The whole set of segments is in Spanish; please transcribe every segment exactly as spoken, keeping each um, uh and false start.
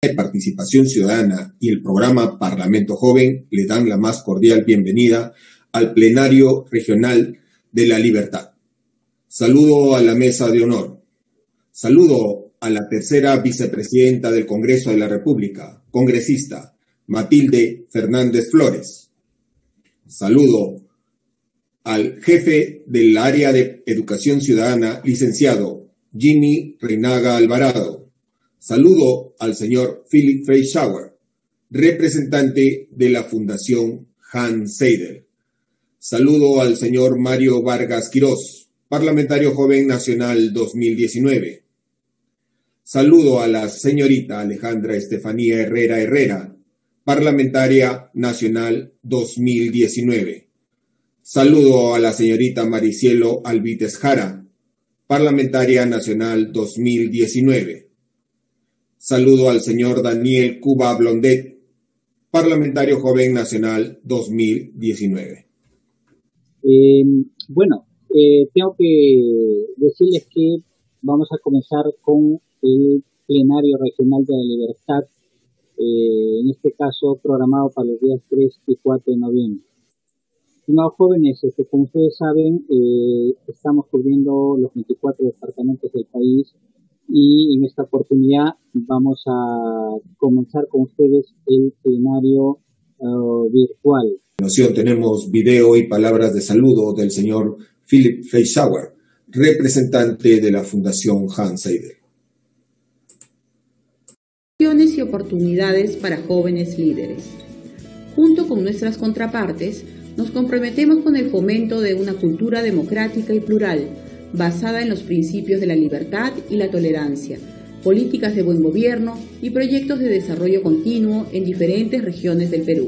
de Participación Ciudadana y el programa Parlamento Joven le dan la más cordial bienvenida al Plenario Regional de la Libertad. Saludo a la mesa de honor. Saludo a la tercera vicepresidenta del Congreso de la República, congresista Matilde Fernández Flores. Saludo al jefe del área de Educación Ciudadana, licenciado Jimmy Reinaga Alvarado. Saludo al señor Philip Fleischhauer, representante de la Fundación Hans Seidel. Saludo al señor Mario Vargas Quirós, parlamentario joven nacional dos mil diecinueve. Saludo a la señorita Alejandra Estefanía Herrera Herrera, parlamentaria nacional dos mil diecinueve. Saludo a la señorita Maricielo Alvites Jara, parlamentaria nacional dos mil diecinueve. Saludo al señor Daniel Cuba Blondet, parlamentario joven nacional dos mil diecinueve. Eh, bueno, eh, tengo que decirles que vamos a comenzar con el plenario regional de la Libertad, eh, en este caso programado para los días tres y cuatro de noviembre. Estimados jóvenes, este, como ustedes saben, eh, estamos cubriendo los veinticuatro departamentos del país y en esta oportunidad vamos a comenzar con ustedes el plenario uh, virtual. A continuación tenemos video y palabras de saludo del señor Philip Fleischhauer, representante de la Fundación Hans Seidel. Y oportunidades para jóvenes líderes. Junto con nuestras contrapartes, nos comprometemos con el fomento de una cultura democrática y plural, basada en los principios de la libertad y la tolerancia, políticas de buen gobierno y proyectos de desarrollo continuo en diferentes regiones del Perú.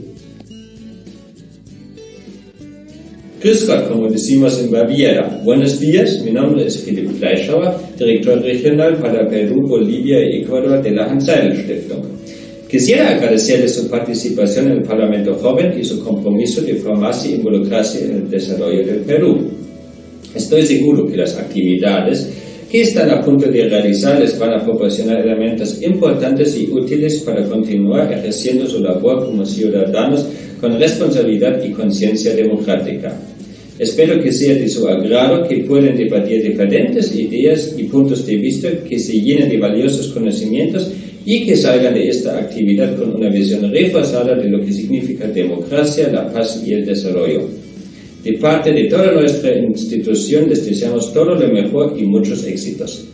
Grüß Gott, como decimos en Baviera. Buenos días, mi nombre es Philipp Fleischhauer, director regional para Perú, Bolivia y Ecuador de la Hans Seidel Stiftung. Quisiera agradecerle su participación en el Parlamento Joven y su compromiso de formarse y involucrarse en el desarrollo del Perú. Estoy seguro que las actividades que están a punto de realizar les van a proporcionar elementos importantes y útiles para continuar ejerciendo su labor como ciudadanos con responsabilidad y conciencia democrática. Espero que sea de su agrado, que puedan debatir diferentes ideas y puntos de vista, que se llenen de valiosos conocimientos y que salgan de esta actividad con una visión reforzada de lo que significa democracia, la paz y el desarrollo. De parte de toda nuestra institución les deseamos todo lo mejor y muchos éxitos.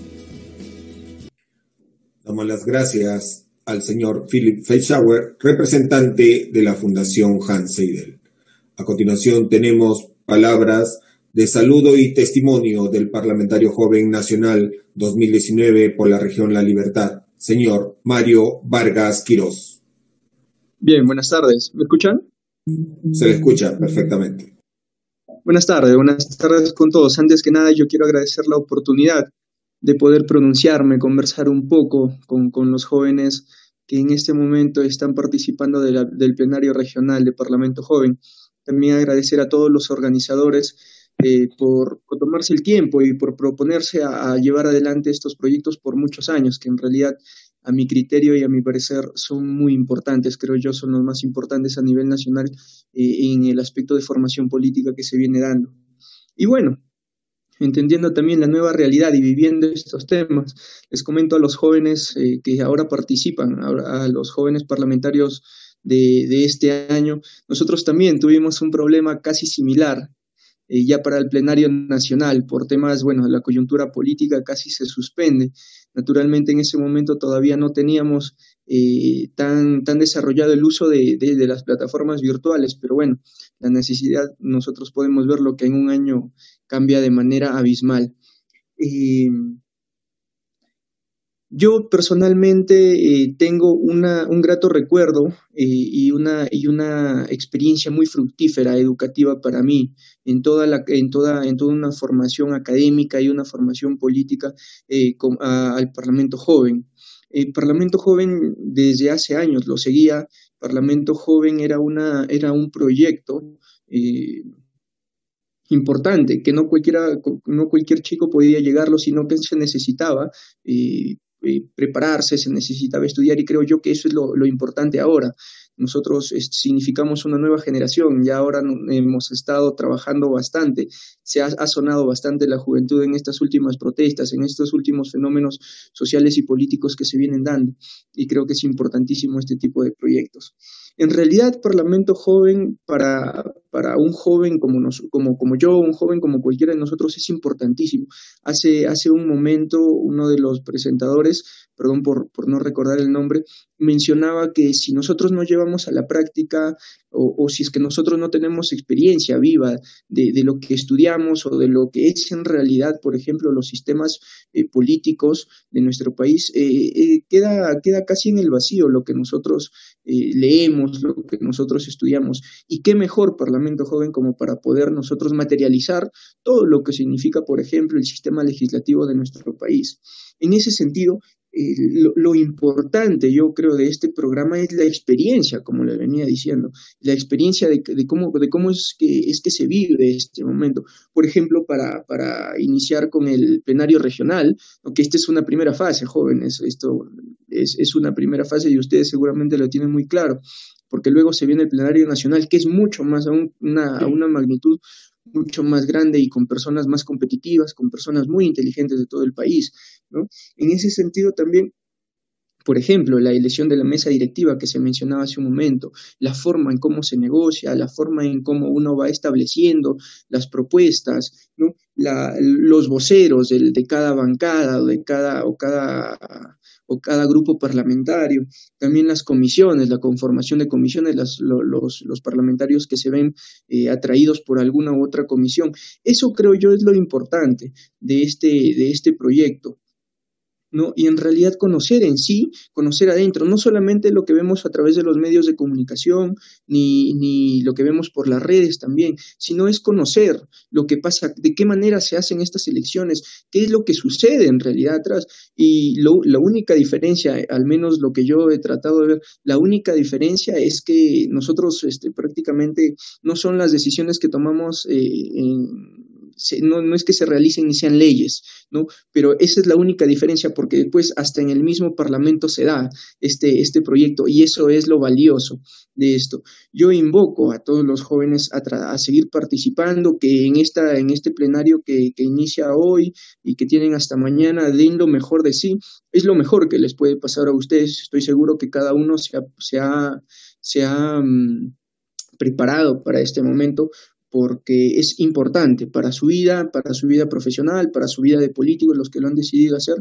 Damos las gracias al señor Philip Fleischhauer, representante de la Fundación Hans Seidel. A continuación tenemos palabras de saludo y testimonio del parlamentario joven nacional dos mil diecinueve por la región La Libertad, señor Mario Vargas Quirós. Bien, buenas tardes. ¿Me escuchan? Se le escucha perfectamente. Buenas tardes, buenas tardes con todos. Antes que nada, yo quiero agradecer la oportunidad de poder pronunciarme, conversar un poco con, con los jóvenes que en este momento están participando de la, del plenario regional de Parlamento Joven. También agradecer a todos los organizadores eh, por, por tomarse el tiempo y por proponerse a, a llevar adelante estos proyectos por muchos años, que en realidad a mi criterio y a mi parecer son muy importantes, creo yo son los más importantes a nivel nacional eh, en el aspecto de formación política que se viene dando. Y bueno, entendiendo también la nueva realidad y viviendo estos temas, les comento a los jóvenes eh, que ahora participan, a, a los jóvenes parlamentarios de, de este año, nosotros también tuvimos un problema casi similar eh, ya para el plenario nacional, por temas, bueno, la coyuntura política casi se suspende. Naturalmente en ese momento todavía no teníamos eh, tan, tan desarrollado el uso de, de, de las plataformas virtuales, pero bueno, la necesidad nosotros podemos ver lo que en un año cambia de manera abismal. Eh, yo personalmente eh, tengo una, un grato recuerdo eh, y, una, y una experiencia muy fructífera, educativa para mí, en toda, la, en toda, en toda una formación académica y una formación política eh, con, a, al Parlamento Joven. El Parlamento Joven desde hace años lo seguía. Parlamento Joven era, una, era un proyecto eh, importante, que no, cualquiera, no cualquier chico podía llegarlo, sino que se necesitaba eh, eh, prepararse, se necesitaba estudiar, y creo yo que eso es lo, lo importante ahora. Nosotros eh, significamos una nueva generación, ya ahora hemos estado trabajando bastante, se ha, ha sonado bastante la juventud en estas últimas protestas, en estos últimos fenómenos sociales y políticos que se vienen dando, y creo que es importantísimo este tipo de proyectos. En realidad, Parlamento Joven, para, para un joven como, nos, como, como yo, un joven como cualquiera de nosotros, es importantísimo. Hace, hace un momento, uno de los presentadores, perdón por, por no recordar el nombre, mencionaba que si nosotros no llevamos a la práctica o, o si es que nosotros no tenemos experiencia viva de, de lo que estudiamos o de lo que es en realidad, por ejemplo, los sistemas eh, políticos de nuestro país, eh, eh, queda, queda casi en el vacío lo que nosotros eh, leemos, lo que nosotros estudiamos. Y qué mejor Parlamento Joven como para poder nosotros materializar todo lo que significa, por ejemplo, el sistema legislativo de nuestro país. En ese sentido, Eh, lo, lo importante, yo creo, de este programa es la experiencia, como le venía diciendo, la experiencia de, de cómo, de cómo es, que, es que se vive este momento. Por ejemplo, para, para iniciar con el plenario regional, aunque esta es una primera fase, jóvenes, esto es, es una primera fase y ustedes seguramente lo tienen muy claro, porque luego se viene el plenario nacional, que es mucho más, a, un, una, a una magnitud mucho más grande y con personas más competitivas, con personas muy inteligentes de todo el país, ¿no? En ese sentido también, por ejemplo, la elección de la mesa directiva que se mencionaba hace un momento, la forma en cómo se negocia, la forma en cómo uno va estableciendo las propuestas, ¿no? La, los voceros de, de cada bancada o de cada, o cada o cada grupo parlamentario, también las comisiones, la conformación de comisiones, las, los, los parlamentarios que se ven eh, atraídos por alguna u otra comisión. Eso creo yo es lo importante de este, de este proyecto, ¿no? Y en realidad conocer en sí, conocer adentro, no solamente lo que vemos a través de los medios de comunicación, ni, ni lo que vemos por las redes también, sino es conocer lo que pasa, de qué manera se hacen estas elecciones, qué es lo que sucede en realidad atrás. Y lo, la única diferencia, al menos lo que yo he tratado de ver, la única diferencia es que nosotros este, prácticamente no son las decisiones que tomamos eh, en... No, no es que se realicen ni sean leyes, ¿no? Pero esa es la única diferencia, porque después hasta en el mismo Parlamento se da este, este proyecto, y eso es lo valioso de esto. Yo invoco a todos los jóvenes a, a seguir participando, que en, esta, en este plenario que, que inicia hoy y que tienen hasta mañana, den lo mejor de sí. Es lo mejor que les puede pasar a ustedes. Estoy seguro que cada uno se ha, se ha, se ha um, preparado para este momento, porque es importante para su vida, para su vida profesional, para su vida de políticos, los que lo han decidido hacer,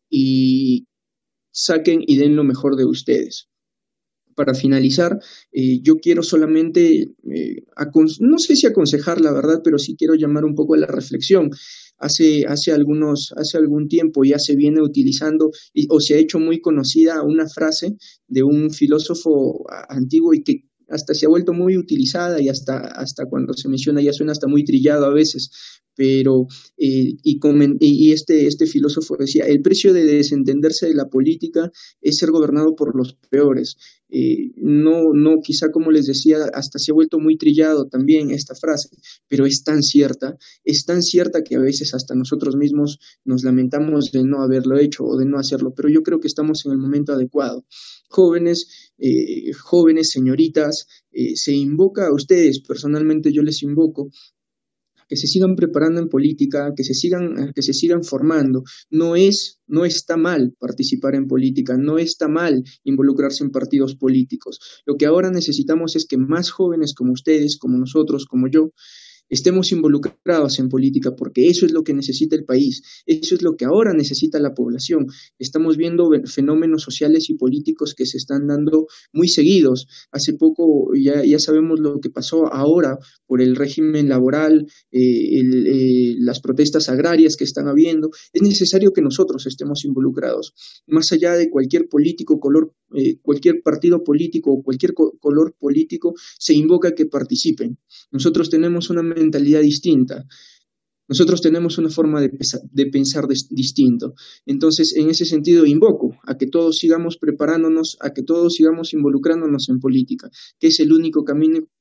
y saquen y den lo mejor de ustedes. Para finalizar, eh, yo quiero solamente, eh, no sé si aconsejar la verdad, pero sí quiero llamar un poco a la reflexión. Hace, hace, algunos, hace algún tiempo ya se viene utilizando y, o se ha hecho muy conocida una frase de un filósofo antiguo y que hasta se ha vuelto muy utilizada y hasta, hasta cuando se menciona ya suena hasta muy trillado a veces, pero eh, y, comen, y este, este filósofo decía, el precio de desentenderse de la política es ser gobernado por los peores. Eh, no, no, quizá como les decía, hasta se ha vuelto muy trillado también esta frase, pero es tan cierta, es tan cierta que a veces hasta nosotros mismos nos lamentamos de no haberlo hecho o de no hacerlo, pero yo creo que estamos en el momento adecuado. Jóvenes, eh, jóvenes, señoritas, eh, se invoca a ustedes, personalmente yo les invoco, que se sigan preparando en política, que se sigan, que se sigan formando. No es, no está mal participar en política, no está mal involucrarse en partidos políticos. Lo que ahora necesitamos es que más jóvenes como ustedes, como nosotros, como yo, estemos involucrados en política, porque eso es lo que necesita el país, eso es lo que ahora necesita la población. Estamos viendo fenómenos sociales y políticos que se están dando muy seguidos. Hace poco ya, ya sabemos lo que pasó ahora por el régimen laboral, eh, el, eh, las protestas agrarias que están habiendo. Es necesario que nosotros estemos involucrados, más allá de cualquier político, color, eh, cualquier partido político o cualquier co- color político, se invoca que participen. Nosotros tenemos una mentalidad distinta. Nosotros tenemos una forma de, de pensar de, distinto. Entonces, en ese sentido, invoco a que todos sigamos preparándonos, a que todos sigamos involucrándonos en política, que es el único camino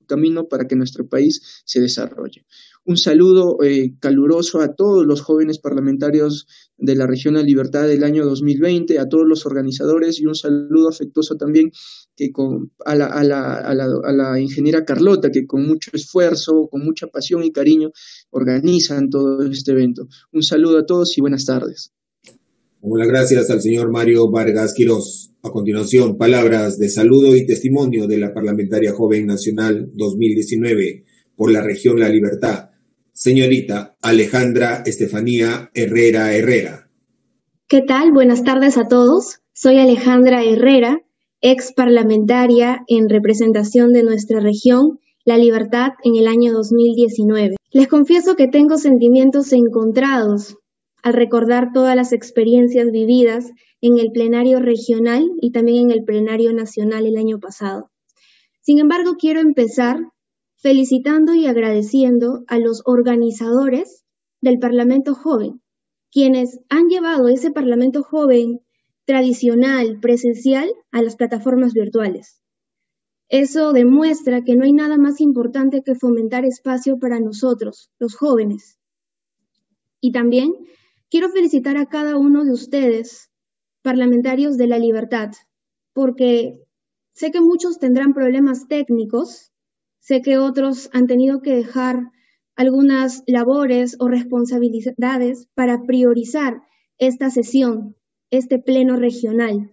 camino para que nuestro país se desarrolle. Un saludo eh, caluroso a todos los jóvenes parlamentarios de la región de Libertad del año dos mil veinte, a todos los organizadores, y un saludo afectuoso también que con, a, la, a, la, a, la, a la ingeniera Carlota, que con mucho esfuerzo, con mucha pasión y cariño organizan todo este evento. Un saludo a todos y buenas tardes. Muchas gracias al señor Mario Vargas Quirós. A continuación, palabras de saludo y testimonio de la Parlamentaria Joven Nacional dos mil diecinueve por la región La Libertad, señorita Alejandra Estefanía Herrera Herrera. ¿Qué tal? Buenas tardes a todos. Soy Alejandra Herrera, ex parlamentaria en representación de nuestra región, La Libertad, en el año dos mil diecinueve. Les confieso que tengo sentimientos encontrados al recordar todas las experiencias vividas en el plenario regional y también en el plenario nacional el año pasado. Sin embargo, quiero empezar felicitando y agradeciendo a los organizadores del Parlamento Joven, quienes han llevado ese Parlamento Joven tradicional, presencial, a las plataformas virtuales. Eso demuestra que no hay nada más importante que fomentar espacio para nosotros, los jóvenes. Y también quiero felicitar a cada uno de ustedes, parlamentarios de La Libertad, porque sé que muchos tendrán problemas técnicos, sé que otros han tenido que dejar algunas labores o responsabilidades para priorizar esta sesión, este pleno regional.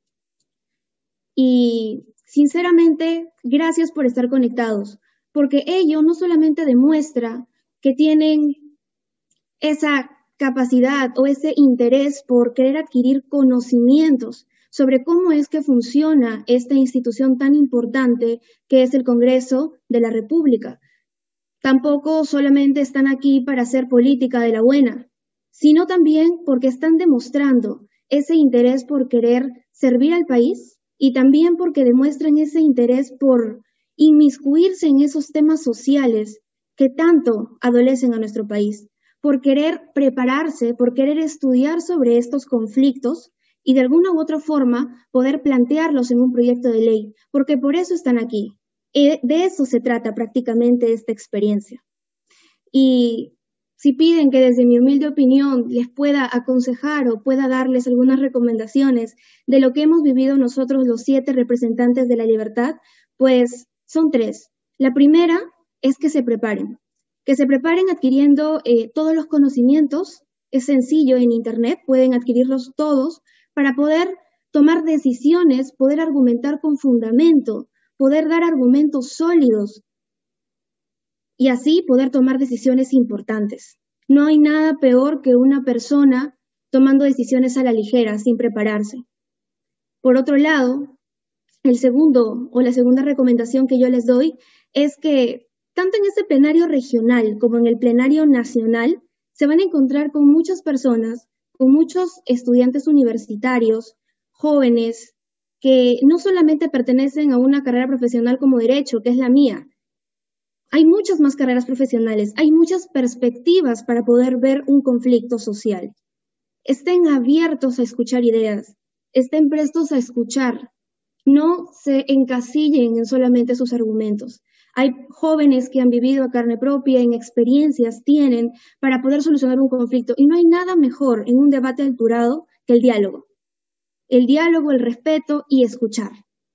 Y sinceramente, gracias por estar conectados, porque ello no solamente demuestra que tienen esa capacidad o ese interés por querer adquirir conocimientos sobre cómo es que funciona esta institución tan importante que es el Congreso de la República. Tampoco solamente están aquí para hacer política de la buena, sino también porque están demostrando ese interés por querer servir al país y también porque demuestran ese interés por inmiscuirse en esos temas sociales que tanto adolecen a nuestro país, por querer prepararse, por querer estudiar sobre estos conflictos y de alguna u otra forma poder plantearlos en un proyecto de ley, porque por eso están aquí. De eso se trata prácticamente esta experiencia. Y si piden que desde mi humilde opinión les pueda aconsejar o pueda darles algunas recomendaciones de lo que hemos vivido nosotros los siete representantes de La Libertad, pues son tres. La primera es que se preparen. Que se preparen adquiriendo eh, todos los conocimientos. Es sencillo en Internet, pueden adquirirlos todos para poder tomar decisiones, poder argumentar con fundamento, poder dar argumentos sólidos y así poder tomar decisiones importantes. No hay nada peor que una persona tomando decisiones a la ligera, sin prepararse. Por otro lado, el segundo o la segunda recomendación que yo les doy es que tanto en este plenario regional como en el plenario nacional se van a encontrar con muchas personas, con muchos estudiantes universitarios, jóvenes, que no solamente pertenecen a una carrera profesional como Derecho, que es la mía. Hay muchas más carreras profesionales, hay muchas perspectivas para poder ver un conflicto social. Estén abiertos a escuchar ideas, estén prestos a escuchar, no se encasillen en solamente sus argumentos. Hay jóvenes que han vivido a carne propia, en experiencias tienen para poder solucionar un conflicto y no hay nada mejor en un debate alturado que el diálogo. El diálogo, el respeto y escuchar.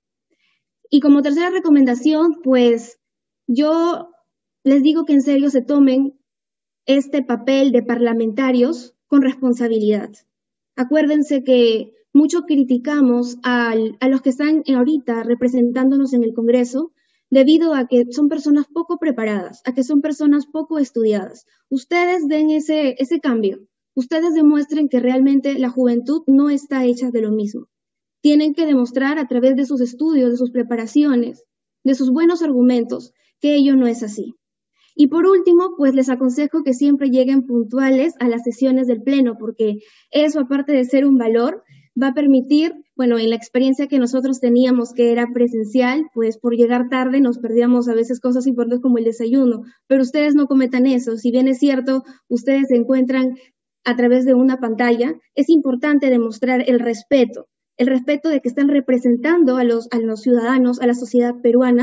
Y como tercera recomendación, pues yo les digo que en serio se tomen este papel de parlamentarios con responsabilidad. Acuérdense que mucho criticamos al, a los que están ahorita representándonos en el Congreso debido a que son personas poco preparadas, a que son personas poco estudiadas. Ustedes den ese, ese cambio. Ustedes demuestren que realmente la juventud no está hecha de lo mismo. Tienen que demostrar a través de sus estudios, de sus preparaciones, de sus buenos argumentos, que ello no es así. Y por último, pues les aconsejo que siempre lleguen puntuales a las sesiones del Pleno, porque eso, aparte de ser un valor, va a permitir, bueno, en la experiencia que nosotros teníamos, que era presencial, pues por llegar tarde nos perdíamos a veces cosas importantes como el desayuno, pero ustedes no cometan eso. Si bien es cierto, ustedes se encuentran a través de una pantalla, es importante demostrar el respeto, el respeto de que están representando a los, a los ciudadanos, a la sociedad peruana,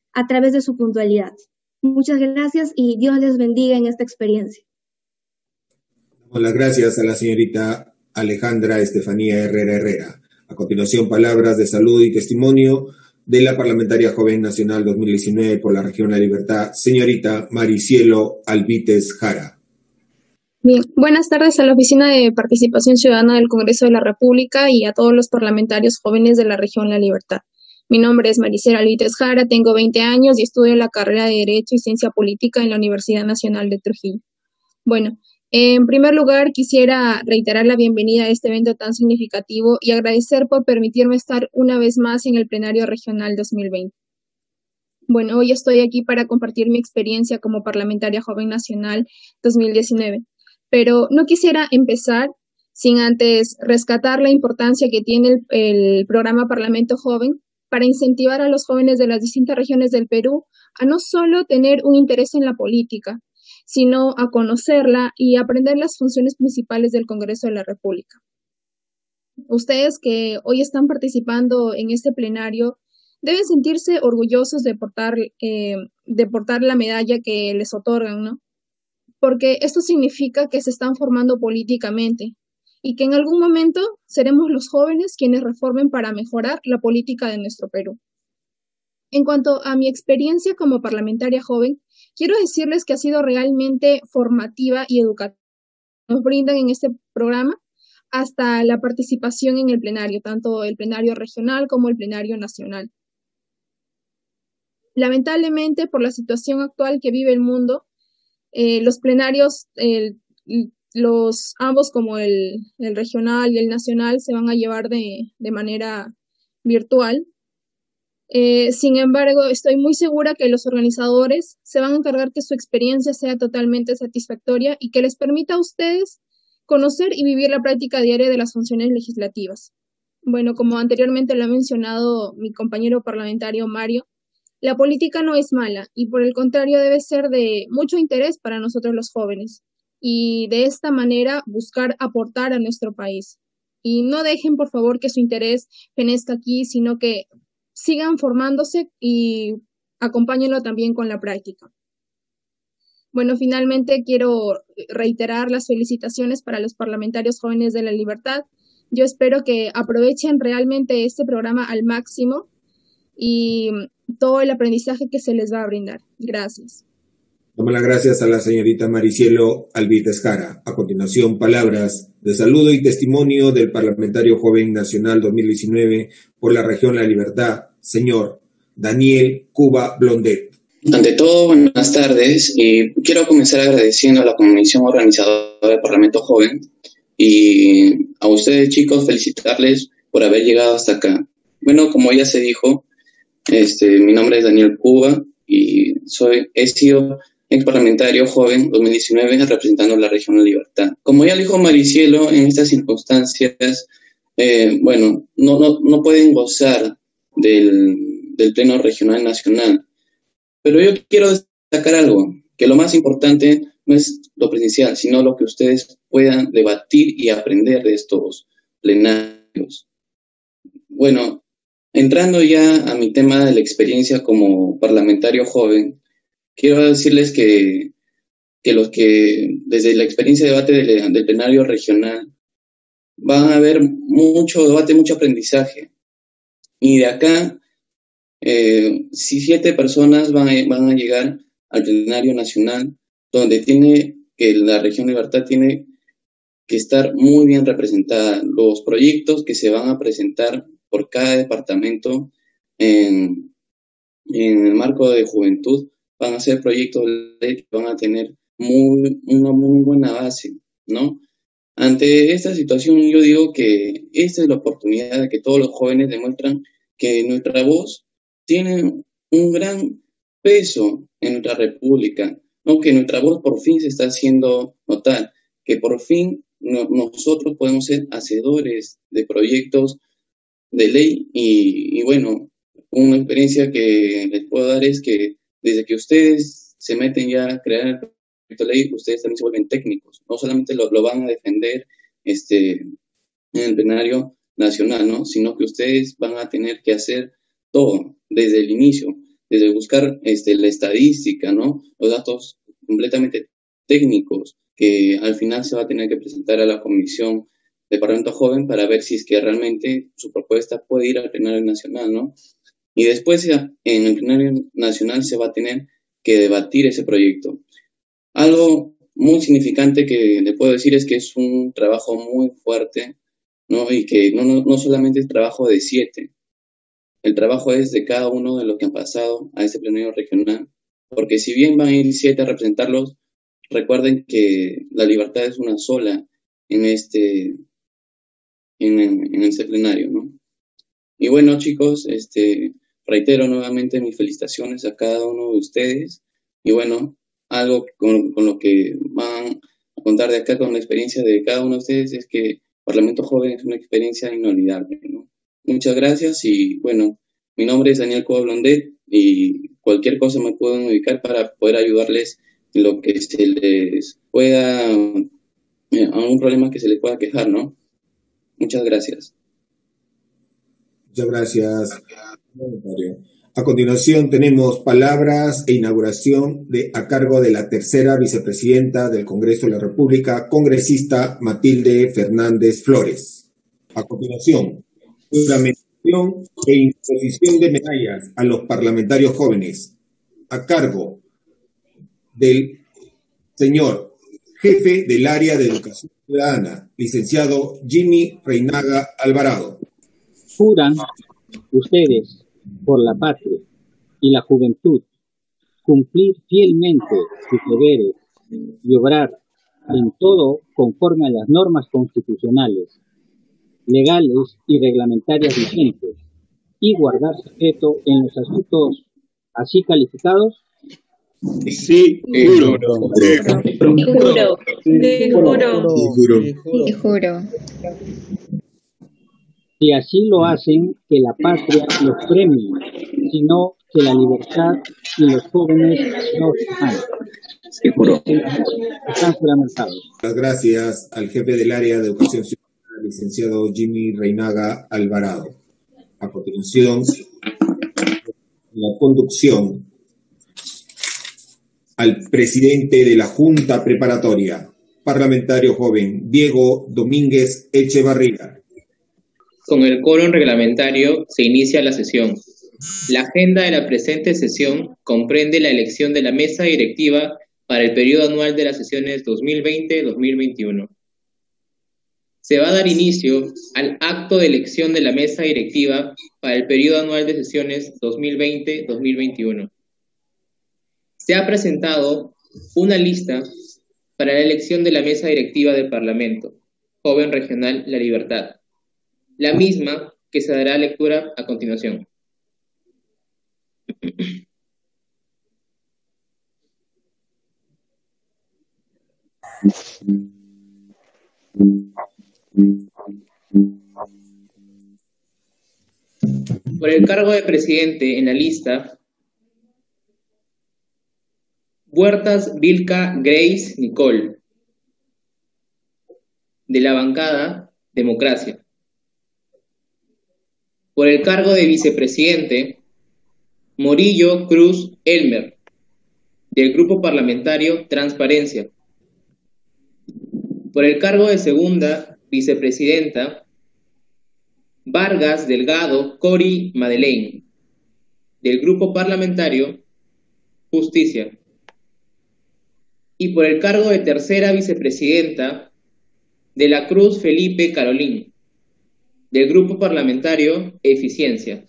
a través de su puntualidad. Muchas gracias y Dios les bendiga en esta experiencia. Damos las gracias a la señorita Alejandra Estefanía Herrera Herrera. A continuación, palabras de salud y testimonio de la Parlamentaria Joven Nacional dos mil diecinueve por la Región La Libertad, señorita Maricielo Albites Jara. Bien, buenas tardes a la Oficina de Participación Ciudadana del Congreso de la República y a todos los parlamentarios jóvenes de la Región La Libertad. Mi nombre es Maricielo Albites Jara, tengo veinte años y estudio la carrera de Derecho y Ciencia Política en la Universidad Nacional de Trujillo. Bueno, en primer lugar quisiera reiterar la bienvenida a este evento tan significativo y agradecer por permitirme estar una vez más en el Plenario Regional dos mil veinte. Bueno, hoy estoy aquí para compartir mi experiencia como parlamentaria joven nacional dos mil diecinueve, pero no quisiera empezar sin antes rescatar la importancia que tiene el, el programa Parlamento Joven para incentivar a los jóvenes de las distintas regiones del Perú a no solo tener un interés en la política, sino a conocerla y aprender las funciones principales del Congreso de la República. Ustedes que hoy están participando en este plenario deben sentirse orgullosos de portar, eh, de portar la medalla que les otorgan, ¿no? Porque esto significa que se están formando políticamente y que en algún momento seremos los jóvenes quienes reformen para mejorar la política de nuestro Perú. En cuanto a mi experiencia como parlamentaria joven, quiero decirles que ha sido realmente formativa y educativa. Nos brindan en este programa hasta la participación en el plenario, tanto el plenario regional como el plenario nacional. Lamentablemente, por la situación actual que vive el mundo, eh, los plenarios, eh, los ambos como el, el regional y el nacional, se van a llevar de, de manera virtual. Eh, sin embargo, estoy muy segura que los organizadores se van a encargar que su experiencia sea totalmente satisfactoria y que les permita a ustedes conocer y vivir la práctica diaria de las funciones legislativas. Bueno, como anteriormente lo ha mencionado mi compañero parlamentario Mario, la política no es mala y por el contrario debe ser de mucho interés para nosotros los jóvenes y de esta manera buscar aportar a nuestro país. Y no dejen, por favor, que su interés fenezca aquí, sino que sigan formándose y acompáñenlo también con la práctica. Bueno, finalmente quiero reiterar las felicitaciones para los parlamentarios jóvenes de La Libertad. Yo espero que aprovechen realmente este programa al máximo y todo el aprendizaje que se les va a brindar. Gracias. Damos las gracias a la señorita Maricielo Albites Jara. A continuación, palabras de saludo y testimonio del Parlamentario Joven Nacional dos mil diecinueve por la Región La Libertad, señor Daniel Cuba Blondet. Ante todo, buenas tardes. Y quiero comenzar agradeciendo a la comisión organizadora del Parlamento Joven y a ustedes, chicos, felicitarles por haber llegado hasta acá. Bueno, como ya se dijo, este, mi nombre es Daniel Cuba y soy, he sido ex parlamentario joven dos mil diecinueve representando la Región La Libertad. Como ya dijo Maricielo, en estas circunstancias, eh, bueno, no, no, no pueden gozar del, del pleno regional nacional. Pero yo quiero destacar algo, que lo más importante no es lo presencial, sino lo que ustedes puedan debatir y aprender de estos plenarios. Bueno, entrando ya a mi tema de la experiencia como parlamentario joven, quiero decirles que, que los que desde la experiencia de debate del, del plenario regional van a haber mucho debate, mucho aprendizaje. Y de acá, eh, si siete personas van a, van a llegar al plenario nacional, donde tiene que la región Libertad tiene que estar muy bien representada. Los proyectos que se van a presentar por cada departamento en, en el marco de juventud van a ser proyectos de ley que van a tener muy, una muy buena base, ¿no? Ante esta situación yo digo que esta es la oportunidad de que todos los jóvenes demuestran que nuestra voz tiene un gran peso en nuestra república, ¿no? Que nuestra voz por fin se está haciendo notar, que por fin no, nosotros podemos ser hacedores de proyectos de ley y, y bueno, una experiencia que les puedo dar es que desde que ustedes se meten ya a crear el proyecto de ley, ustedes también se vuelven técnicos, no solamente lo, lo van a defender este, en el plenario nacional, ¿no? Sino que ustedes van a tener que hacer todo desde el inicio, desde buscar este, la estadística, ¿no? Los datos completamente técnicos que al final se va a tener que presentar a la Comisión del Parlamento Joven para ver si es que realmente su propuesta puede ir al plenario nacional, ¿no? Y después en el plenario nacional se va a tener que debatir ese proyecto. Algo muy significante que le puedo decir es que es un trabajo muy fuerte, ¿no? Y que no, no, no solamente es trabajo de siete, el trabajo es de cada uno de los que han pasado a este plenario regional, porque si bien van a ir siete a representarlos, recuerden que la libertad es una sola en este, en, en este plenario, ¿no? Y bueno, chicos, este, reitero nuevamente mis felicitaciones a cada uno de ustedes. Y bueno, algo con, con lo que van a contar de acá con la experiencia de cada uno de ustedes es que Parlamento Joven es una experiencia inolvidable, ¿no? Muchas gracias y bueno, mi nombre es Daniel Coba Blondet y cualquier cosa me pueden ubicar para poder ayudarles en lo que se les pueda, algún problema que se les pueda quejar, ¿no? Muchas gracias. Muchas gracias. A continuación tenemos palabras e inauguración de, a cargo de la tercera vicepresidenta del Congreso de la República, congresista Matilde Fernández Flores. A continuación, juramentación e imposición de medallas a los parlamentarios jóvenes, a cargo del señor jefe del área de educación ciudadana, licenciado Jimmy Reinaga Alvarado. Juran ustedes, por la patria y la juventud, cumplir fielmente sus deberes y obrar en todo conforme a las normas constitucionales, legales y reglamentarias vigentes, y guardar secreto en los asuntos así calificados. Sí, juro. Juro. Juro. Juro. Juro. Si así lo hacen, que la patria los premie, sino que la libertad y los jóvenes los amen. Seguro. Están juramentados. Muchas gracias al jefe del área de educación ciudadana, licenciado Jimmy Reinaga Alvarado. A continuación, la conducción al presidente de la Junta Preparatoria, parlamentario joven, Diego Domínguez Echevarría. Con el quórum reglamentario se inicia la sesión. La agenda de la presente sesión comprende la elección de la mesa directiva para el periodo anual de las sesiones dos mil veinte dos mil veintiuno. Se va a dar inicio al acto de elección de la mesa directiva para el periodo anual de sesiones dos mil veinte dos mil veintiuno. Se ha presentado una lista para la elección de la mesa directiva del Parlamento Joven Regional La Libertad, la misma que se dará lectura a continuación. Por el cargo de presidente en la lista, Huertas Vilca Grace Nicole. De la bancada Democracia. Por el cargo de vicepresidente, Morillo Cruz Elmer, del Grupo Parlamentario Transparencia. Por el cargo de segunda vicepresidenta, Vargas Delgado Cori Madeleine, del Grupo Parlamentario Justicia. Y por el cargo de tercera vicepresidenta, de la Cruz Felipe Carolín, del Grupo Parlamentario Eficiencia.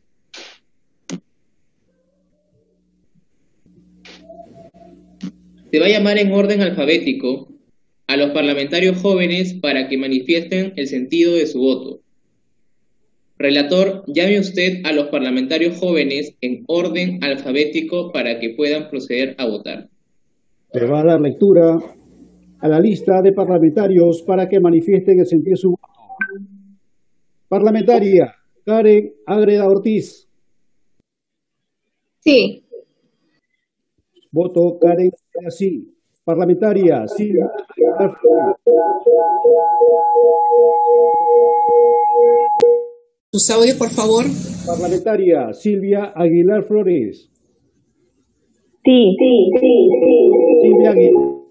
Se va a llamar en orden alfabético a los parlamentarios jóvenes para que manifiesten el sentido de su voto. Relator, llame usted a los parlamentarios jóvenes en orden alfabético para que puedan proceder a votar. Se va a dar lectura a la lista de parlamentarios para que manifiesten el sentido de su voto. Parlamentaria Karen Ágreda Ortiz. Sí. Voto Karen Ágreda, sí. Parlamentaria Silvia Aguilar Flores. Sus audios, por favor. Parlamentaria Silvia Aguilar Flores. Sí. Sí, sí, sí. Miyagi.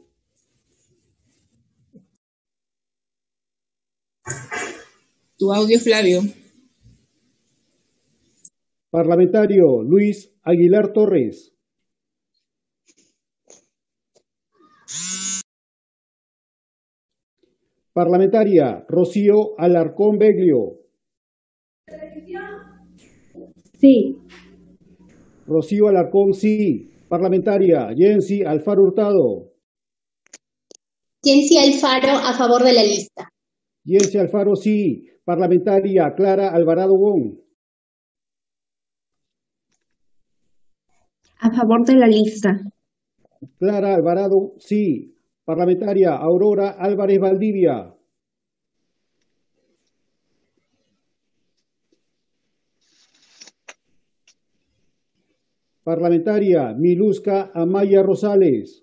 Tu audio, Flavio. Parlamentario Luis Aguilar Torres. Parlamentaria Rocío Alarcón Beglio. Sí. Rocío Alarcón, sí. Parlamentaria Jensi Alfaro Hurtado. Jensi Alfaro, a favor de la lista. Jensi Alfaro, sí. Parlamentaria Clara Alvarado Wong. A favor de la lista. Clara Alvarado, sí. Parlamentaria Aurora Álvarez Valdivia. Parlamentaria Miluska Amaya Rosales.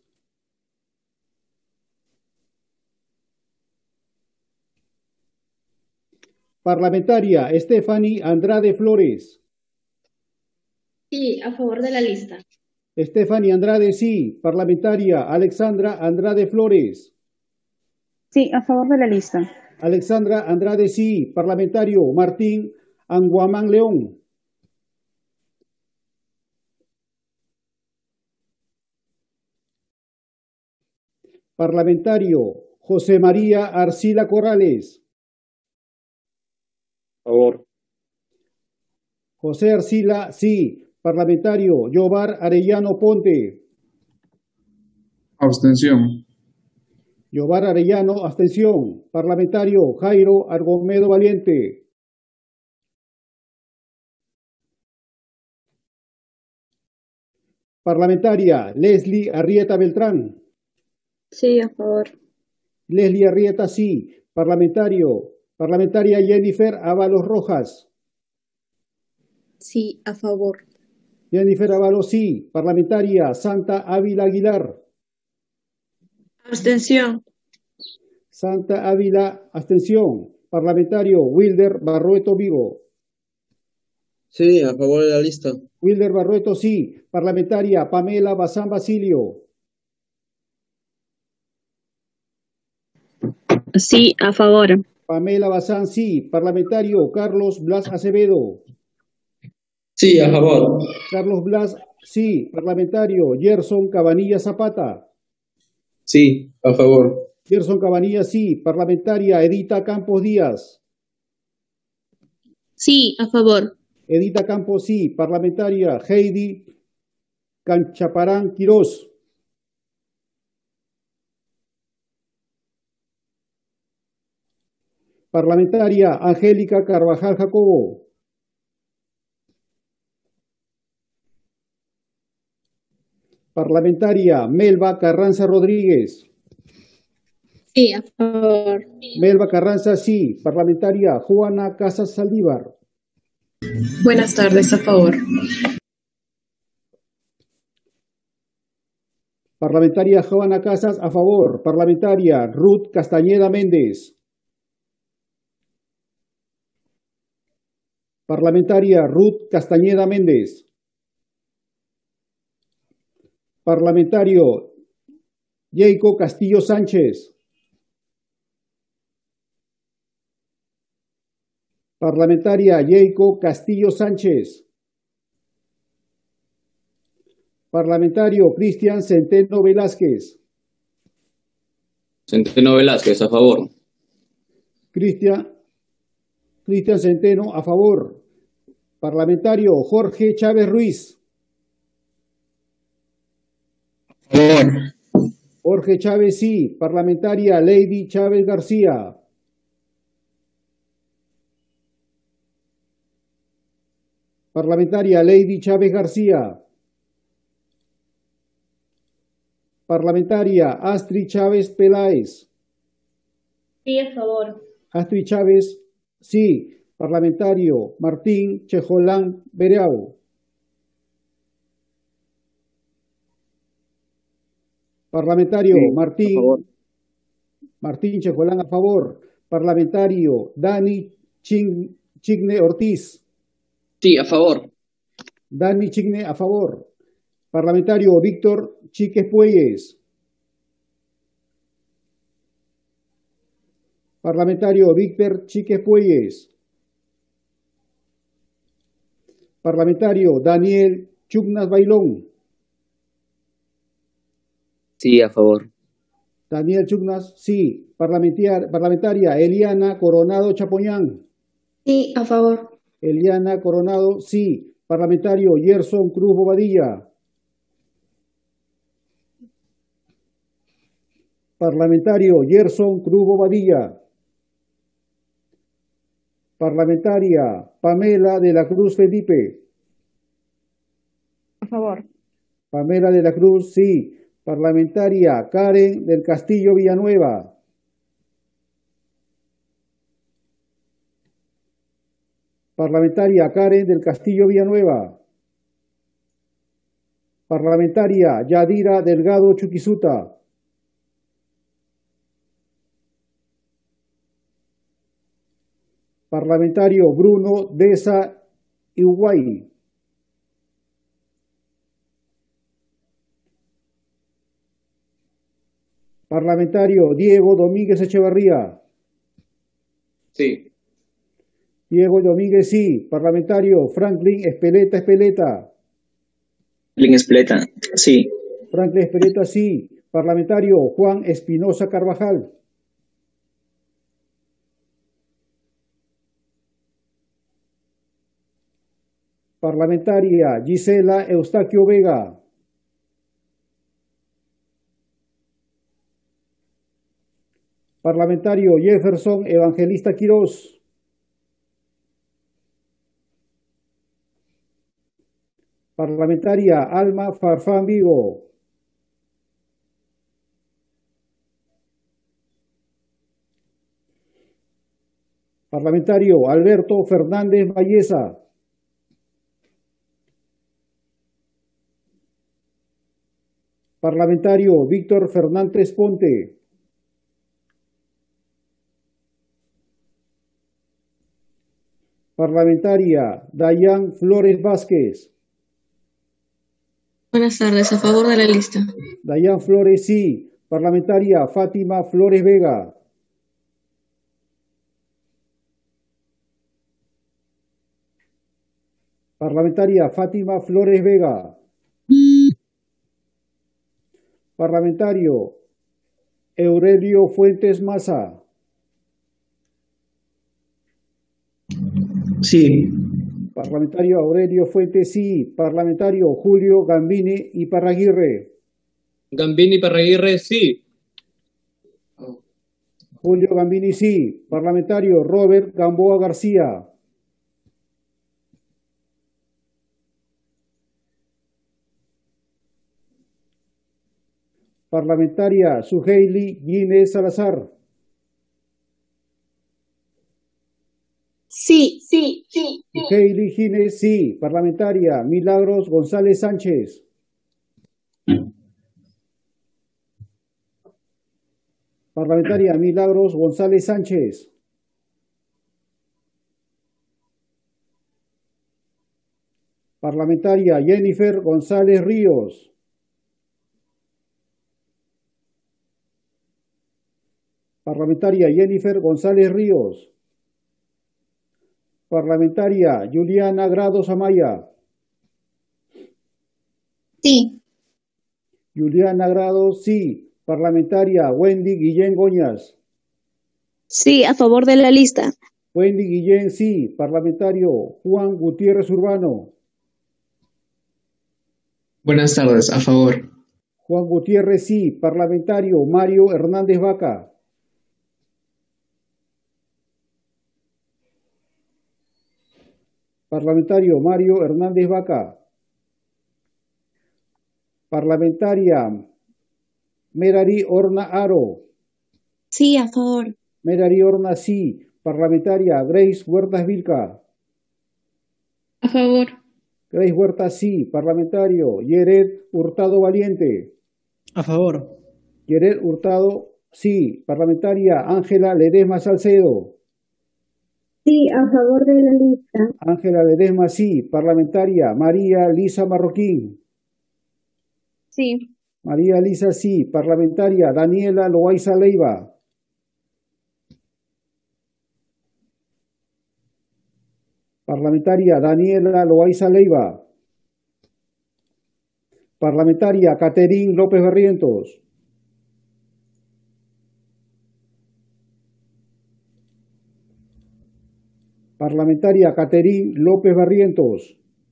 Parlamentaria Stephanie Andrade Flores. Sí, a favor de la lista. Stephanie Andrade, sí. Parlamentaria Alexandra Andrade Flores. Sí, a favor de la lista. Alexandra Andrade, sí. Parlamentario Martín Anguamán León. Parlamentario José María Arcila Corrales. A favor. José Arcila, sí. Parlamentario Yobar Arellano Ponte. Abstención. Yobar Arellano, abstención. Parlamentario Jairo Argomedo Valiente. Parlamentaria Leslie Arrieta Beltrán. Sí, a favor. Leslie Arrieta, sí. Parlamentario, parlamentaria Jennifer Ábalos Rojas. Sí, a favor. Jennifer Ábalos, sí. Parlamentaria Santa Ávila Aguilar. Abstención. Santa Ávila, abstención. Parlamentario Wilder Barrueto Vigo. Sí, a favor de la lista. Wilder Barrueto, sí. Parlamentaria Pamela Bazán Basilio. Sí, a favor. Pamela Bazán, sí. Parlamentario Carlos Blas Acevedo. Sí, a favor. Carlos Blas, sí. Parlamentario Gerson Cabanilla Zapata. Sí, a favor. Gerson Cabanilla, sí. Parlamentaria Edita Campos Díaz. Sí, a favor. Edita Campos, sí. Parlamentaria Heidi Canchaparán Quirós. Parlamentaria Angélica Carvajal Jacobo. Parlamentaria Melba Carranza Rodríguez. Sí, a favor. Melba Carranza, sí. Parlamentaria Juana Casas Saldívar. Buenas tardes, a favor. Parlamentaria Juana Casas, a favor. Parlamentaria Ruth Castañeda Méndez. Parlamentaria Ruth Castañeda Méndez. Parlamentario Jacob Castillo Sánchez. Parlamentaria Jacob Castillo Sánchez. Parlamentario Cristian Centeno Velázquez. Centeno Velázquez, a favor. Cristian Cristian Centeno, a favor. Parlamentario Jorge Chávez Ruiz. A favor. Jorge Chávez, sí. Parlamentaria Lady Chávez García. Parlamentaria Lady Chávez García. Parlamentaria Astrid Chávez Peláez. Sí, a favor. Astrid Chávez, sí. Parlamentario Martín Chejolán Bereau. Parlamentario Sí, Martín a favor. Martín Chejolán, a favor. Parlamentario Dani Chin- Chigne Ortiz. Sí, a favor. Dani Chigne, a favor. Parlamentario Víctor Chiques Puelles. Parlamentario Víctor Chiques Puelles. Parlamentario Daniel Chugnas Bailón. Sí, a favor. Daniel Chugnas, sí. Parlamentar, parlamentaria Eliana Coronado Chapoñán. Sí, a favor. Eliana Coronado, sí. Parlamentario Gerson Cruz Bobadilla. Parlamentario Gerson Cruz Bobadilla. Parlamentaria Pamela de la Cruz Felipe. A favor. Pamela de la Cruz, sí. Parlamentaria Karen del Castillo Villanueva. Parlamentaria Karen del Castillo Villanueva. Parlamentaria Yadira Delgado Chuquisuta. Parlamentario Bruno Deza Iguay. Parlamentario Diego Domínguez Echevarría. Sí. Diego Domínguez, sí. Parlamentario Franklin Espeleta Espeleta. Franklin Espeleta, sí. Franklin Espeleta, sí. Parlamentario Juan Espinosa Carvajal. Parlamentaria Gisela Eustaquio Vega. Parlamentario Jefferson Evangelista Quirós. Parlamentaria Alma Farfán Vigo. Parlamentario Alberto Fernández Valleza. Parlamentario Víctor Fernández Ponte. Parlamentaria Dayan Flores Vázquez. Buenas tardes, a favor de la lista. Dayan Flores, sí. Parlamentaria Fátima Flores Vega. Parlamentaria Fátima Flores Vega. Parlamentario Aurelio Fuentes Maza. Sí. Parlamentario Aurelio Fuentes, sí. Parlamentario Julio Gambini y Parraguirre. Gambini y Parraguirre, sí. Julio Gambini, sí. Parlamentario Robert Gamboa García. Parlamentaria Suheili Guínez Salazar. Sí, sí, sí. sí. Suheili Guínez, sí. Parlamentaria Milagros González Sánchez. Parlamentaria Milagros González Sánchez. Parlamentaria Jennifer González Ríos. Parlamentaria Jennifer González Ríos. Parlamentaria Juliana Grados Amaya. Sí. Juliana Grados, sí. Parlamentaria Wendy Guillén Goñas. Sí, a favor de la lista. Wendy Guillén, sí. Parlamentario Juan Gutiérrez Urbano. Buenas tardes, a favor. Juan Gutiérrez, sí. Parlamentario Mario Hernández Vaca. Parlamentario Mario Hernández Vaca. Parlamentaria Merari Orna Aro. Sí, a favor. Merari Orna, sí. Parlamentaria Grace Huertas Vilca. A favor. Grace Huertas, sí. Parlamentario Yeret Hurtado Valiente. A favor. Yeret Hurtado, sí. Parlamentaria Ángela Ledesma Salcedo. Sí, a favor de la lista. Ángela Ledesma, sí. Parlamentaria María Lisa Marroquín. Sí. María Elisa, sí. Parlamentaria Daniela Loaiza Leiva. Parlamentaria Daniela Loaiza Leiva. Parlamentaria Caterín López Barrientos. Parlamentaria Caterín López Barrientos.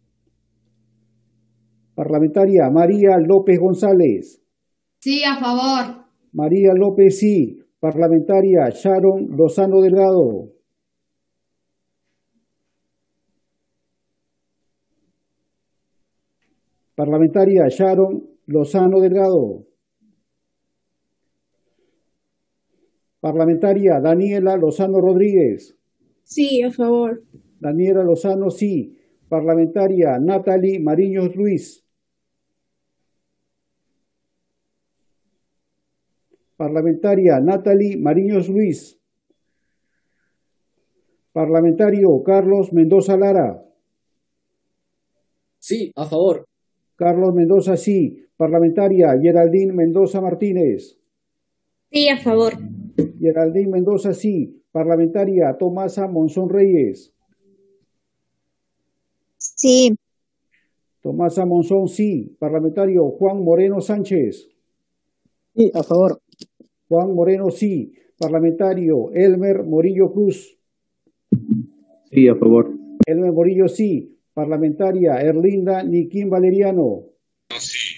Parlamentaria María López González. Sí, a favor. María López, sí. Parlamentaria Sharon Lozano Delgado. Parlamentaria Sharon Lozano Delgado. Parlamentaria Daniela Lozano Rodríguez. Sí, a favor. Daniela Lozano, sí. Parlamentaria Natalie Mariños Luis. Parlamentaria Natalie Mariños Luis. Parlamentario Carlos Mendoza Lara. Sí, a favor. Carlos Mendoza, sí. Parlamentaria Geraldine Mendoza Martínez. Sí, a favor. Geraldine Mendoza, sí. Parlamentaria Tomasa Monzón Reyes. Sí. Tomasa Monzón, sí. Parlamentario Juan Moreno Sánchez. Sí, a favor. Juan Moreno, sí. Parlamentario Elmer Morillo Cruz. Sí, a favor. Elmer Morillo, sí. Parlamentaria Erlinda Niquín Valeriano. Sí.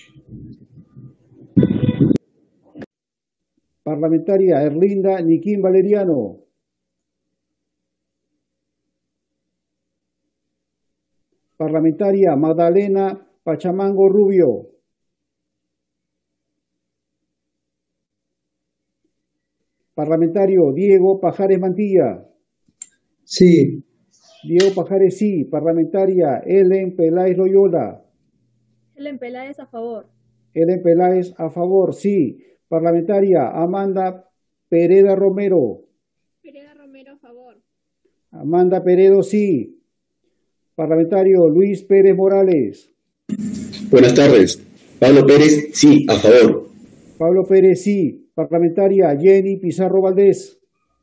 Parlamentaria Erlinda Niquín Valeriano. Parlamentaria Magdalena Pachamango Rubio. Parlamentario Diego Pajares Mantilla. Sí. Diego Pajares, sí. Parlamentaria Ellen Peláez Loyola. Ellen Peláez, a favor. Ellen Peláez, a favor, sí. Parlamentaria Amanda Pereda Romero. Pereda Romero, a favor. Amanda Peredo, sí. Parlamentario Luis Pérez Morales. Buenas tardes. Pablo Pérez, sí, a favor. Pablo Pérez, sí. Parlamentaria Jenny Pizarro Valdés.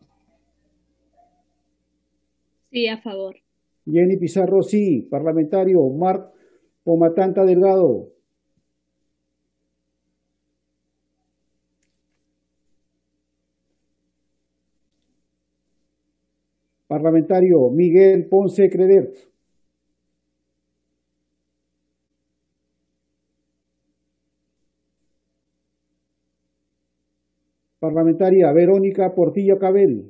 Sí, a favor. Jenny Pizarro, sí. Parlamentario Marc Pomatanta Delgado. Parlamentario Miguel Ponce Credert. Parlamentaria Verónica Portillo Cabel.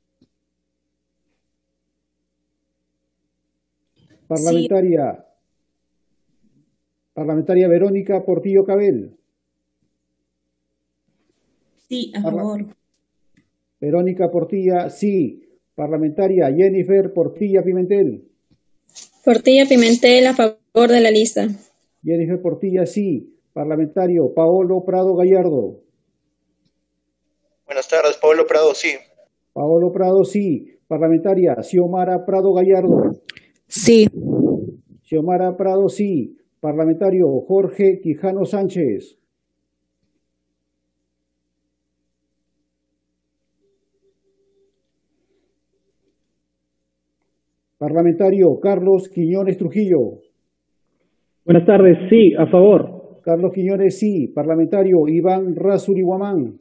Parlamentaria, sí. Parlamentaria Verónica Portillo Cabel. Sí, a favor. Verónica Portilla, sí. Parlamentaria Jennifer Portilla Pimentel. Portilla Pimentel, a favor de la lista. Jennifer Portilla, sí. Parlamentario Paolo Prado Gallardo. Buenas tardes, Paolo Prado, sí. Paolo Prado, sí. Parlamentaria Xiomara Prado Gallardo. Sí. Xiomara Prado, sí. Parlamentario Jorge Quijano Sánchez. Parlamentario Carlos Quiñones Trujillo. Buenas tardes, sí, a favor. Carlos Quiñones, sí. Parlamentario Iván Razuri Guamán.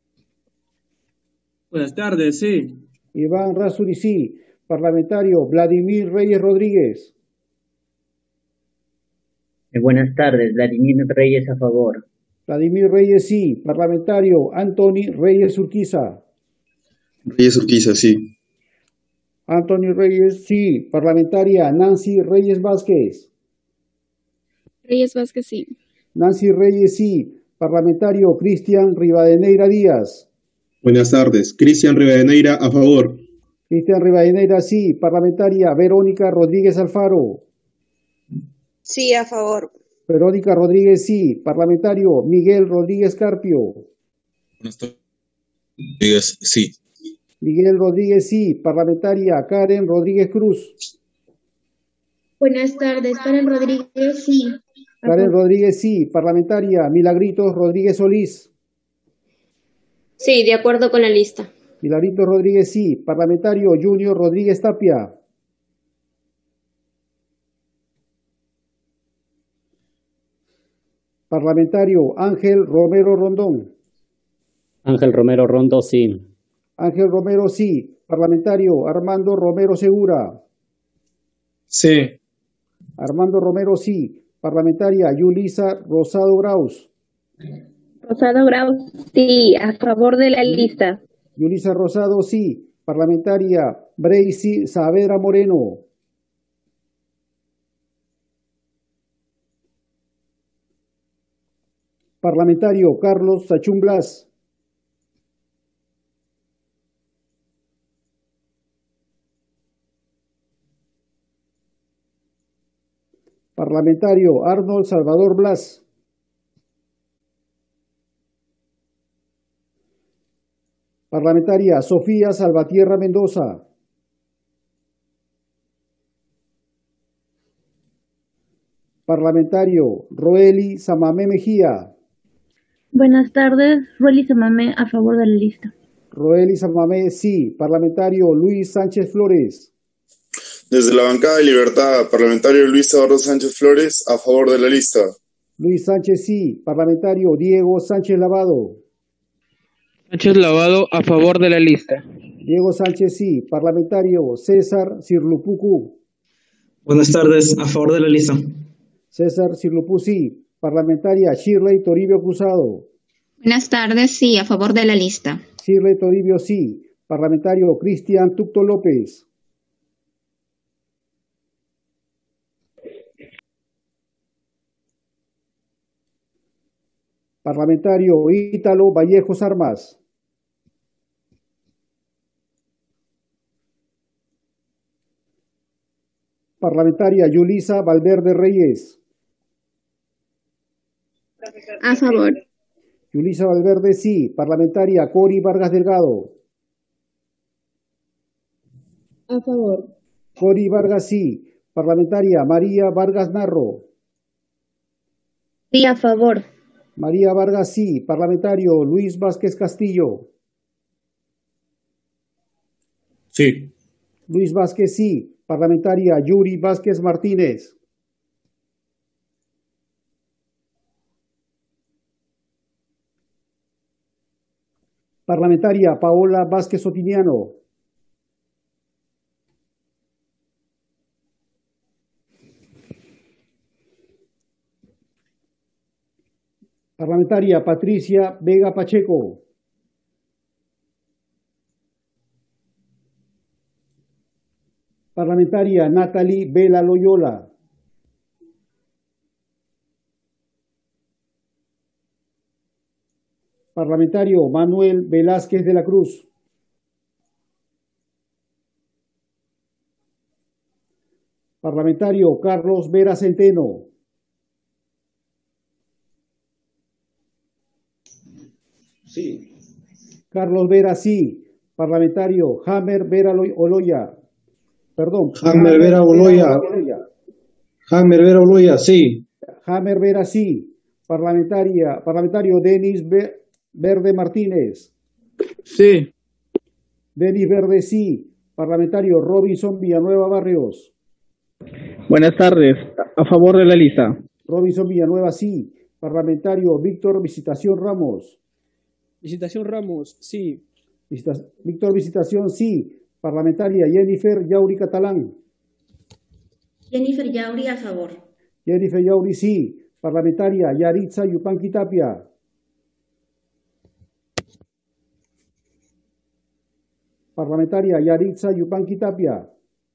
Buenas tardes, sí. Iván Razuri, sí. Parlamentario Vladimir Reyes Rodríguez. Eh, buenas tardes, Vladimir Reyes a favor. Vladimir Reyes, sí. Parlamentario Anthony Reyes Urquiza. Reyes Urquiza, sí. Anthony Reyes, sí. Parlamentaria Nancy Reyes Vázquez. Reyes Vázquez, sí. Nancy Reyes, sí. Parlamentario Cristian Rivadeneira Díaz. Buenas tardes. Cristian Rivadeneira, a favor. Cristian Rivadeneira, sí. Parlamentaria Verónica Rodríguez Alfaro. Sí, a favor. Verónica Rodríguez, sí. Parlamentario Miguel Rodríguez Carpio. Buenas tardes. Sí. Miguel Rodríguez, sí. Parlamentaria Karen Rodríguez Cruz. Buenas tardes, Karen Rodríguez, sí. Karen Rodríguez, sí. Parlamentaria Milagritos Rodríguez Solís. Sí, de acuerdo con la lista. Milagritos Rodríguez, sí. Parlamentario Junior Rodríguez Tapia. Parlamentario Ángel Romero Rondón. Ángel Romero Rondo, sí. Ángel Romero, sí. Parlamentario Armando Romero Segura. Sí. Armando Romero, sí. Parlamentaria Yulisa Rosado Graus. Rosado Graus, sí, a favor de la lista. Yulisa Rosado, sí. Parlamentaria Breisi Saavedra Moreno. Parlamentario Carlos Sachún Blas. Parlamentario Arnold Salvador Blas. Parlamentaria Sofía Salvatierra Mendoza. Parlamentario Roeli Samamé Mejía. Buenas tardes, Roeli Samamé, a favor de la lista. Roeli Samamé, sí. Parlamentario Luis Sánchez Flores. Desde la bancada de Libertad, parlamentario Luis Eduardo Sánchez Flores, a favor de la lista. Luis Sánchez, sí. Parlamentario Diego Sánchez Lavado. Sánchez Lavado, a favor de la lista. Diego Sánchez, sí. Parlamentario César Sirlupucu. Buenas tardes, a favor de la lista. César Sirlupu, sí. Parlamentaria Shirley Toribio Cruzado. Buenas tardes, sí, a favor de la lista. Shirley Toribio, sí. Parlamentario Cristian Tucto López. Parlamentario Ítalo Vallejos Armas. Parlamentaria Yulisa Valverde Reyes. A favor. Yulisa Valverde, sí. Parlamentaria Cori Vargas Delgado. A favor. Cori Vargas, sí. Parlamentaria María Vargas Narro. Sí, a favor. María Vargas, sí. Parlamentario Luis Vázquez Castillo. Sí. Luis Vázquez, sí. Parlamentaria Yuri Vázquez Martínez. Parlamentaria Paola Vázquez Otiniano. Parlamentaria Patricia Vega Pacheco. Parlamentaria Natalie Vela Loyola. Parlamentario Manuel Velázquez de la Cruz. Parlamentario Carlos Vera Centeno. Sí. Carlos Vera, sí. Parlamentario Hammer Vera Oloya. Perdón. Hammer Vera Oloya. Hammer Vera Oloya, sí. Hammer Vera, sí. Parlamentaria, parlamentario Denis Verde Martínez. Sí. Denis Verde, sí. Parlamentario Robinson Villanueva Barrios. Buenas tardes, a favor de la lista. Robinson Villanueva, sí. Parlamentario Víctor Visitación Ramos. Visitación Ramos, sí. Visita Víctor Visitación, sí. Parlamentaria Jennifer Yauri Catalán. Jennifer Yauri, a favor. Jennifer Yauri, sí. Parlamentaria Yaritza Yupanqui Tapia. Parlamentaria Yaritza Yupanqui Tapia.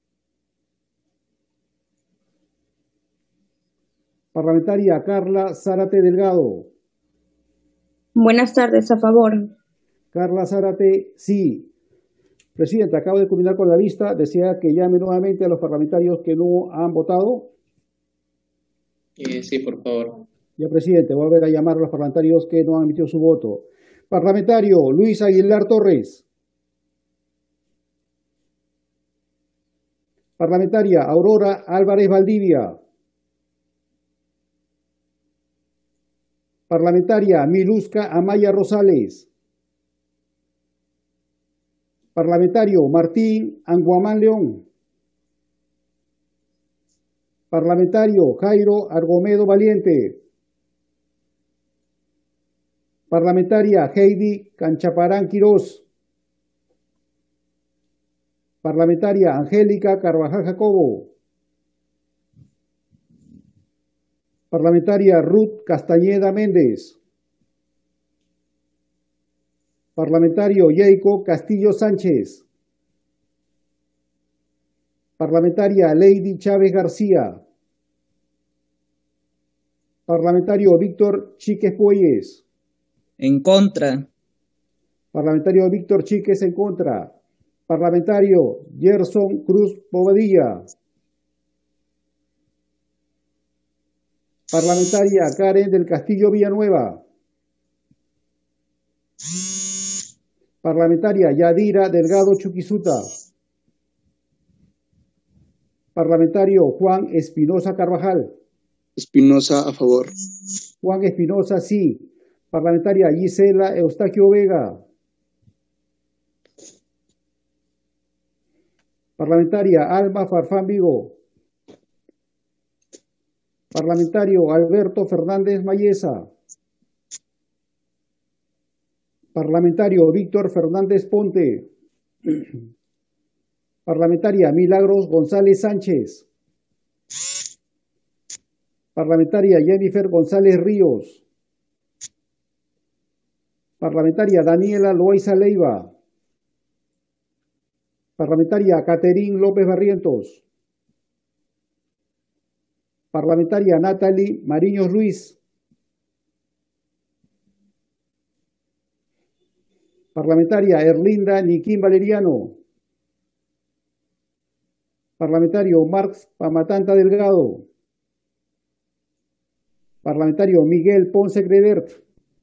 Parlamentaria Carla Zárate Delgado. Buenas tardes, a favor. Carla Zárate, sí. Presidente, acabo de culminar con la lista. Desea que llame nuevamente a los parlamentarios que no han votado. Eh, sí, por favor. Ya, presidente, voy a volver a llamar a los parlamentarios que no han emitido su voto. Parlamentario Luis Aguilar Torres. Parlamentaria Aurora Álvarez Valdivia. Parlamentaria Miluska Amaya Rosales. Parlamentario Martín Anguamán León. Parlamentario Jairo Argomedo Valiente. Parlamentaria Heidi Canchaparán Quirós. Parlamentaria Angélica Carvajal Jacobo. Parlamentaria Ruth Castañeda Méndez. Parlamentario Yeico Castillo Sánchez. Parlamentaria Lady Chávez García. Parlamentario Víctor Chiques Pueyes. En contra. Parlamentario Víctor Chiques en contra. Parlamentario Gerson Cruz Bobadilla. Parlamentaria Karen del Castillo Villanueva. Parlamentaria Yadira Delgado Chuquisuta. Parlamentario Juan Espinosa Carvajal. Espinosa a favor. Juan Espinosa sí. Parlamentaria Gisela Eustaquio Vega. Parlamentaria Alma Farfán Vigo. Parlamentario Alberto Fernández Mayesa. Parlamentario Víctor Fernández Ponte. Parlamentaria Milagros González Sánchez. Parlamentaria Jennifer González Ríos. Parlamentaria Daniela Loaiza Leiva. Parlamentaria Caterín López Barrientos. Parlamentaria Natalie Mariños Ruiz. Parlamentaria Erlinda Niquín Valeriano. Parlamentario Marx Pamatanta Delgado. Parlamentario Miguel Ponce Credert.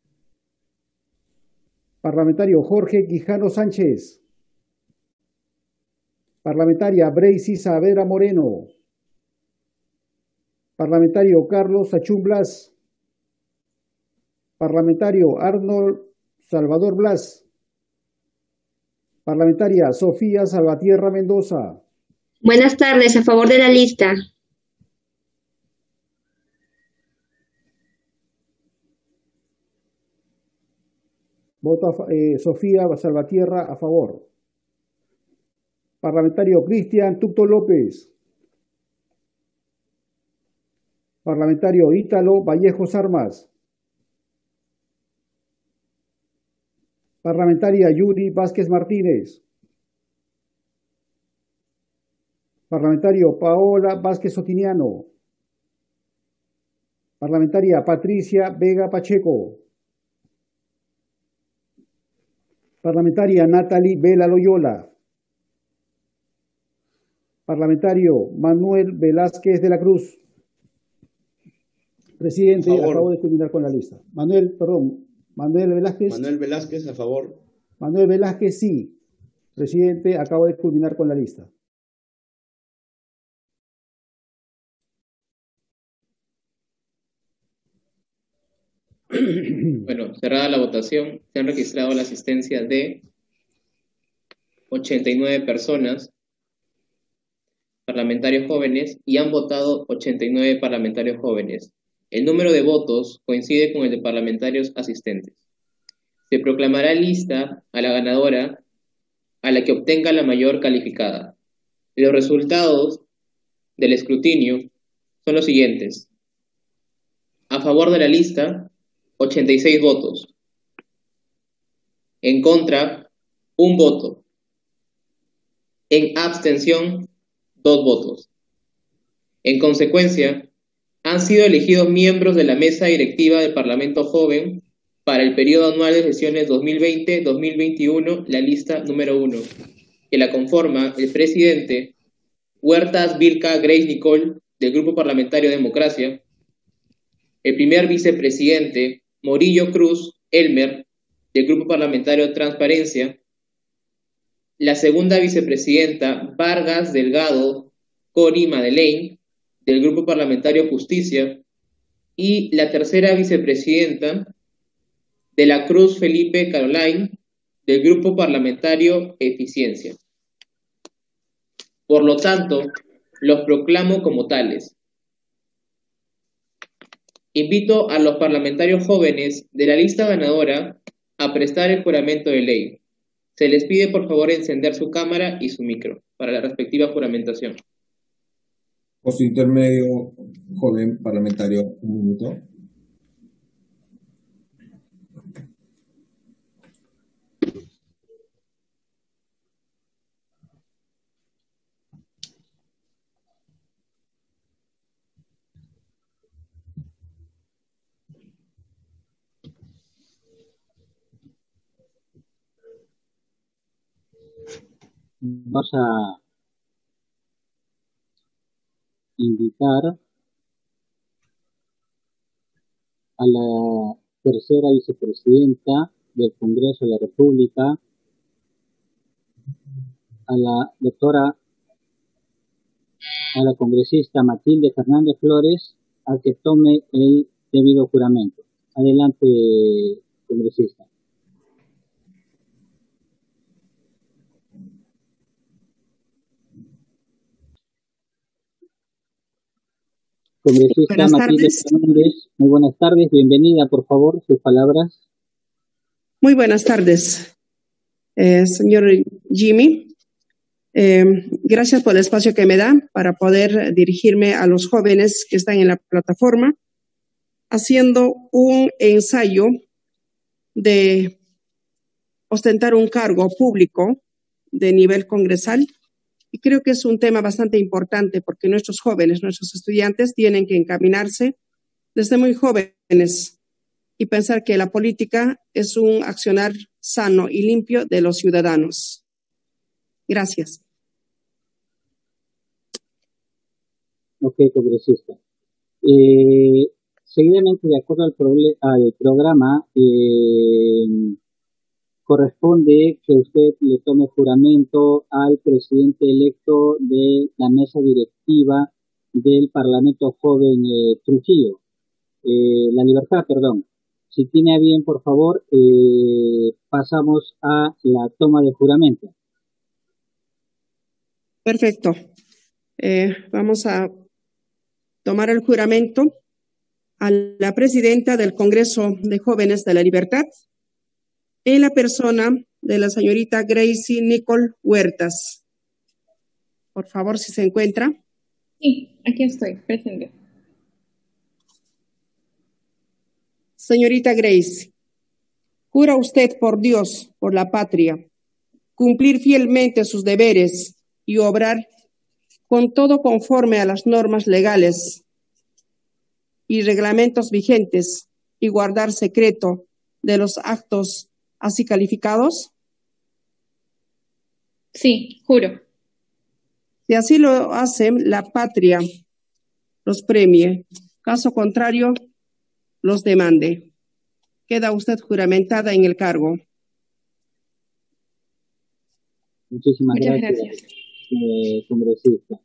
Parlamentario Jorge Quijano Sánchez. Parlamentaria Breisy Saavedra Moreno. Parlamentario Carlos Sachún Blas. Parlamentario Arnold Salvador Blas. Parlamentaria Sofía Salvatierra Mendoza. Buenas tardes, a favor de la lista. Vota eh, Sofía Salvatierra a favor. Parlamentario Cristian Tucto López. Parlamentario Ítalo Vallejos Armas. Parlamentaria Yuri Vázquez Martínez. Parlamentario Paola Vázquez Otiniano. Parlamentaria Patricia Vega Pacheco. Parlamentaria Natalie Vela Loyola. Parlamentario Manuel Velázquez de la Cruz. Presidente, a favor de culminar con la lista. Manuel, perdón, Manuel Velázquez. Manuel Velázquez, a favor. Manuel Velázquez, sí. Presidente, acabo de culminar con la lista. Bueno, cerrada la votación, se han registrado la asistencia de ochenta y nueve personas, parlamentarios jóvenes, y han votado ochenta y nueve parlamentarios jóvenes. El número de votos coincide con el de parlamentarios asistentes. Se proclamará lista a la ganadora a la que obtenga la mayor calificada. Los resultados del escrutinio son los siguientes. A favor de la lista, ochenta y seis votos. En contra, un voto. En abstención, dos votos. En consecuencia, han sido elegidos miembros de la mesa directiva del Parlamento Joven para el periodo anual de sesiones dos mil veinte dos mil veintiuno, la lista número uno, que la conforma el presidente Huertas Vilca Grace Nicole, del Grupo Parlamentario Democracia, el primer vicepresidente Morillo Cruz Elmer, del Grupo Parlamentario Transparencia, la segunda vicepresidenta Vargas Delgado Cori Madeleine, del Grupo Parlamentario Justicia, y la tercera vicepresidenta de la Cruz Felipe Caroline, del Grupo Parlamentario Eficiencia. Por lo tanto, los proclamo como tales. Invito a los parlamentarios jóvenes de la lista ganadora a prestar el juramento de ley. Se les pide por favor encender su cámara y su micro para la respectiva juramentación. Por su intermedio, joven parlamentario, un minuto. Vamos a invitar a la tercera vicepresidenta del Congreso de la República, a la doctora, a la congresista Matilde Fernández Flores, a que tome el debido juramento. Adelante, congresista. Congresista Buenas Matilde tardes. Fernández, muy buenas tardes, bienvenida, por favor, sus palabras. Muy buenas tardes, eh, señor Jimmy. Eh, gracias por el espacio que me da para poder dirigirme a los jóvenes que están en la plataforma, haciendo un ensayo de ostentar un cargo público de nivel congresal. Y creo que es un tema bastante importante porque nuestros jóvenes, nuestros estudiantes tienen que encaminarse desde muy jóvenes y pensar que la política es un accionar sano y limpio de los ciudadanos. Gracias. Ok, congresista. Eh, seguidamente, de acuerdo al, al programa, eh, corresponde que usted le tome juramento al presidente electo de la mesa directiva del Parlamento Joven eh, Trujillo, eh, La Libertad, perdón. Si tiene a bien, por favor, eh, pasamos a la toma de juramento. Perfecto. Eh, vamos a tomar el juramento a la presidenta del Congreso de Jóvenes de la Libertad, en la persona de la señorita Gracie Nicole Huertas. Por favor, si se encuentra. Sí, aquí estoy, presente. Señorita Gracie, jura usted por Dios, por la patria, cumplir fielmente sus deberes y obrar con todo conforme a las normas legales y reglamentos vigentes y guardar secreto de los actos así calificados? Sí, juro. Si así lo hace, la patria los premie. Caso contrario, los demande. Queda usted juramentada en el cargo. Muchísimas Muchas gracias, gracias. Eh, congresista.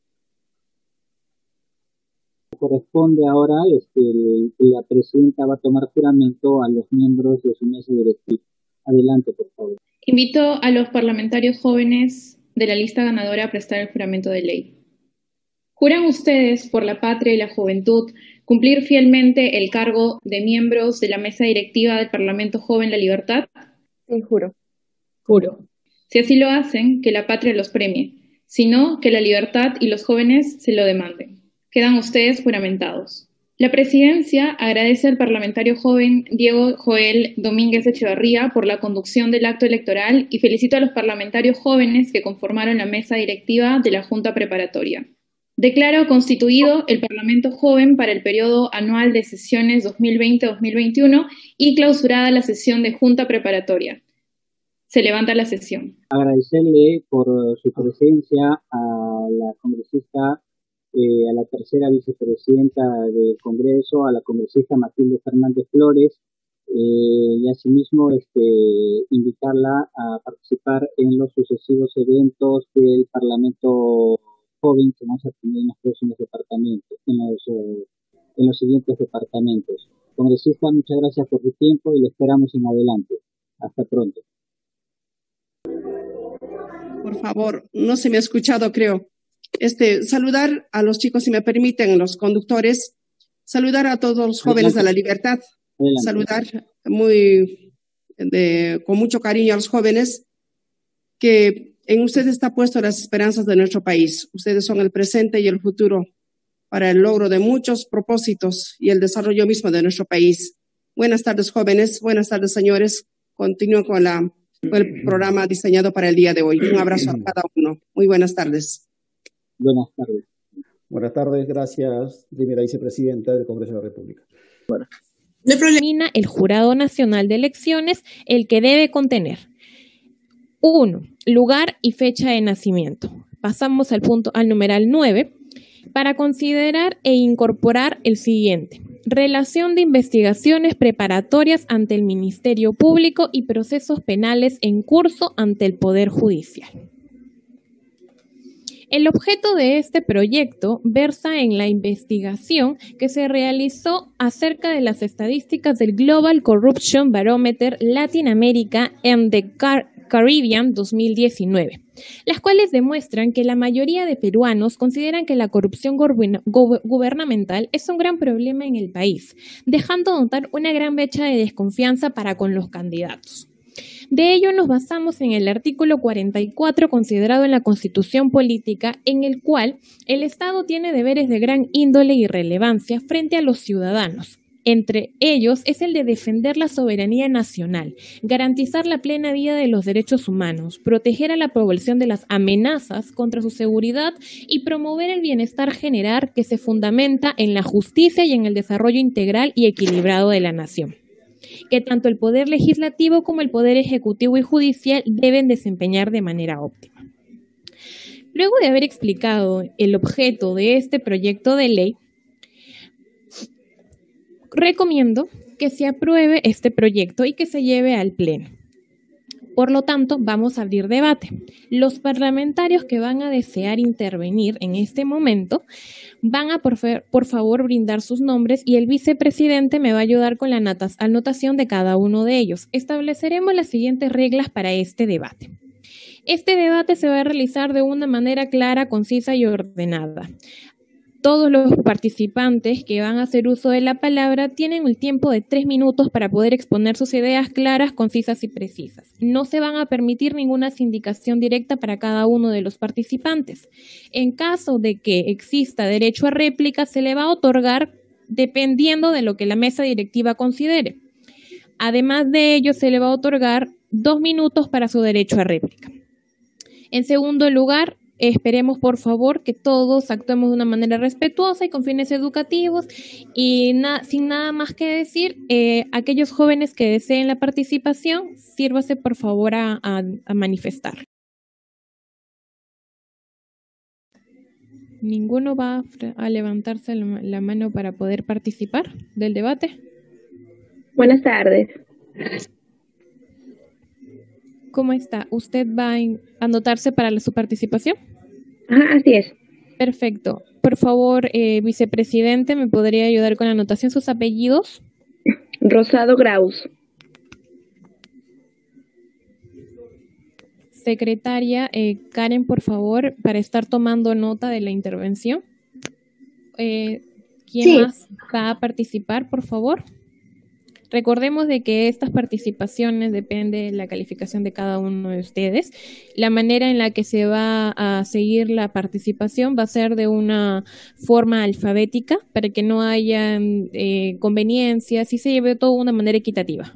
Corresponde ahora, este, el, la presidenta va a tomar juramento a los miembros de su mesa directiva. Adelante, por favor. Invito a los parlamentarios jóvenes de la lista ganadora a prestar el juramento de ley. ¿Juran ustedes, por la patria y la juventud, cumplir fielmente el cargo de miembros de la mesa directiva del Parlamento Joven La Libertad? Sí, juro. Juro. Si así lo hacen, que la patria los premie, si no, que la libertad y los jóvenes se lo demanden. Quedan ustedes juramentados. La presidencia agradece al parlamentario joven Diego Joel Domínguez Echevarría por la conducción del acto electoral y felicito a los parlamentarios jóvenes que conformaron la mesa directiva de la Junta Preparatoria. Declaro constituido el Parlamento Joven para el periodo anual de sesiones dos mil veinte a dos mil veintiuno y clausurada la sesión de Junta Preparatoria. Se levanta la sesión. Agradecerle por su presencia a la congresista, eh, a la tercera vicepresidenta del Congreso, a la congresista Matilde Fernández Flores, eh, y asimismo este, invitarla a participar en los sucesivos eventos del Parlamento Joven que vamos a tener en los próximos departamentos, en los, en los siguientes departamentos. Congresista, muchas gracias por su tiempo y le esperamos en adelante. Hasta pronto. Por favor, no se me ha escuchado, creo. Este, saludar a los chicos, si me permiten, los conductores, saludar a todos los jóvenes de la libertad, Adelante. saludar muy, de, con mucho cariño a los jóvenes, que en ustedes está puesto las esperanzas de nuestro país. Ustedes son el presente y el futuro para el logro de muchos propósitos y el desarrollo mismo de nuestro país. Buenas tardes, jóvenes. Buenas tardes, señores. Continúo con, la, con el programa diseñado para el día de hoy. Un abrazo a cada uno. Muy buenas tardes. Buenas tardes. Buenas tardes. Gracias, primera vicepresidenta del Congreso de la República. Bueno. Determina el Jurado Nacional de Elecciones el que debe contener uno. Lugar y fecha de nacimiento. Pasamos al punto, al numeral nueve, para considerar e incorporar el siguiente. Relación de investigaciones preparatorias ante el Ministerio Público y procesos penales en curso ante el Poder Judicial. El objeto de este proyecto versa en la investigación que se realizó acerca de las estadísticas del Global Corruption Barometer Latin America and the Car Caribbean dos mil diecinueve, las cuales demuestran que la mayoría de peruanos consideran que la corrupción gubernamental es un gran problema en el país, dejando notar una gran brecha de desconfianza para con los candidatos. De ello nos basamos en el artículo cuarenta y cuatro considerado en la Constitución Política, en el cual el Estado tiene deberes de gran índole y relevancia frente a los ciudadanos. Entre ellos es el de defender la soberanía nacional, garantizar la plena vida de los derechos humanos, proteger a la población de las amenazas contra su seguridad y promover el bienestar general que se fundamenta en la justicia y en el desarrollo integral y equilibrado de la nación, que tanto el Poder Legislativo como el Poder Ejecutivo y Judicial deben desempeñar de manera óptima. Luego de haber explicado el objeto de este proyecto de ley, recomiendo que se apruebe este proyecto y que se lleve al Pleno. Por lo tanto, vamos a abrir debate. Los parlamentarios que van a desear intervenir en este momento van a, por, por favor, brindar sus nombres y el vicepresidente me va a ayudar con la anotación de cada uno de ellos. Estableceremos las siguientes reglas para este debate. Este debate se va a realizar de una manera clara, concisa y ordenada. Todos los participantes que van a hacer uso de la palabra tienen el tiempo de tres minutos para poder exponer sus ideas claras, concisas y precisas. No se van a permitir ninguna sindicación directa para cada uno de los participantes. En caso de que exista derecho a réplica, se le va a otorgar dependiendo de lo que la mesa directiva considere. Además de ello, se le va a otorgar dos minutos para su derecho a réplica. En segundo lugar, esperemos por favor que todos actuemos de una manera respetuosa y con fines educativos y na sin nada más que decir, eh, aquellos jóvenes que deseen la participación, sírvase por favor a, a, a manifestar. ¿Ninguno va a, a levantarse la, la mano para poder participar del debate? Buenas tardes. ¿Cómo está? ¿Usted va a anotarse para su participación? Ajá, así es. Perfecto. Por favor, eh, vicepresidente, ¿me podría ayudar con la anotación sus apellidos? Rosado Graus. Secretaria, eh, Karen, por favor, para estar tomando nota de la intervención. Eh, ¿Quién sí. más va a participar, por favor? Recordemos de que estas participaciones depende de la calificación de cada uno de ustedes. La manera en la que se va a seguir la participación va a ser de una forma alfabética para que no haya eh, conveniencias y se lleve todo de una manera equitativa.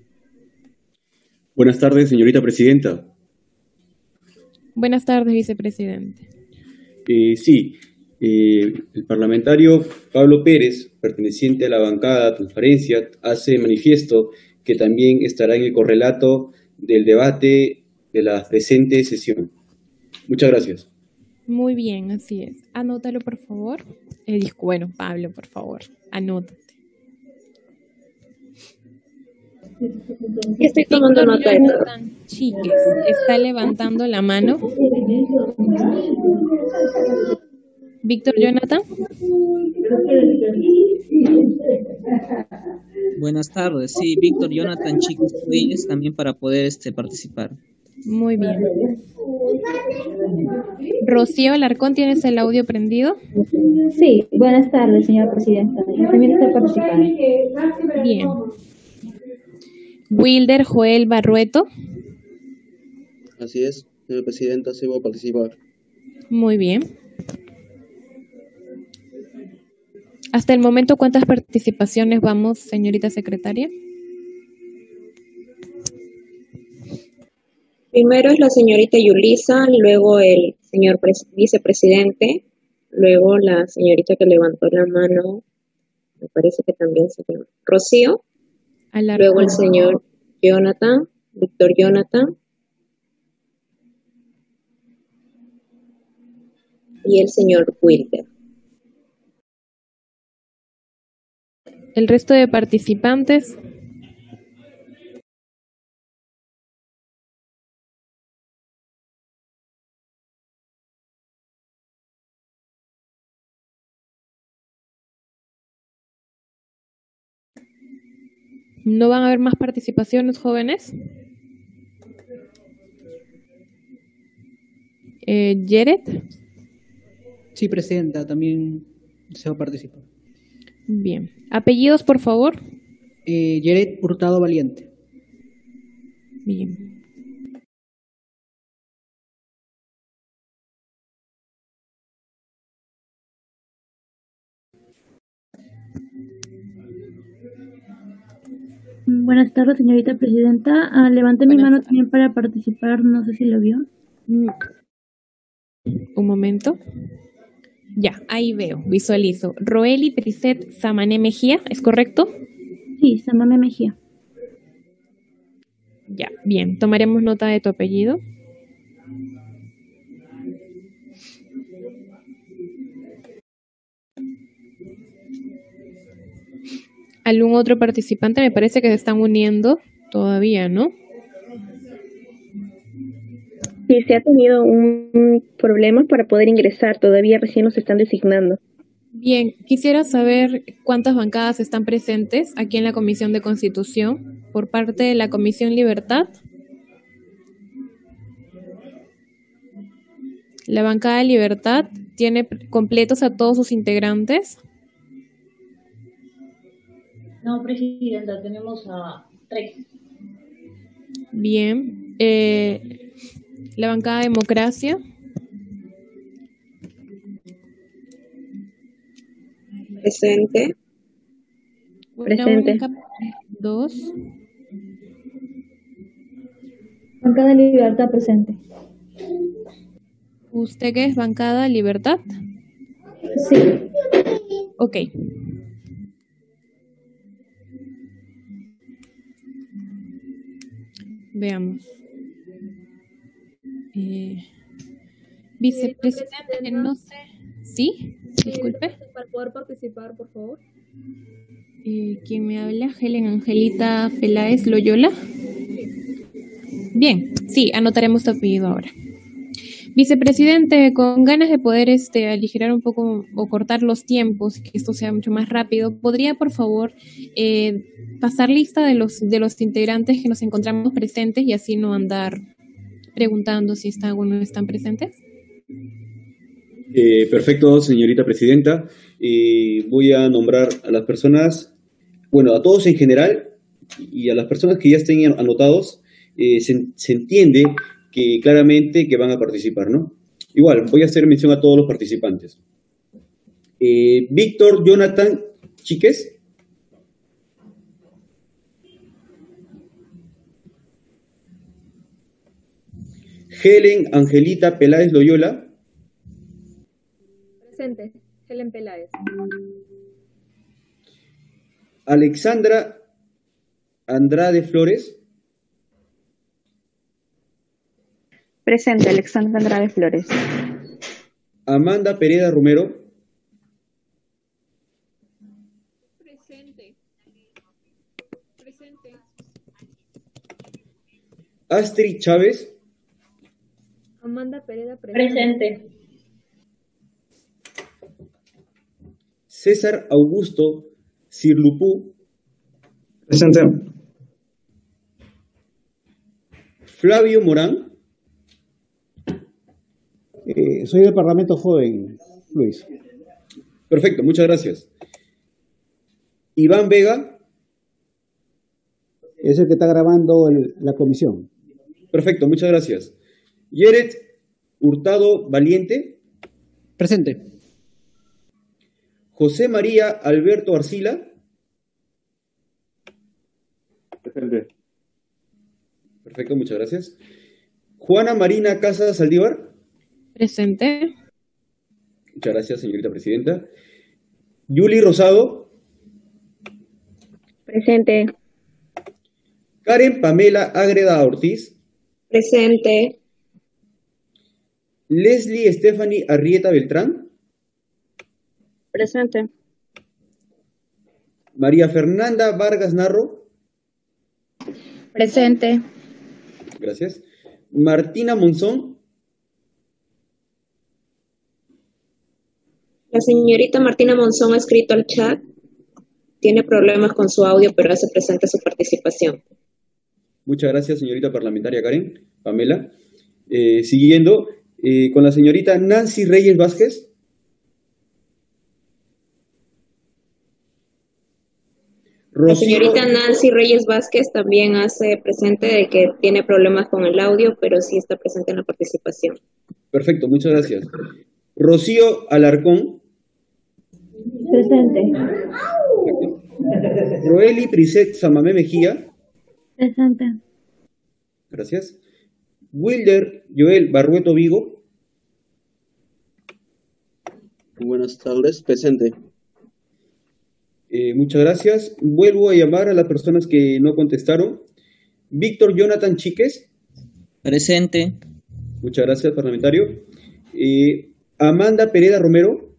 Buenas tardes, señorita presidenta. Buenas tardes, vicepresidente. Eh, sí. Eh, el parlamentario Pablo Pérez, perteneciente a la bancada Transparencia, hace manifiesto que también estará en el correlato del debate de la presente sesión. Muchas gracias. Muy bien, así es. Anótalo, por favor. Eh, bueno, Pablo, por favor, anótate. Estoy tomando nota de todo. Chiques, está levantando la mano. Víctor Jonathan. Buenas tardes, sí, Víctor Jonathan Chicos Ruiz, también para poder este, participar. Muy bien. Rocío Alarcón, ¿tienes el audio prendido? Sí, buenas tardes, señora presidenta. Yo también estoy participando. Bien. Wilder Joel Barrueto. Así es, señora presidenta, sí voy a participar. Muy bien. Hasta el momento, ¿cuántas participaciones vamos, señorita secretaria? Primero es la señorita Yulisa, luego el señor vicepresidente, luego la señorita que levantó la mano, me parece que también se llama Rocío, Alarcón. Luego el señor Jonathan, Víctor Jonathan, y el señor Wilder. El resto de participantes. ¿No van a haber más participaciones, jóvenes? Eh, ¿Yeret? Sí, presidenta, también deseo participar. Bien. ¿Apellidos, por favor? Eh, Yeret Hurtado Valiente. Bien. Buenas tardes, señorita presidenta. Ah, levanté mi mano también para participar, no sé si lo vio. Un momento. Ya, ahí veo, visualizo. Roeli Priset Samané Mejía, ¿es correcto? Sí, Samané Mejía. Ya, bien, tomaremos nota de tu apellido. ¿Algún otro participante? Me parece que se están uniendo todavía, ¿no? Sí, se ha tenido un, un problema para poder ingresar, todavía recién nos están designando. Bien, quisiera saber cuántas bancadas están presentes aquí en la Comisión de Constitución por parte de la Comisión Libertad. La bancada de Libertad tiene completos a todos sus integrantes. No, presidenta, tenemos a tres. Bien. Eh, la bancada de Democracia. Presente. Una Presente. única, dos. Bancada de Libertad presente. ¿Usted qué es bancada Libertad? Sí. Ok. Veamos. Eh, vicepresidente, no sé. ¿Sí? Disculpe. Para poder participar, por favor. Eh, ¿Quién me habla? Helen Angelita Peláez Loyola. Bien, sí, anotaremos tu apellido ahora. Vicepresidente, con ganas de poder este, aligerar un poco o cortar los tiempos, que esto sea mucho más rápido, ¿podría por favor eh, pasar lista de los, de los integrantes que nos encontramos presentes y así no andar preguntando si están o no están presentes? Eh, perfecto, señorita presidenta. Eh, voy a nombrar a las personas, bueno, a todos en general y a las personas que ya estén anotados, eh, se, se entiende que claramente que van a participar, ¿no? Igual, voy a hacer mención a todos los participantes. Eh, Víctor Jonathan Chiques. Helen Angelita Peláez Loyola. Presente, Helen Peláez. Alexandra Andrade Flores. Presente, Alexandra Andrade Flores. Amanda Pereda Romero. Presente. Presente. Astrid Chávez. Amanda Pereda presente. Presente. César Augusto Cirlupú. Presente. Flavio Morán. Eh, soy del Parlamento Joven, Luis. Perfecto, muchas gracias. Iván Vega. Es el que está grabando el, la comisión. Perfecto, muchas gracias. Yeret Hurtado Valiente. Presente. José María Alberto Arcila. Presente. Perfecto, muchas gracias. Juana Marina Casa Saldívar. Presente. Muchas gracias, señorita presidenta. Yuli Rosado. Presente. Karen Pamela Ágreda Ortiz. Presente. Leslie Stephanie Arrieta Beltrán. Presente. María Fernanda Vargas Narro. Presente. Gracias. Martina Monzón. La señorita Martina Monzón ha escrito al chat. Tiene problemas con su audio, pero hace presente su participación. Muchas gracias, señorita parlamentaria Karen Pamela. Eh, siguiendo eh, con la señorita Nancy Reyes Vázquez. La señorita Nancy Reyes Vázquez también hace presente de que tiene problemas con el audio, pero sí está presente en la participación. Perfecto, muchas gracias. Rocío Alarcón. Presente. Roeli Priset Samamé Mejía. Presente. Gracias. Wilder Joel Barrueto Vigo. Buenas tardes, presente. Eh, muchas gracias. Vuelvo a llamar a las personas que no contestaron. Víctor Jonathan Chiques. Presente. Muchas gracias, parlamentario. Eh, Amanda Pereda Romero.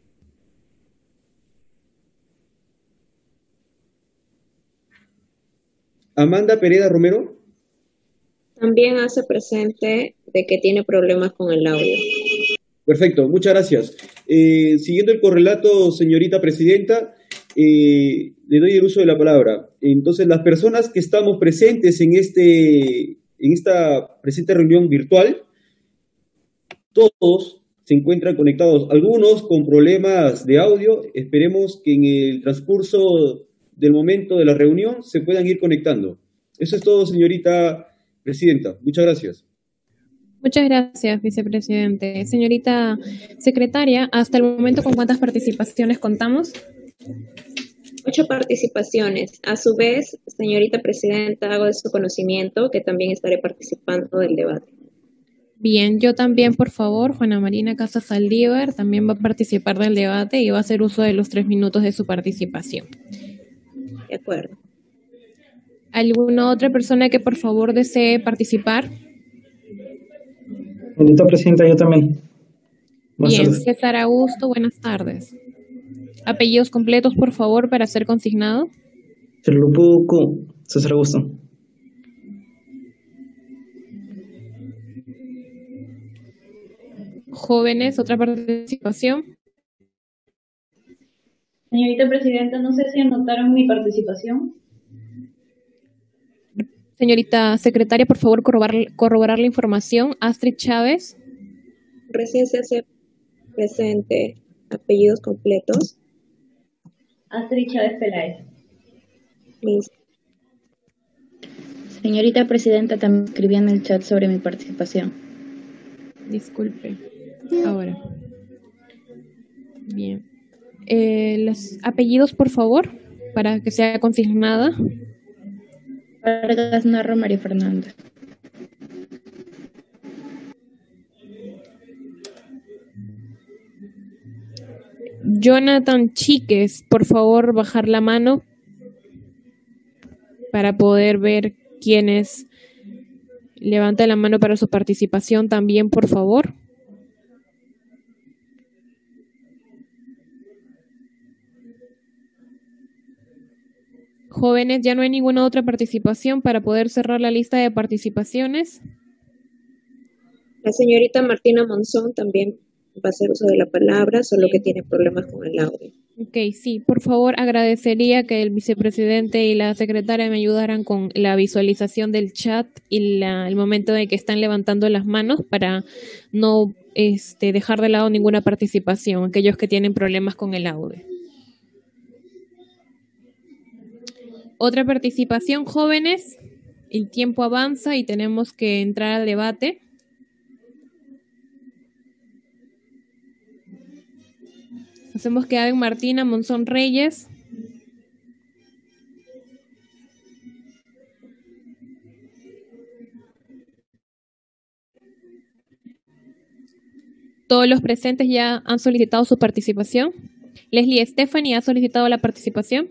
Amanda Pereda Romero. También hace presente de que tiene problemas con el audio. Perfecto, muchas gracias. Eh, siguiendo el correlato, señorita presidenta, eh, le doy el uso de la palabra. Entonces, las personas que estamos presentes en, este, en esta presente reunión virtual, todos se encuentran conectados, algunos con problemas de audio. Esperemos que en el transcurso del momento de la reunión se puedan ir conectando. Eso es todo, señorita presidenta. Muchas gracias. Muchas gracias, vicepresidente. Señorita secretaria, hasta el momento, ¿con cuántas participaciones contamos? Ocho participaciones. A su vez, señorita presidenta, hago de su conocimiento que también estaré participando del debate. Bien, yo también, por favor, Juana Marina Casa Saldívar, también va a participar del debate y va a hacer uso de los tres minutos de su participación. De acuerdo. ¿Alguna otra persona que por favor desee participar? Señorita presidenta, yo también. Buenas Bien, tardes. César Augusto, buenas tardes. Apellidos completos, por favor, para ser consignado. Cirlupú, César Augusto. Jóvenes, otra participación. Señorita presidenta, no sé si anotaron mi participación. Señorita secretaria, por favor, corroborar, corroborar la información. Astrid Chávez. Recién se hace presente. Apellidos completos. Astrid Chávez Peláez. Listo. Señorita presidenta, también escribí en el chat sobre mi participación. Disculpe. Ahora. Bien. Eh, los apellidos, por favor, para que sea consignada. Vargas Narro María Fernanda. Jonathan Chiques, por favor, bajar la mano para poder ver quiénes levanta la mano para su participación también, por favor. Jóvenes, ya no hay ninguna otra participación para poder cerrar la lista de participaciones. La señorita Martina Monzón también va a hacer uso de la palabra, solo que tiene problemas con el audio. Ok, sí, por favor, agradecería que el vicepresidente y la secretaria me ayudaran con la visualización del chat y la, el momento en que están levantando las manos para no este, dejar de lado ninguna participación, aquellos que tienen problemas con el audio. Otra participación, jóvenes. El tiempo avanza y tenemos que entrar al debate. Hacemos que hagan Martina Monzón Reyes. Todos los presentes ya han solicitado su participación. Leslie Stephanie ha solicitado la participación.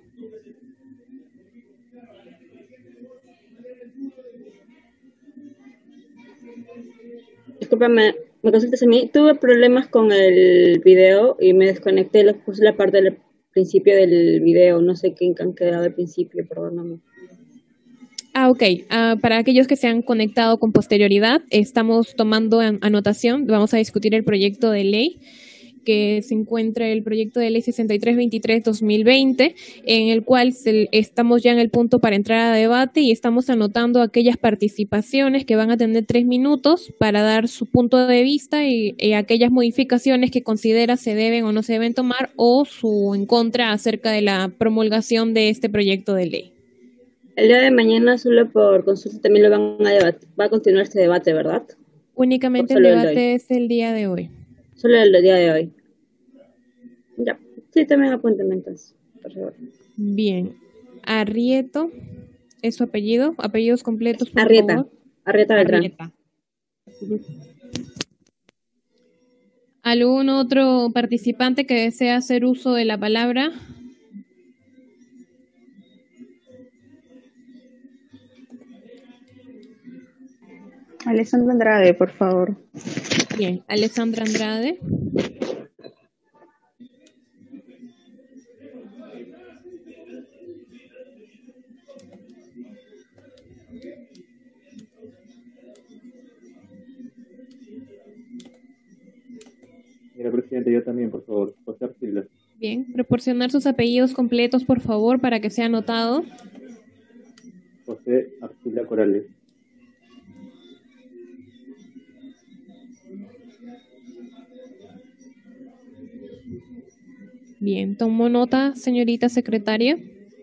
Discúlpame, me consultas a mí. Tuve problemas con el video y me desconecté, lo puse la parte del principio del video. No sé qué han quedado al principio, perdóname. Ah, ok. Uh, para aquellos que se han conectado con posterioridad, estamos tomando an anotación. Vamos a discutir el proyecto de ley que se encuentra el proyecto de ley sesenta y tres veintitrés dos mil veinte, en el cual se, estamos ya en el punto para entrar a debate y estamos anotando aquellas participaciones que van a tener tres minutos para dar su punto de vista y, y aquellas modificaciones que considera se deben o no se deben tomar o su en contra acerca de la promulgación de este proyecto de ley. El día de mañana, solo por consulta, también lo van a debatir. Va a continuar este debate, ¿verdad? Únicamente el debate es el día de hoy. Solo el día de hoy. Ya. Sí, también apúntame entonces, por favor. Bien. Arrieto, ¿es su apellido? Apellidos completos, por Arrieta. favor. Arrieta Beltrán. Arrieta. ¿Algún otro participante que desea hacer uso de la palabra? Alessandra Andrade, por favor. Bien, Alessandra Andrade. Señora Presidenta, yo también, por favor. José Arcila. Bien, proporcionar sus apellidos completos, por favor, para que sea anotado. José Arcila Corales. Bien, ¿tomó nota, señorita secretaria?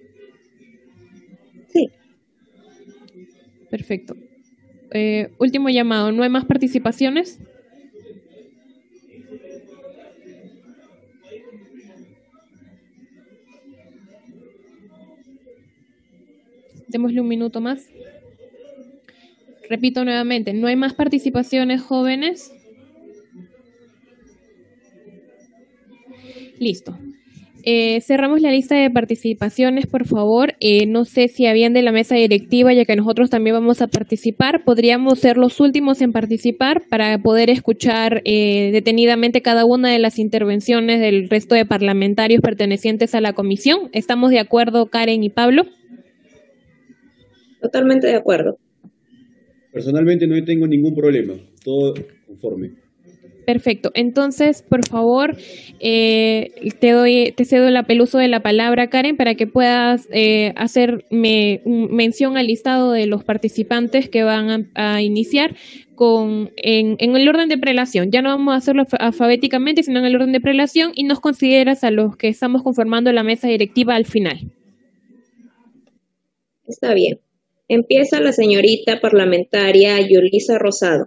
Sí. Perfecto. Eh, último llamado, ¿no hay más participaciones? Démosle un minuto más. Repito nuevamente, ¿no hay más participaciones, jóvenes? Listo. Eh, cerramos la lista de participaciones, por favor. Eh, no sé si habían de la mesa directiva, ya que nosotros también vamos a participar. Podríamos ser los últimos en participar para poder escuchar eh, detenidamente cada una de las intervenciones del resto de parlamentarios pertenecientes a la comisión. ¿Estamos de acuerdo, Karen y Pablo? Totalmente de acuerdo. Personalmente no tengo ningún problema. Todo conforme. Perfecto. Entonces, por favor, eh, te doy, te cedo la, el uso de la palabra, Karen, para que puedas eh, hacerme mención al listado de los participantes que van a, a iniciar con en, en el orden de prelación. Ya no vamos a hacerlo alfabéticamente, sino en el orden de prelación, y nos consideras a los que estamos conformando la mesa directiva al final. Está bien. Empieza la señorita parlamentaria Yulisa Rosado.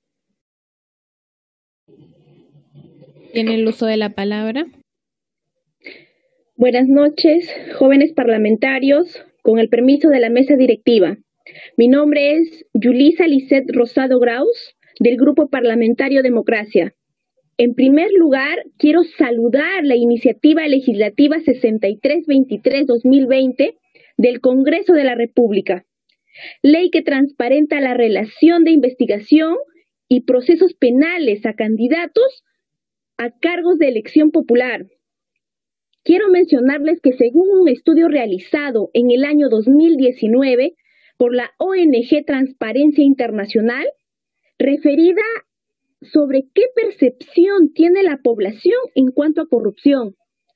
Tiene el uso de la palabra. Buenas noches, jóvenes parlamentarios, con el permiso de la mesa directiva. Mi nombre es Yulisa Lisset Rosado Graus, del Grupo Parlamentario Democracia. En primer lugar, quiero saludar la iniciativa legislativa sesenta y tres veintitrés dos mil veinte del Congreso de la República, ley que transparenta la relación de investigación y procesos penales a candidatos a cargos de elección popular. Quiero mencionarles que según un estudio realizado en el año dos mil diecinueve por la O N G Transparencia Internacional, referida sobre qué percepción tiene la población en cuanto a corrupción,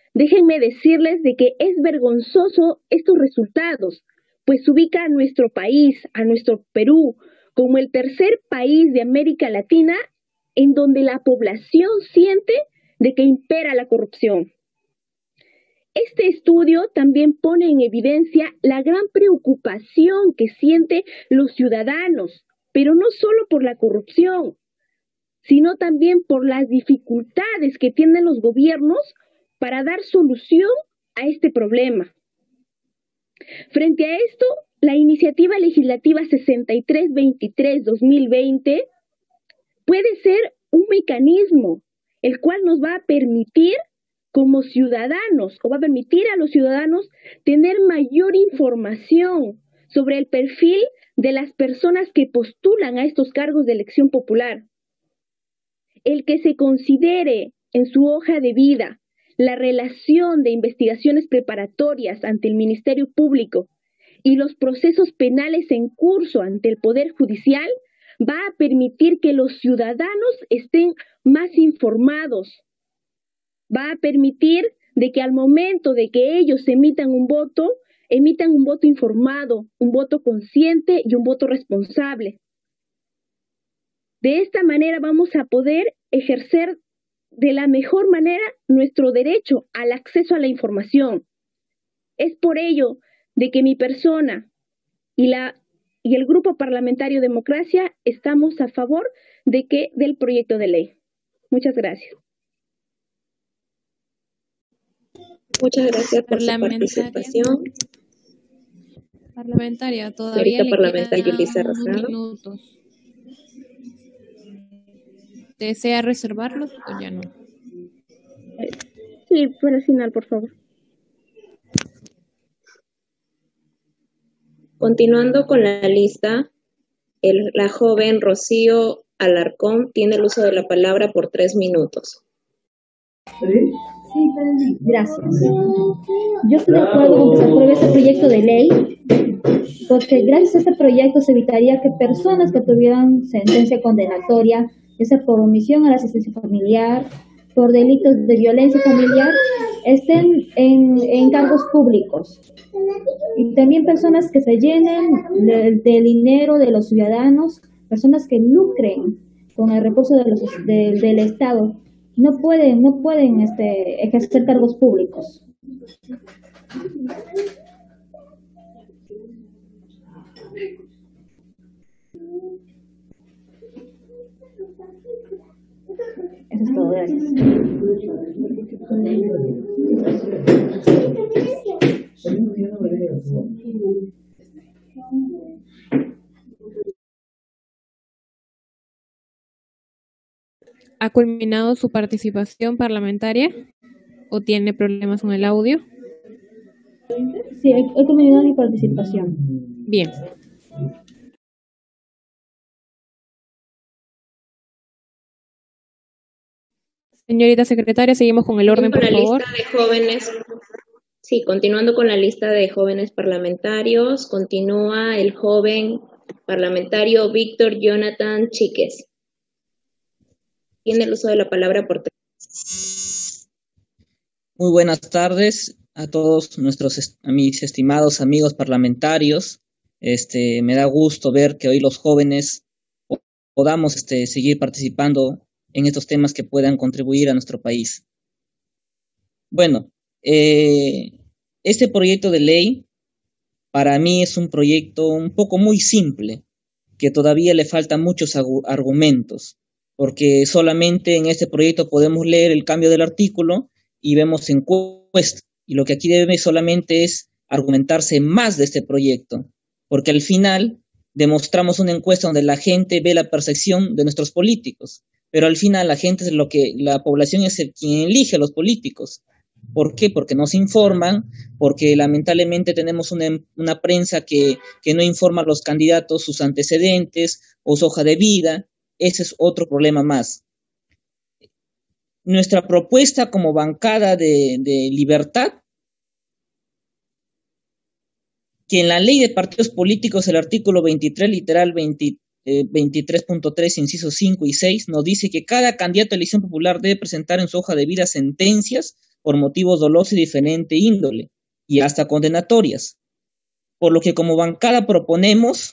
déjenme decirles de que es vergonzoso estos resultados, pues ubica a nuestro país, a nuestro Perú, como el tercer país de América Latina en donde la población siente de que impera la corrupción. Este estudio también pone en evidencia la gran preocupación que sienten los ciudadanos, pero no solo por la corrupción, sino también por las dificultades que tienen los gobiernos para dar solución a este problema. Frente a esto, la iniciativa legislativa sesenta y tres veintitrés dos mil veinte puede ser un mecanismo el cual nos va a permitir como ciudadanos, o va a permitir a los ciudadanos tener mayor información sobre el perfil de las personas que postulan a estos cargos de elección popular. El que se considere en su hoja de vida la relación de investigaciones preparatorias ante el Ministerio Público y los procesos penales en curso ante el Poder Judicial va a permitir que los ciudadanos estén más informados. Va a permitir de que al momento de que ellos emitan un voto, emitan un voto informado, un voto consciente y un voto responsable. De esta manera vamos a poder ejercer de la mejor manera nuestro derecho al acceso a la información. Es por ello de que mi persona y, la, y el Grupo Parlamentario Democracia estamos a favor de que, del proyecto de ley. Muchas gracias. Muchas gracias por su participación. Parlamentaria, todavía le parlamentaria quedan Yulisa unos Rosado. minutos. ¿Desea reservarlos o ya no? Sí, para el final, por favor. Continuando con la lista, el, la joven Rocío Alarcón tiene el uso de la palabra por tres minutos. Sí, gracias. Yo estoy de acuerdo con que se apruebe este proyecto de ley, porque gracias a este proyecto se evitaría que personas que tuvieran sentencia condenatoria, ya sea por omisión a la asistencia familiar, por delitos de violencia familiar, estén en, en cargos públicos. Y también personas que se llenen del de dinero de los ciudadanos, personas que lucren con el recurso de los, de, del Estado. No pueden, no pueden este, ejercer cargos públicos. Eso es todo, gracias. ¿Ha culminado su participación parlamentaria o tiene problemas con el audio? Sí, he, he culminado mi participación. Bien. Señorita secretaria, seguimos con el orden, con por la favor. Lista de jóvenes, sí, continuando con la lista de jóvenes parlamentarios, continúa el joven parlamentario Víctor Jonathan Chiques. Tiene el uso de la palabra por tres. Muy buenas tardes a todos nuestros a mis estimados amigos parlamentarios. Este, me da gusto ver que hoy los jóvenes podamos este, seguir participando en estos temas que puedan contribuir a nuestro país. Bueno, eh, este proyecto de ley para mí es un proyecto un poco muy simple, que todavía le faltan muchos argumentos, porque solamente en este proyecto podemos leer el cambio del artículo y vemos encuesta, y lo que aquí debe solamente es argumentarse más de este proyecto, porque al final demostramos una encuesta donde la gente ve la percepción de nuestros políticos, pero al final la gente es lo que, la población es el quien elige a los políticos. ¿Por qué? Porque no se informan, porque lamentablemente tenemos una, una prensa que, que no informa a los candidatos sus antecedentes o su hoja de vida. Ese es otro problema más. Nuestra propuesta como bancada de, de Libertad, que en la ley de partidos políticos, el artículo veintitrés, literal veinte, eh, veintitrés punto tres, incisos cinco y seis, nos dice que cada candidato a elección popular debe presentar en su hoja de vida sentencias por motivos dolosos y diferente índole, y hasta condenatorias. Por lo que como bancada proponemos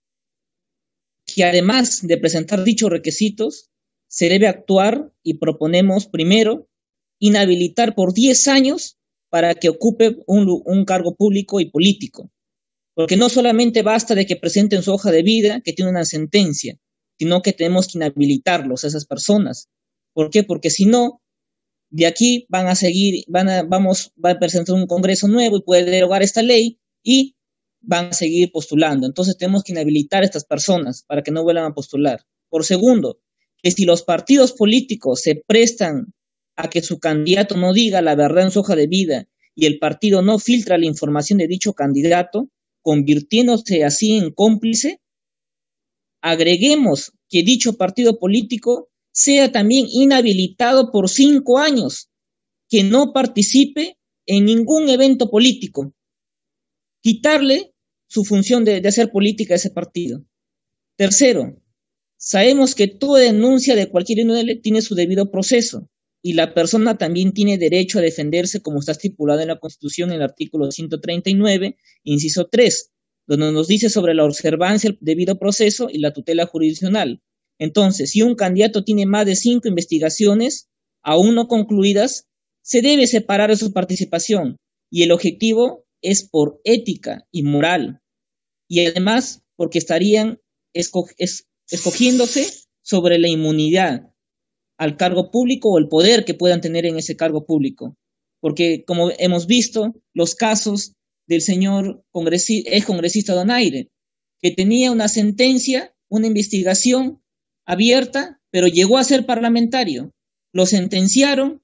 que además de presentar dichos requisitos, se debe actuar y proponemos primero inhabilitar por diez años para que ocupe un, un cargo público y político. Porque no solamente basta de que presenten su hoja de vida que tiene una sentencia, sino que tenemos que inhabilitarlos a esas personas. ¿Por qué? Porque si no, de aquí van a seguir, van a, vamos, va a presentar un congreso nuevo y puede derogar esta ley y van a seguir postulando. Entonces tenemos que inhabilitar a estas personas para que no vuelvan a postular. Por segundo, que si los partidos políticos se prestan a que su candidato no diga la verdad en su hoja de vida y el partido no filtra la información de dicho candidato, convirtiéndose así en cómplice, agreguemos que dicho partido político sea también inhabilitado por cinco años, que no participe en ningún evento político, quitarle su función de, de hacer política a ese partido. Tercero, sabemos que toda denuncia de cualquier índole tiene su debido proceso y la persona también tiene derecho a defenderse como está estipulado en la Constitución en el artículo ciento treinta y nueve, inciso tres, donde nos dice sobre la observancia del debido proceso y la tutela jurisdiccional. Entonces, si un candidato tiene más de cinco investigaciones aún no concluidas, se debe separar de su participación y el objetivo es por ética y moral y además porque estarían esco es escogiéndose sobre la inmunidad al cargo público o el poder que puedan tener en ese cargo público. Porque como hemos visto, los casos del señor congresi ex congresista Donaire, que tenía una sentencia, una investigación abierta, pero llegó a ser parlamentario. Lo sentenciaron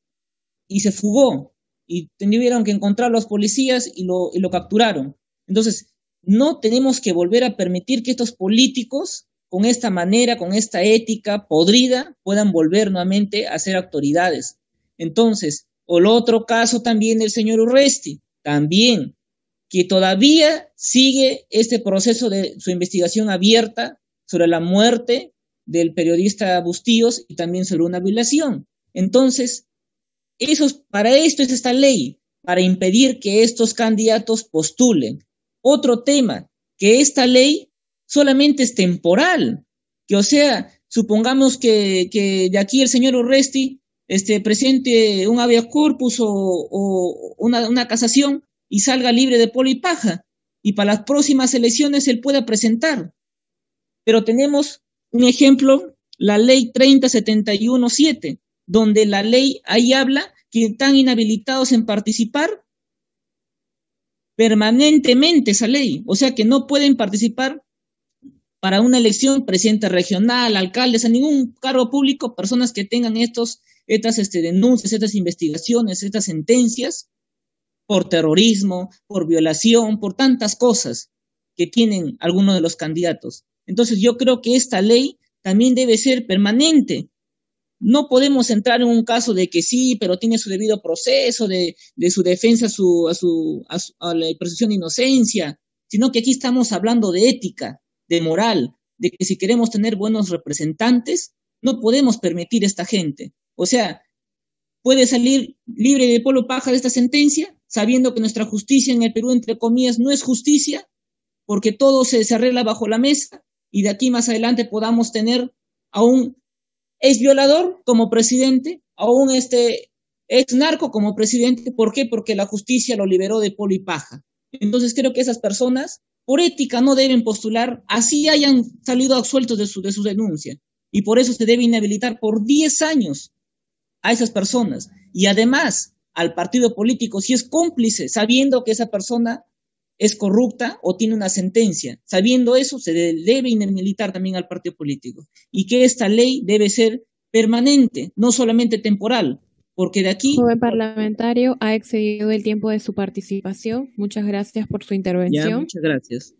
y se fugó. Y tuvieron que encontrar a los policías y lo, y lo capturaron. Entonces, no tenemos que volver a permitir que estos políticos, con esta manera, con esta ética podrida, puedan volver nuevamente a ser autoridades. Entonces, o el otro caso también del señor Urresti, también, que todavía sigue este proceso de su investigación abierta sobre la muerte del periodista Bustíos y también sobre una violación. Entonces, eso es, para esto es esta ley, para impedir que estos candidatos postulen. Otro tema, que esta ley solamente es temporal, que o sea, supongamos que, que de aquí el señor Urresti este, presente un habeas corpus o, o una, una casación y salga libre de polo y paja, y para las próximas elecciones él pueda presentar. Pero tenemos un ejemplo, la ley treinta setenta y uno siete, donde la ley ahí habla que están inhabilitados en participar permanentemente esa ley, o sea que no pueden participar para una elección, presidente regional, alcaldes, a ningún cargo público, personas que tengan estos, estas este, denuncias, estas investigaciones, estas sentencias por terrorismo, por violación, por tantas cosas que tienen algunos de los candidatos. Entonces yo creo que esta ley también debe ser permanente. No podemos entrar en un caso de que sí, pero tiene su debido proceso de, de su defensa a, su, a, su, a, su, a la presunción de inocencia, sino que aquí estamos hablando de ética, de moral, de que si queremos tener buenos representantes, no podemos permitir a esta gente. O sea, puede salir libre de polo paja de esta sentencia, sabiendo que nuestra justicia en el Perú, entre comillas, no es justicia, porque todo se, se arregla bajo la mesa, y de aquí más adelante podamos tener a un ex violador como presidente, a un este, ex narco como presidente. ¿Por qué? Porque la justicia lo liberó de polo y paja. Entonces creo que esas personas, por ética, no deben postular, así hayan salido absueltos de su, de su denuncia. Y por eso se debe inhabilitar por diez años a esas personas. Y además, al partido político, si es cómplice, sabiendo que esa persona es corrupta o tiene una sentencia, sabiendo eso, se debe inhabilitar también al partido político. Y que esta ley debe ser permanente, no solamente temporal, porque de aquí... Joven parlamentario, ha excedido el tiempo de su participación. Muchas gracias por su intervención. Ya, muchas gracias.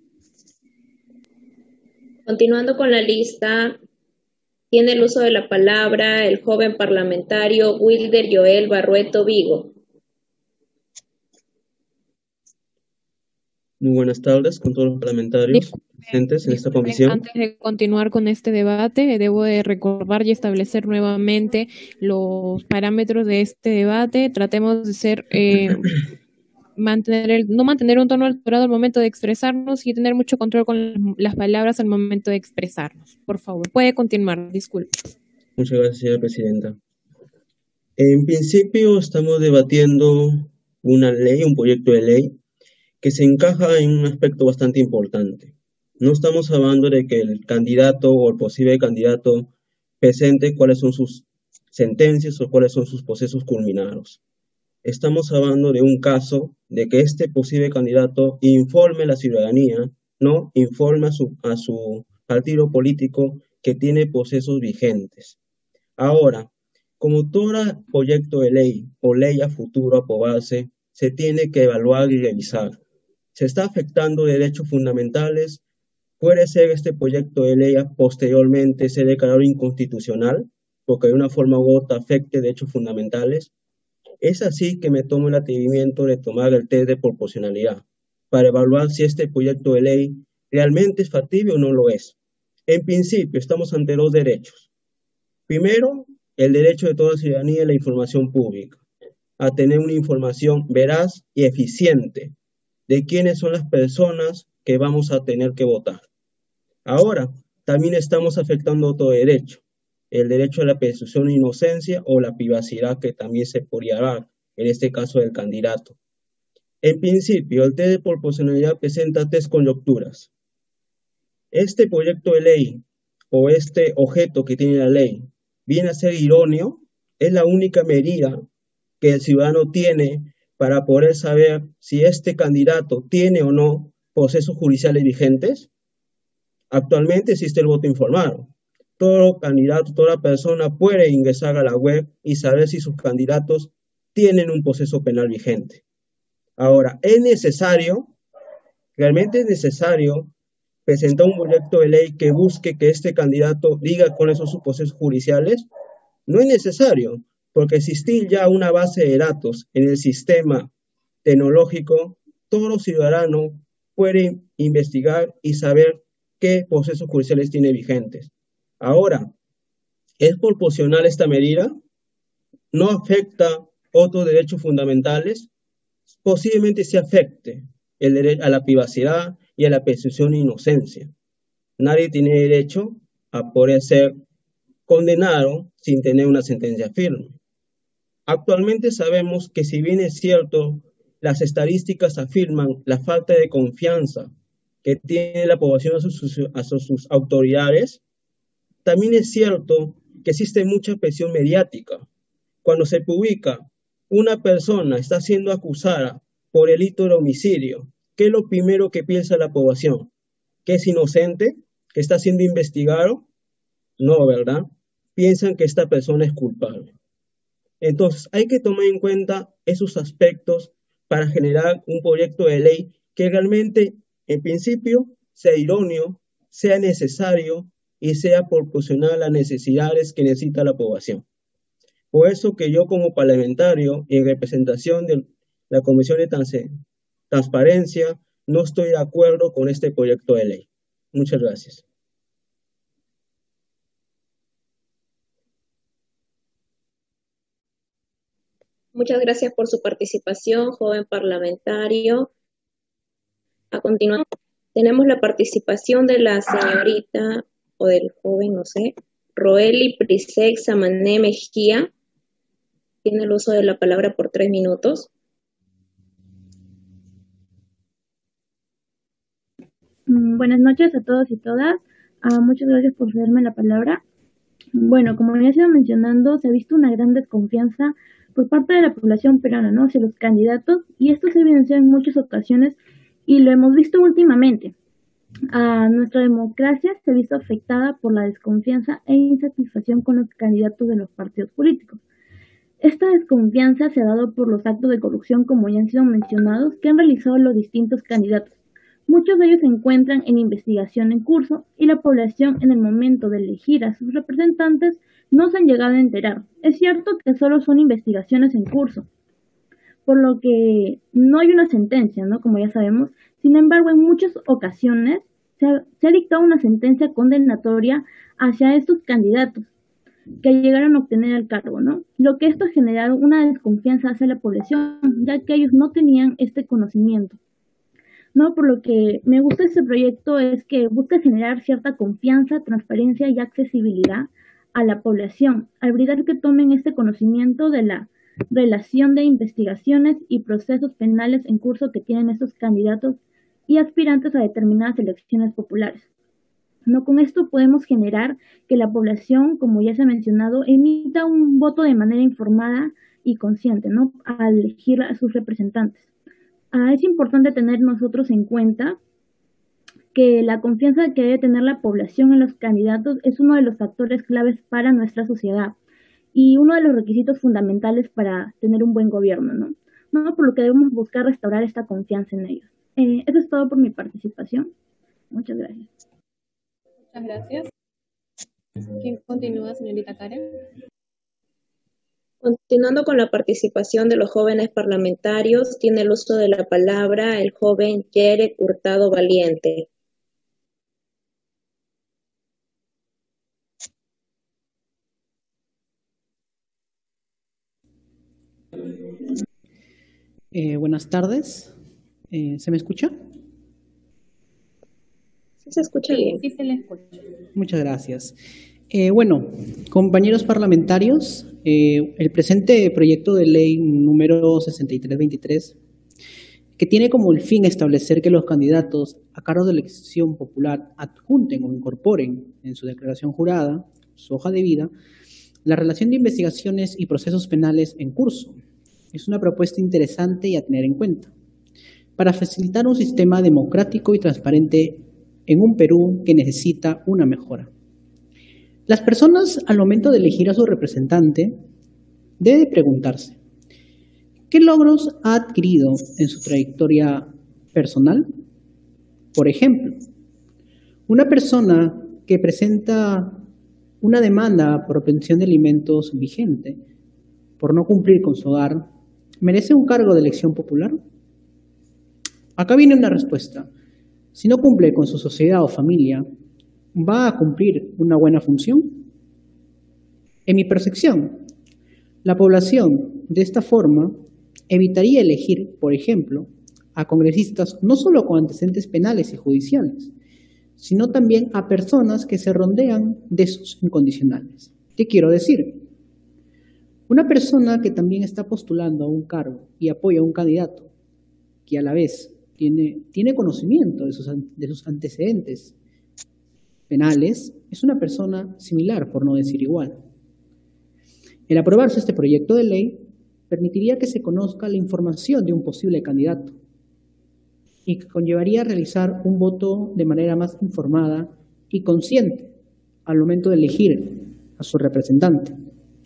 Continuando con la lista, tiene el uso de la palabra el joven parlamentario Wilder Joel Barrueto Vigo. Muy buenas tardes con todos los parlamentarios presentes en esta comisión. Antes de continuar con este debate, debo de recordar y establecer nuevamente los parámetros de este debate. Tratemos de ser, eh, mantener el, no mantener un tono alterado al momento de expresarnos y tener mucho control con las palabras al momento de expresarnos. Por favor, puede continuar, disculpe. Muchas gracias, señora presidenta. En principio estamos debatiendo una ley, un proyecto de ley, que se encaja en un aspecto bastante importante. No estamos hablando de que el candidato o el posible candidato presente cuáles son sus sentencias o cuáles son sus procesos culminados. Estamos hablando de un caso de que este posible candidato informe a la ciudadanía, ¿no? Informe a su, a su partido político que tiene procesos vigentes. Ahora, como todo proyecto de ley o ley a futuro aprobarse, se tiene que evaluar y revisar. Se está afectando derechos fundamentales. Puede ser este proyecto de ley posteriormente ser declarado inconstitucional, porque de una forma u otra afecte derechos fundamentales. Es así que me tomo el atrevimiento de tomar el test de proporcionalidad, para evaluar si este proyecto de ley realmente es factible o no lo es. En principio, estamos ante dos derechos. Primero, el derecho de toda ciudadanía a la información pública, a tener una información veraz y eficiente de quiénes son las personas que vamos a tener que votar. Ahora, también estamos afectando otro derecho, el derecho a la presunción de inocencia o la privacidad que también se podría dar, en este caso del candidato. En principio, el test de proporcionalidad presenta tres coyunturas. Este proyecto de ley o este objeto que tiene la ley viene a ser idóneo, es la única medida que el ciudadano tiene para poder saber si este candidato tiene o no procesos judiciales vigentes. Actualmente existe el voto informado. Todo candidato, toda persona puede ingresar a la web y saber si sus candidatos tienen un proceso penal vigente. Ahora, ¿es necesario, realmente es necesario presentar un proyecto de ley que busque que este candidato diga cuáles son sus procesos judiciales? No es necesario, porque existir ya una base de datos en el sistema tecnológico, todo ciudadano puede investigar y saber qué procesos judiciales tiene vigentes. Ahora, ¿es proporcional esta medida? ¿No afecta otros derechos fundamentales? Posiblemente se afecte el derecho a la privacidad y a la presunción de inocencia. Nadie tiene derecho a poder ser condenado sin tener una sentencia firme. Actualmente sabemos que si bien es cierto, las estadísticas afirman la falta de confianza que tiene la población a sus, a sus autoridades, también es cierto que existe mucha presión mediática. Cuando se publica una persona está siendo acusada por delito de homicidio, ¿qué es lo primero que piensa la población? ¿Que es inocente? ¿Que está siendo investigado? No, ¿verdad? Piensan que esta persona es culpable. Entonces, hay que tomar en cuenta esos aspectos para generar un proyecto de ley que realmente, en principio, sea idóneo, sea necesario y sea proporcional a las necesidades que necesita la población. Por eso que yo como parlamentario y en representación de la Comisión de Transparencia no estoy de acuerdo con este proyecto de ley. Muchas gracias. Muchas gracias por su participación, joven parlamentario. A continuación, tenemos la participación de la señorita, o del joven, no sé, Roeli Prisek Samané Mejía. Tiene el uso de la palabra por tres minutos. Buenas noches a todos y todas. Uh, muchas gracias por cederme la palabra. Bueno, como ya se iba mencionando, se ha visto una gran desconfianza por parte de la población peruana, ¿no?, hacia los candidatos, y esto se evidenció en muchas ocasiones y lo hemos visto últimamente. Uh, nuestra democracia se ha visto afectada por la desconfianza e insatisfacción con los candidatos de los partidos políticos. Esta desconfianza se ha dado por los actos de corrupción, como ya han sido mencionados, que han realizado los distintos candidatos. Muchos de ellos se encuentran en investigación en curso y la población en el momento de elegir a sus representantes no se han llegado a enterar. Es cierto que solo son investigaciones en curso. por lo que no hay una sentencia, ¿no? Como ya sabemos. Sin embargo, en muchas ocasiones se ha, se ha dictado una sentencia condenatoria hacia estos candidatos que llegaron a obtener el cargo, ¿no? Lo que esto ha generado una desconfianza hacia la población, ya que ellos no tenían este conocimiento, ¿no? Por lo que me gusta este proyecto es que busca generar cierta confianza, transparencia y accesibilidad a la población, al brindar que tomen este conocimiento de la relación de investigaciones y procesos penales en curso que tienen estos candidatos y aspirantes a determinadas elecciones populares. ¿No? Con esto podemos generar que la población, como ya se ha mencionado, emita un voto de manera informada y consciente, ¿no? Al elegir a sus representantes. Ah, es importante tener nosotros en cuenta que la confianza que debe tener la población en los candidatos es uno de los factores claves para nuestra sociedad y uno de los requisitos fundamentales para tener un buen gobierno, ¿no? ¿No? Por lo que debemos buscar restaurar esta confianza en ellos. Eh, eso es todo por mi participación. Muchas gracias. Muchas gracias. ¿Quién continúa, señorita Karen? Continuando con la participación de los jóvenes parlamentarios, tiene el uso de la palabra el joven Yere Hurtado Valiente. Eh, buenas tardes. Eh, ¿Se me escucha? Sí, se escucha bien. Sí, se le escucha. Muchas gracias. Eh, bueno, compañeros parlamentarios, eh, el presente proyecto de ley número sesenta y tres veintitrés, que tiene como el fin establecer que los candidatos a cargo de elección popular adjunten o incorporen en su declaración jurada, su hoja de vida, la relación de investigaciones y procesos penales en curso. Es una propuesta interesante y a tener en cuenta, para facilitar un sistema democrático y transparente en un Perú que necesita una mejora. Las personas, al momento de elegir a su representante, deben preguntarse, ¿qué logros ha adquirido en su trayectoria personal? Por ejemplo, una persona que presenta una demanda por obtención de alimentos vigente por no cumplir con su hogar, ¿merece un cargo de elección popular? Acá viene una respuesta. Si no cumple con su sociedad o familia, ¿va a cumplir una buena función? En mi percepción, la población de esta forma evitaría elegir, por ejemplo, a congresistas no solo con antecedentes penales y judiciales, sino también a personas que se rondean de sus incondicionales. ¿Qué quiero decir? Una persona que también está postulando a un cargo y apoya a un candidato que a la vez tiene, tiene conocimiento de sus, de sus antecedentes penales, es una persona similar, por no decir igual. El aprobarse este proyecto de ley permitiría que se conozca la información de un posible candidato y que conllevaría a realizar un voto de manera más informada y consciente al momento de elegir a su representante.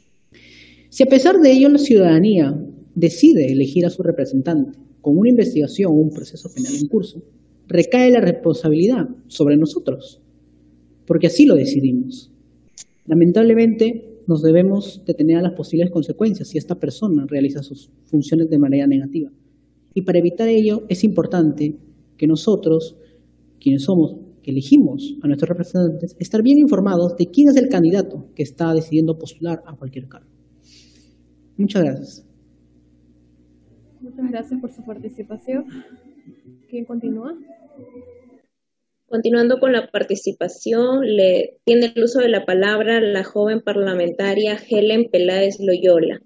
Si a pesar de ello la ciudadanía decide elegir a su representante con una investigación o un proceso penal en curso, recae la responsabilidad sobre nosotros, porque así lo decidimos. Lamentablemente, nos debemos detener a las posibles consecuencias si esta persona realiza sus funciones de manera negativa. Y para evitar ello, es importante que nosotros, quienes somos, que elegimos a nuestros representantes, estar bien informados de quién es el candidato que está decidiendo postular a cualquier cargo. Muchas gracias. Muchas gracias por su participación. ¿Quién continúa? Continuando con la participación, le tiene el uso de la palabra la joven parlamentaria Helen Peláez Loyola.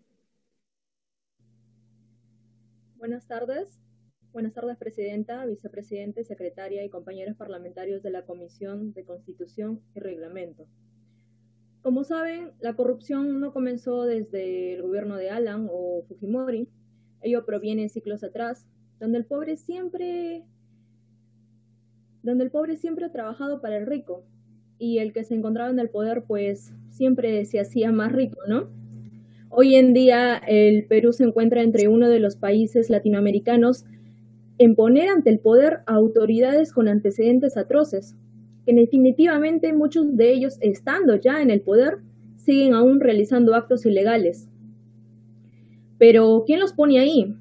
Buenas tardes. Buenas tardes, presidenta, vicepresidente, secretaria y compañeros parlamentarios de la Comisión de Constitución y Reglamento. Como saben, la corrupción no comenzó desde el gobierno de Alan o Fujimori. Ello proviene de ciclos atrás, donde el pobre siempre, donde el pobre siempre ha trabajado para el rico y el que se encontraba en el poder, pues siempre se hacía más rico, ¿no? Hoy en día el Perú se encuentra entre uno de los países latinoamericanos en poner ante el poder a autoridades con antecedentes atroces, que definitivamente muchos de ellos, estando ya en el poder, siguen aún realizando actos ilegales. Pero ¿quién los pone ahí?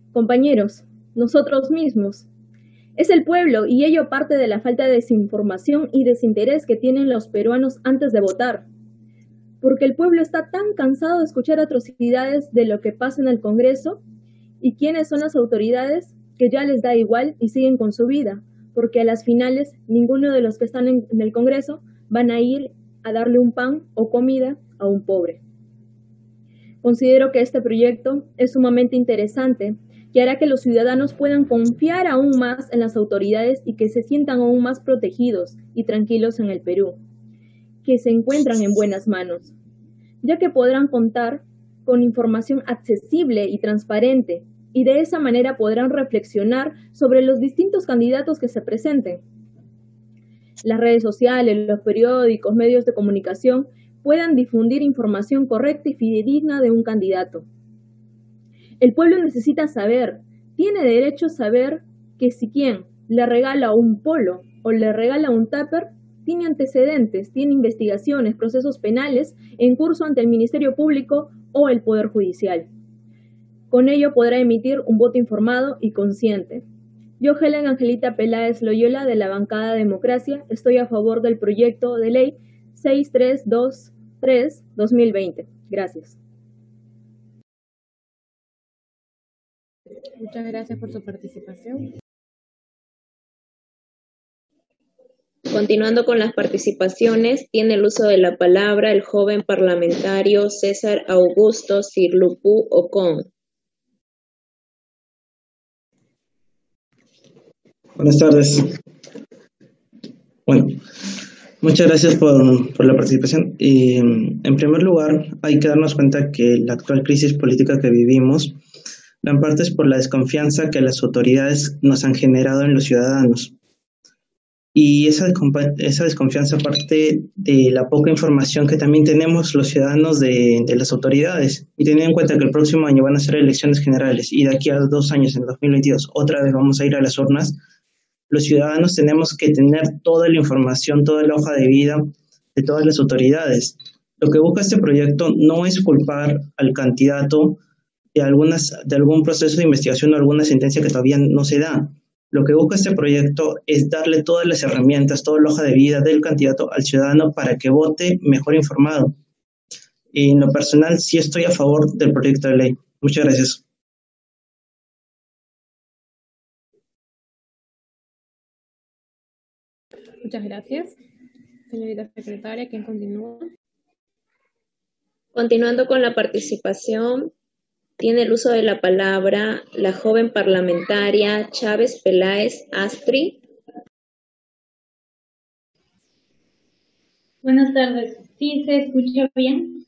Compañeros, nosotros mismos. Es el pueblo y ello parte de la falta de desinformación y desinterés que tienen los peruanos antes de votar. Porque el pueblo está tan cansado de escuchar atrocidades de lo que pasa en el Congreso y quiénes son las autoridades que ya les da igual y siguen con su vida, porque a las finales ninguno de los que están en, en el Congreso van a ir a darle un pan o comida a un pobre. Considero que este proyecto es sumamente interesante, que hará que los ciudadanos puedan confiar aún más en las autoridades y que se sientan aún más protegidos y tranquilos en el Perú, que se encuentran en buenas manos, ya que podrán contar con información accesible y transparente, y de esa manera podrán reflexionar sobre los distintos candidatos que se presenten. Las redes sociales, los periódicos, medios de comunicación puedan difundir información correcta y fidedigna de un candidato. El pueblo necesita saber, tiene derecho a saber que si quien le regala un polo o le regala un tupper, tiene antecedentes, tiene investigaciones, procesos penales en curso ante el Ministerio Público o el Poder Judicial. Con ello podrá emitir un voto informado y consciente. Yo, Helen Angelita Peláez Loyola, de la bancada Democracia, estoy a favor del proyecto de ley seis tres dos tres guión dos mil veinte. Gracias. Muchas gracias por su participación. Continuando con las participaciones, tiene el uso de la palabra el joven parlamentario César Augusto Sirlupú Ocón. Buenas tardes. Bueno, muchas gracias por, por la participación. Y, en primer lugar, hay que darnos cuenta que la actual crisis política que vivimos, gran parte es por la desconfianza que las autoridades nos han generado en los ciudadanos. Y esa, esa desconfianza parte de la poca información que también tenemos los ciudadanos de, de las autoridades. Y teniendo en cuenta que el próximo año van a ser elecciones generales y de aquí a dos años, en dos mil veintidós, otra vez vamos a ir a las urnas, los ciudadanos tenemos que tener toda la información, toda la hoja de vida de todas las autoridades. Lo que busca este proyecto no es culpar al candidato de, algunas, de algún proceso de investigación o alguna sentencia que todavía no se da. Lo que busca este proyecto es darle todas las herramientas, toda la hoja de vida del candidato al ciudadano para que vote mejor informado. Y en lo personal, sí estoy a favor del proyecto de ley. Muchas gracias. Muchas gracias. Señorita secretaria, ¿quién continúa? Continuando con la participación, tiene el uso de la palabra la joven parlamentaria Chávez Peláez Astri. Buenas tardes. ¿Sí se escucha bien?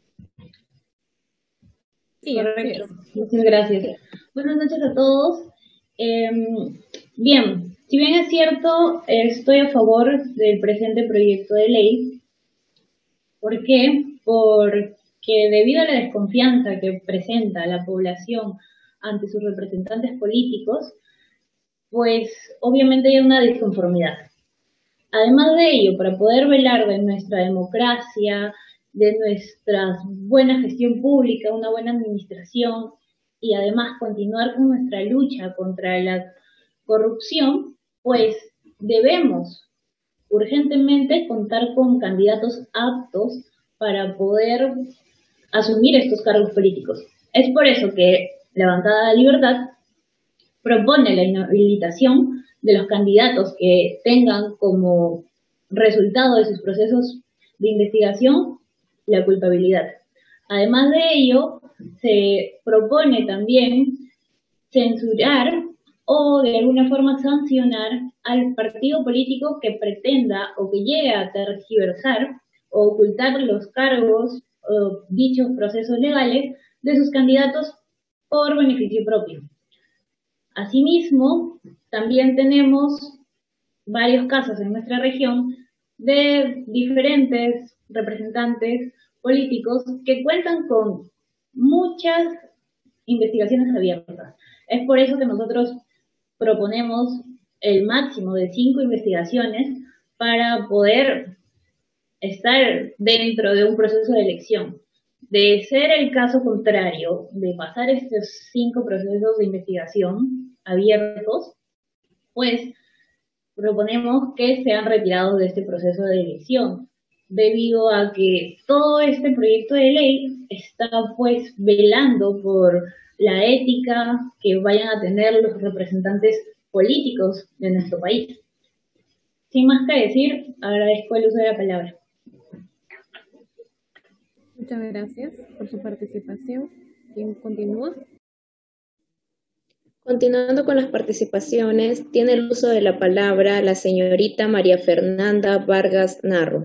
Sí, correcto. Muchas gracias. Buenas noches a todos. Eh, bien, si bien es cierto, estoy a favor del presente proyecto de ley. ¿Por qué? Porque debido a la desconfianza que presenta la población ante sus representantes políticos, pues obviamente hay una disconformidad. Además de ello, para poder velar de nuestra democracia, de nuestra buena gestión pública, una buena administración y además continuar con nuestra lucha contra la corrupción, pues debemos urgentemente contar con candidatos aptos para poder asumir estos cargos políticos. Es por eso que la bancada de Libertad propone la inhabilitación de los candidatos que tengan como resultado de sus procesos de investigación la culpabilidad. Además de ello, se propone también censurar o de alguna forma sancionar al partido político que pretenda o que llegue a tergiversar o ocultar los cargos o dichos procesos legales de sus candidatos por beneficio propio. Asimismo, también tenemos varios casos en nuestra región de diferentes representantes políticos que cuentan con muchas investigaciones abiertas. Es por eso que nosotros proponemos el máximo de cinco investigaciones para poder estar dentro de un proceso de elección. de ser el caso contrario, de pasar estos cinco procesos de investigación abiertos, pues proponemos que sean retirados de este proceso de elección, debido a que todo este proyecto de ley está pues velando por la ética que vayan a tener los representantes políticos de nuestro país. Sin más que decir, agradezco el uso de la palabra. Muchas gracias por su participación. ¿Quién continúa? Continuando con las participaciones, tiene el uso de la palabra la señorita María Fernanda Vargas Narro.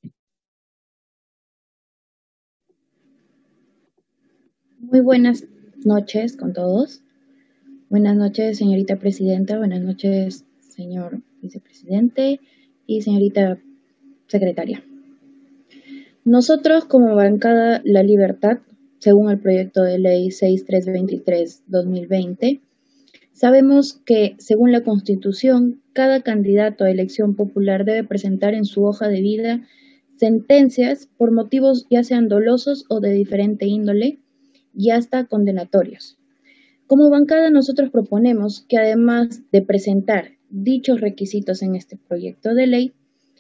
Muy buenas noches con todos. Buenas noches, señorita presidenta. Buenas noches, señor vicepresidente y señorita secretaria. Nosotros, como bancada La Libertad, según el proyecto de ley seis mil trescientos veintitrés guión dos mil veinte, sabemos que, según la Constitución, cada candidato a elección popular debe presentar en su hoja de vida sentencias por motivos ya sean dolosos o de diferente índole y hasta condenatorios. Como bancada, nosotros proponemos que, además de presentar dichos requisitos en este proyecto de ley,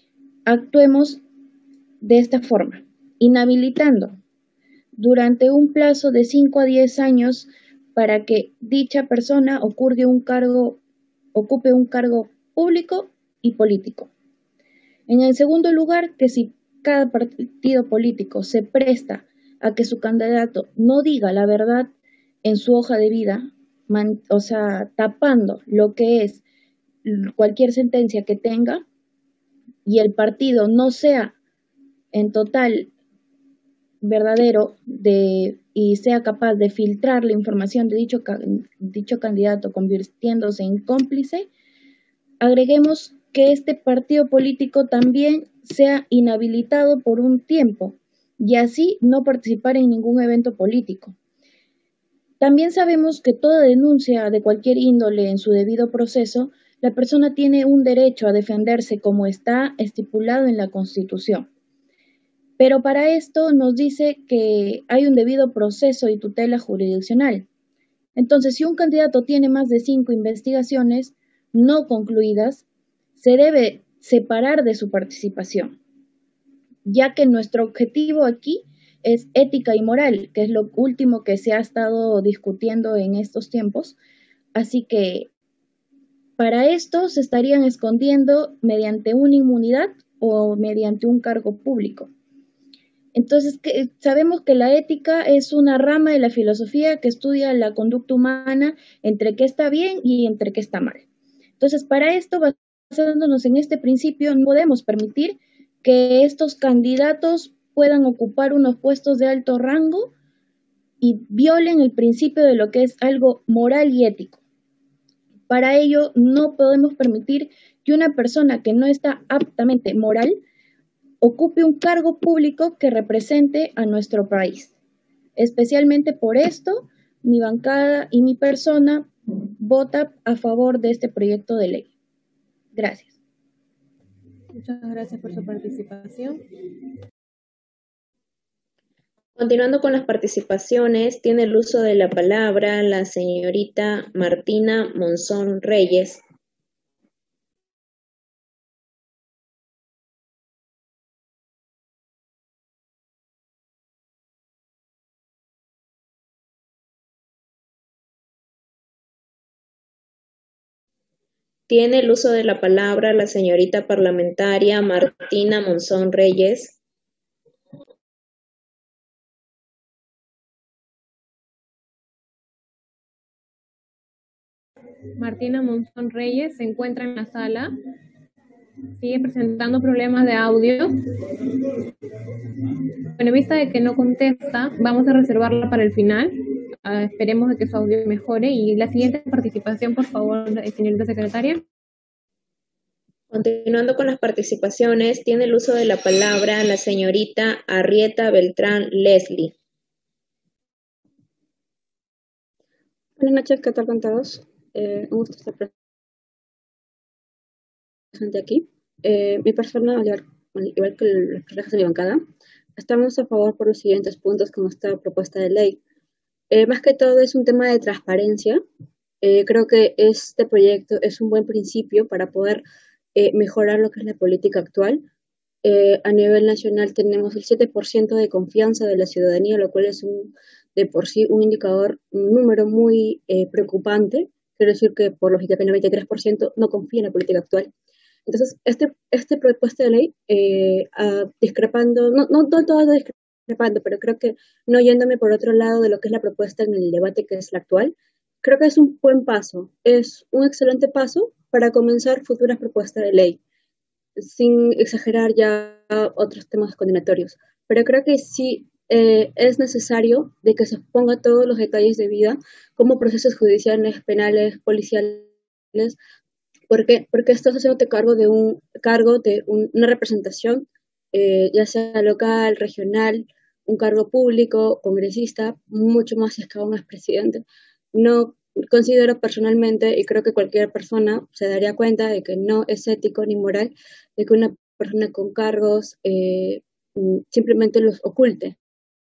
actuemos de esta forma, inhabilitando durante un plazo de cinco a diez años para que dicha persona ocupe un cargo, ocupe un cargo público y político. En el segundo lugar, que si cada partido político se presta a que su candidato no diga la verdad en su hoja de vida, man, o sea, tapando lo que es cualquier sentencia que tenga, y el partido no sea en total verdadero de, y sea capaz de filtrar la información de dicho, dicho candidato convirtiéndose en cómplice, agreguemos que este partido político también sea inhabilitado por un tiempo y así no participar en ningún evento político. También sabemos que toda denuncia de cualquier índole en su debido proceso, la persona tiene un derecho a defenderse como está estipulado en la Constitución. Pero para esto nos dice que hay un debido proceso y tutela jurisdiccional. Entonces, si un candidato tiene más de cinco investigaciones no concluidas, se debe separar de su participación, ya que nuestro objetivo aquí es ética y moral, que es lo último que se ha estado discutiendo en estos tiempos. Así que para esto se estarían escondiendo mediante una inmunidad o mediante un cargo público. Entonces, que, sabemos que la ética es una rama de la filosofía que estudia la conducta humana entre qué está bien y entre qué está mal. Entonces, para esto, basándonos en este principio, no podemos permitir que estos candidatos puedan ocupar unos puestos de alto rango y violen el principio de lo que es algo moral y ético. Para ello, no podemos permitir que una persona que no está aptamente moral ocupe un cargo público que represente a nuestro país. Especialmente por esto, mi bancada y mi persona vota a favor de este proyecto de ley. Gracias. Muchas gracias por su participación. Continuando con las participaciones, tiene el uso de la palabra la señorita Martina Monzón Reyes. Tiene el uso de la palabra la señorita parlamentaria Martina Monzón Reyes. Martina Monzón Reyes se encuentra en la sala. Sigue presentando problemas de audio. Bueno, en vista de que no contesta, vamos a reservarla para el final. Uh, esperemos de que su audio mejore. Y la siguiente participación, por favor, señorita secretaria. Continuando con las participaciones, tiene el uso de la palabra la señorita Arrieta Beltrán Leslie. Buenas noches, ¿qué tal con todos? Eh, un gusto estar presente aquí. Eh, mi persona, igual, igual que los colegas de mi bancada, estamos a favor por los siguientes puntos con esta propuesta de ley. Eh, más que todo es un tema de transparencia. Eh, creo que este proyecto es un buen principio para poder eh, mejorar lo que es la política actual. Eh, a nivel nacional tenemos el siete por ciento de confianza de la ciudadanía, lo cual es un, de por sí un indicador, un número muy eh, preocupante. Quiero decir que por lógica que el noventa y tres por ciento no confía en la política actual. Entonces, este, este propuesta de ley, eh, uh, discrepando, no, no, no todo discrepando, pero creo que no yéndome por otro lado de lo que es la propuesta en el debate que es la actual, creo que es un buen paso, es un excelente paso para comenzar futuras propuestas de ley, sin exagerar ya otros temas coordinatorios. Pero creo que sí eh, es necesario de que se ponga todos los detalles de vida, como procesos judiciales, penales, policiales. ¿Por qué? Porque estás haciéndote cargo de un cargo de un, una representación, eh, ya sea local, regional, un cargo público, congresista, mucho más si es que aún es presidente. No considero personalmente, y creo que cualquier persona se daría cuenta de que no es ético ni moral de que una persona con cargos eh, simplemente los oculte.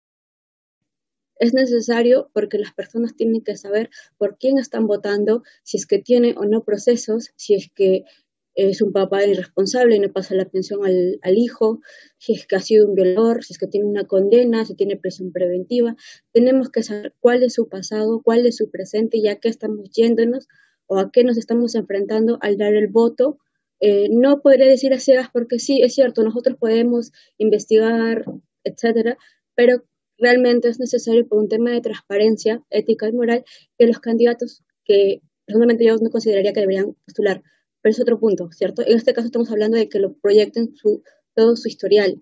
Es necesario porque las personas tienen que saber por quién están votando, si es que tiene o no procesos, si es que es un papá irresponsable y no pasa la pensión al, al hijo, si es que ha sido un violador, si es que tiene una condena, si tiene prisión preventiva. Tenemos que saber cuál es su pasado, cuál es su presente y a qué estamos yéndonos o a qué nos estamos enfrentando al dar el voto. Eh, no podré decir a ciegas porque sí, es cierto, nosotros podemos investigar, etcétera, pero realmente es necesario por un tema de transparencia, ética y moral que los candidatos que personalmente yo no consideraría que deberían postular, pero es otro punto, ¿cierto? En este caso estamos hablando de que lo proyecten su, todo su historial.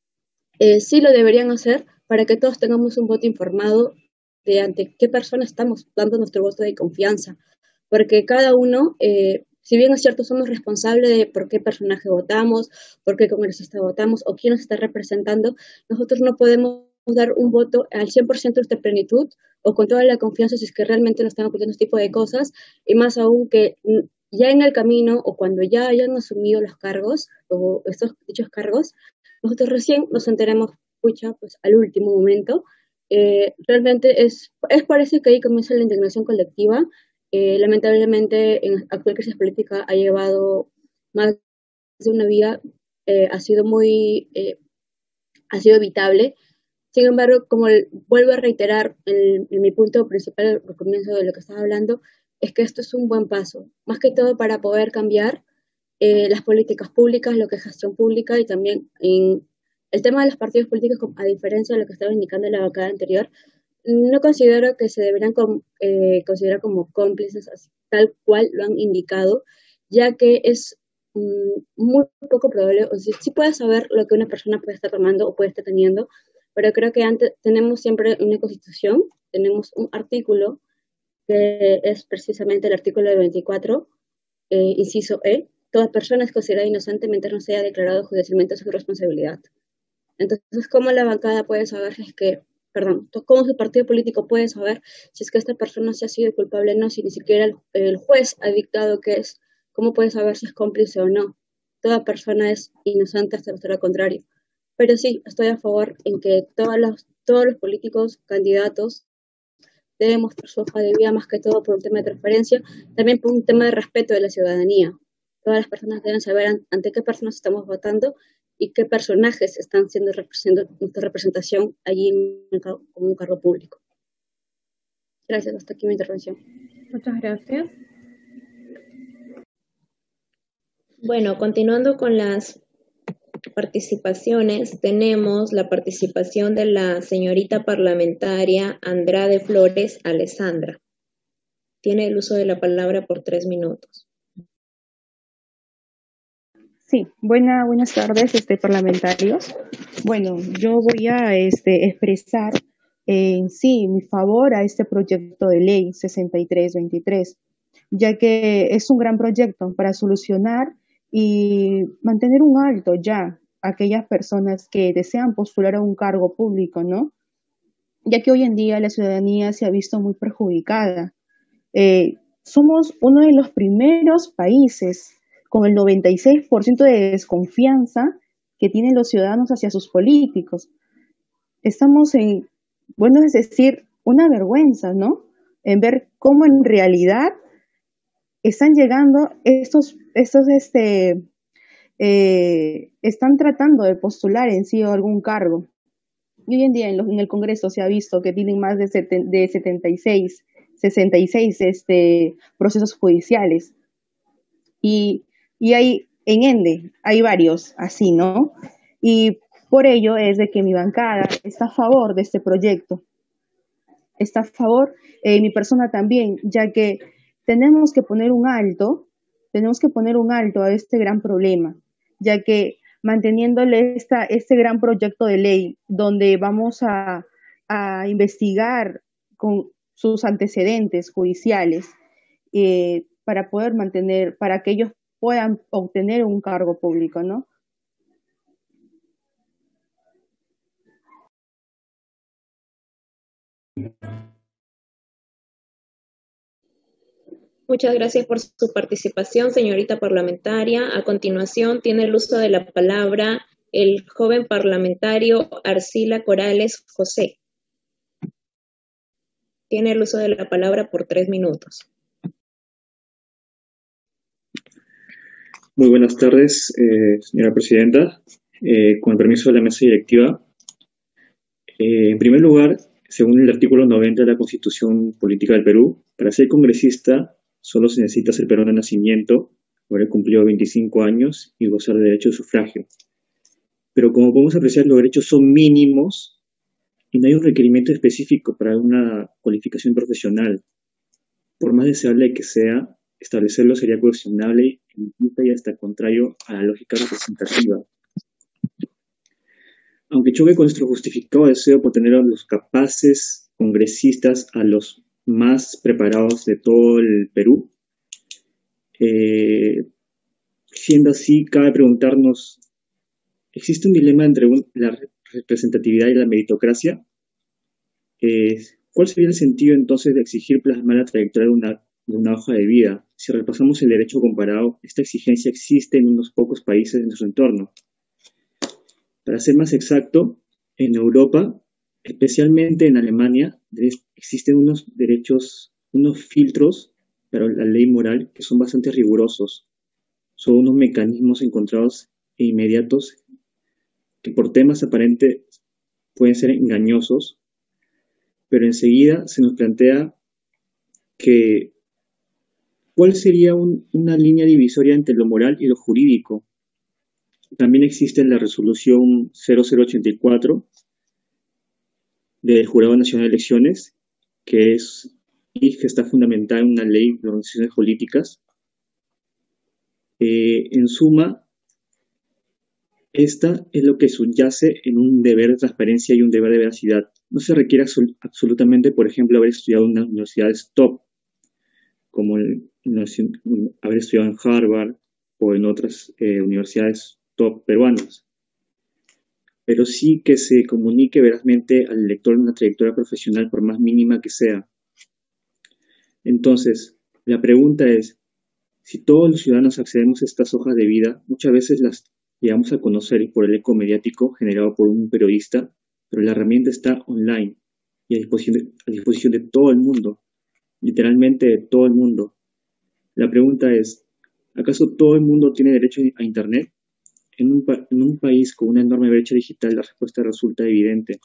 Eh, sí lo deberían hacer para que todos tengamos un voto informado de ante qué persona estamos dando nuestro voto de confianza, porque cada uno, eh, si bien es cierto, somos responsables de por qué personaje votamos, por qué congresista votamos o quién nos está representando, nosotros no podemos dar un voto al cien por ciento de plenitud o con toda la confianza si es que realmente nos están ocurriendo este tipo de cosas, y más aún que ya en el camino o cuando ya hayan asumido los cargos o estos dichos cargos, nosotros recién nos enteremos, pucha, pues al último momento. Eh, realmente es, es parece que ahí comienza la indignación colectiva. Eh, lamentablemente en la actual crisis política ha llevado más de una vida, eh, ha sido muy, eh, ha sido evitable. Sin embargo, como el, vuelvo a reiterar, en, en mi punto principal al comienzo de lo que estaba hablando, es que esto es un buen paso, más que todo para poder cambiar eh, las políticas públicas, lo que es gestión pública y también en el tema de los partidos políticos, a diferencia de lo que estaba indicando en la bancada anterior, no considero que se deberían com, eh, considerar como cómplices así, tal cual lo han indicado, ya que es mm, muy poco probable, o sea, sí puedes saber lo que una persona puede estar tomando o puede estar teniendo, pero creo que antes tenemos siempre una constitución, tenemos un artículo que es precisamente el artículo veinticuatro, eh, inciso E, toda persona es considerada inocente mientras no sea declarado judicialmente su responsabilidad. Entonces, ¿cómo la bancada puede saber si es que, perdón, cómo su partido político puede saber si es que esta persona se ha sido culpable o no, si ni siquiera el, el juez ha dictado que es? ¿Cómo puede saber si es cómplice o no? Toda persona es inocente hasta lo contrario. Pero sí, estoy a favor en que todos los, todos los políticos, candidatos, deben mostrar su hoja de vida más que todo por un tema de transparencia, también por un tema de respeto de la ciudadanía. Todas las personas deben saber ante qué personas estamos votando y qué personajes están siendo nuestra representación allí en, como un cargo público. Gracias, hasta aquí mi intervención. Muchas gracias. Bueno, continuando con las participaciones, tenemos la participación de la señorita parlamentaria Andrade Flores Alessandra. Tiene el uso de la palabra por tres minutos. Sí, buena, buenas tardes, este, parlamentarios. Bueno, yo voy a este, expresar en eh, sí mi favor a este proyecto de ley sesenta y tres veintitrés, ya que es un gran proyecto para solucionar y mantener un alto ya a aquellas personas que desean postular a un cargo público, ¿no? Ya que hoy en día la ciudadanía se ha visto muy perjudicada. Eh, somos uno de los primeros países con el noventa y seis por ciento de desconfianza que tienen los ciudadanos hacia sus políticos. estamos en, bueno, es decir, una vergüenza, ¿no? En ver cómo en realidad están llegando estos, estos, este, eh, están tratando de postular en sí algún cargo. Y hoy en día en, los, en el Congreso se ha visto que tienen más de, seten, de setenta y seis, sesenta y seis este, procesos judiciales. Y, y hay, en Ende, hay varios así, ¿no? Y por ello es de que mi bancada está a favor de este proyecto. Está a favor, eh, mi persona también, ya que tenemos que poner un alto, tenemos que poner un alto a este gran problema, ya que manteniéndole esta, este gran proyecto de ley donde vamos a, a investigar con sus antecedentes judiciales eh, para poder mantener, para que ellos puedan obtener un cargo público, ¿no? Muchas gracias por su participación, señorita parlamentaria. A continuación, tiene el uso de la palabra el joven parlamentario Arcila Corales José. Tiene el uso de la palabra por tres minutos. Muy buenas tardes, eh, señora presidenta. Eh, con el permiso de la mesa directiva. Eh, en primer lugar, según el artículo noventa de la Constitución Política del Perú, para ser congresista solo se necesita ser peruano de nacimiento, haber cumplido veinticinco años y gozar de derecho de sufragio. Pero como podemos apreciar, los derechos son mínimos y no hay un requerimiento específico para una cualificación profesional. Por más deseable que sea, establecerlo sería cuestionable y hasta contrario a la lógica representativa. Aunque choque con nuestro justificado deseo por tener a los capaces congresistas, a los más preparados de todo el Perú, eh, siendo así, cabe preguntarnos, ¿existe un dilema entre un, la representatividad y la meritocracia? Eh, ¿Cuál sería el sentido entonces de exigir plasmar la trayectoria de una, de una hoja de vida? Si repasamos el derecho comparado, esta exigencia existe en unos pocos países de nuestro entorno. Para ser más exacto, en Europa, especialmente en Alemania, existen unos derechos, unos filtros para la ley moral que son bastante rigurosos. Son unos mecanismos encontrados e inmediatos que por temas aparentes pueden ser engañosos, pero enseguida se nos plantea que ¿cuál sería un, una línea divisoria entre lo moral y lo jurídico? También existe la resolución cero cero ochenta y cuatro del Jurado Nacional de Elecciones, que es y que está fundamentada en una ley de organizaciones políticas. Eh, en suma, esta es lo que subyace en un deber de transparencia y un deber de veracidad. No se requiere absol absolutamente, por ejemplo, haber estudiado en unas universidades top, como el, haber estudiado en Harvard o en otras eh, universidades top peruanas, pero sí que se comunique verazmente al elector una trayectoria profesional por más mínima que sea. Entonces, la pregunta es, si todos los ciudadanos accedemos a estas hojas de vida, muchas veces las llegamos a conocer por el eco mediático generado por un periodista, pero la herramienta está online y a disposición de, a disposición de todo el mundo, literalmente de todo el mundo. La pregunta es, ¿acaso todo el mundo tiene derecho a Internet? En un, en un país con una enorme brecha digital, la respuesta resulta evidente.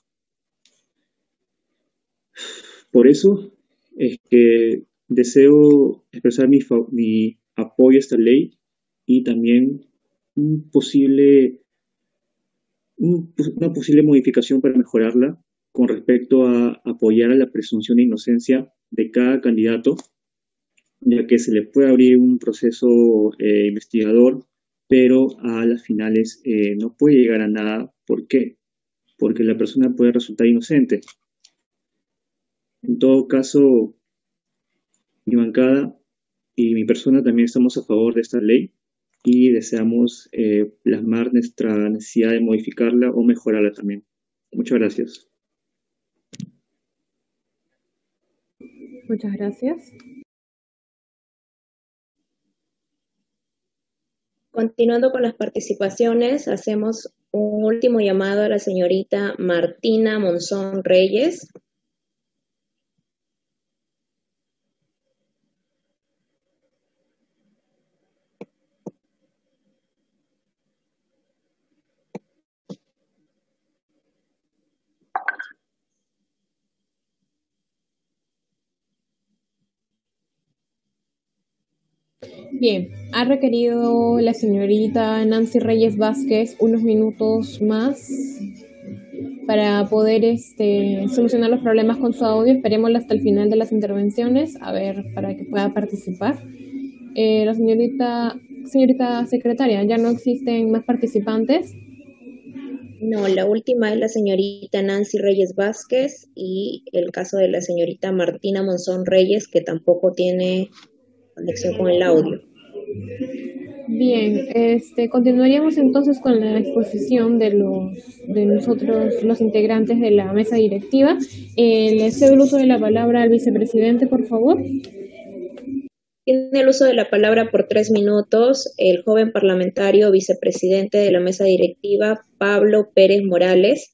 Por eso es que deseo expresar mi, mi apoyo a esta ley y también un posible, un, una posible modificación para mejorarla con respecto a apoyar a la presunción de inocencia de cada candidato, ya que se le puede abrir un proceso eh, investigador, pero a las finales eh, no puede llegar a nada. ¿Por qué? Porque la persona puede resultar inocente. En todo caso, mi bancada y mi persona también estamos a favor de esta ley y deseamos eh, plasmar nuestra necesidad de modificarla o mejorarla también. Muchas gracias. Muchas gracias. Continuando con las participaciones, hacemos Un último llamado a la señorita Martina Monzón Reyes. Bien, ha requerido la señorita Nancy Reyes Vázquez unos minutos más para poder este, solucionar los problemas con su audio. Esperémoslo hasta el final de las intervenciones, a ver, para que pueda participar. Eh, la señorita, señorita secretaria, ¿ya no existen más participantes? No, la última es la señorita Nancy Reyes Vázquez y el caso de la señorita Martina Monzón Reyes, que tampoco tiene conexión con el audio. Bien, este, continuaríamos entonces con la exposición de los de nosotros, los integrantes de la mesa directiva. Eh, le cedo el uso de la palabra al vicepresidente, por favor. Tiene el uso de la palabra por tres minutos el joven parlamentario vicepresidente de la mesa directiva, Pablo Pérez Morales.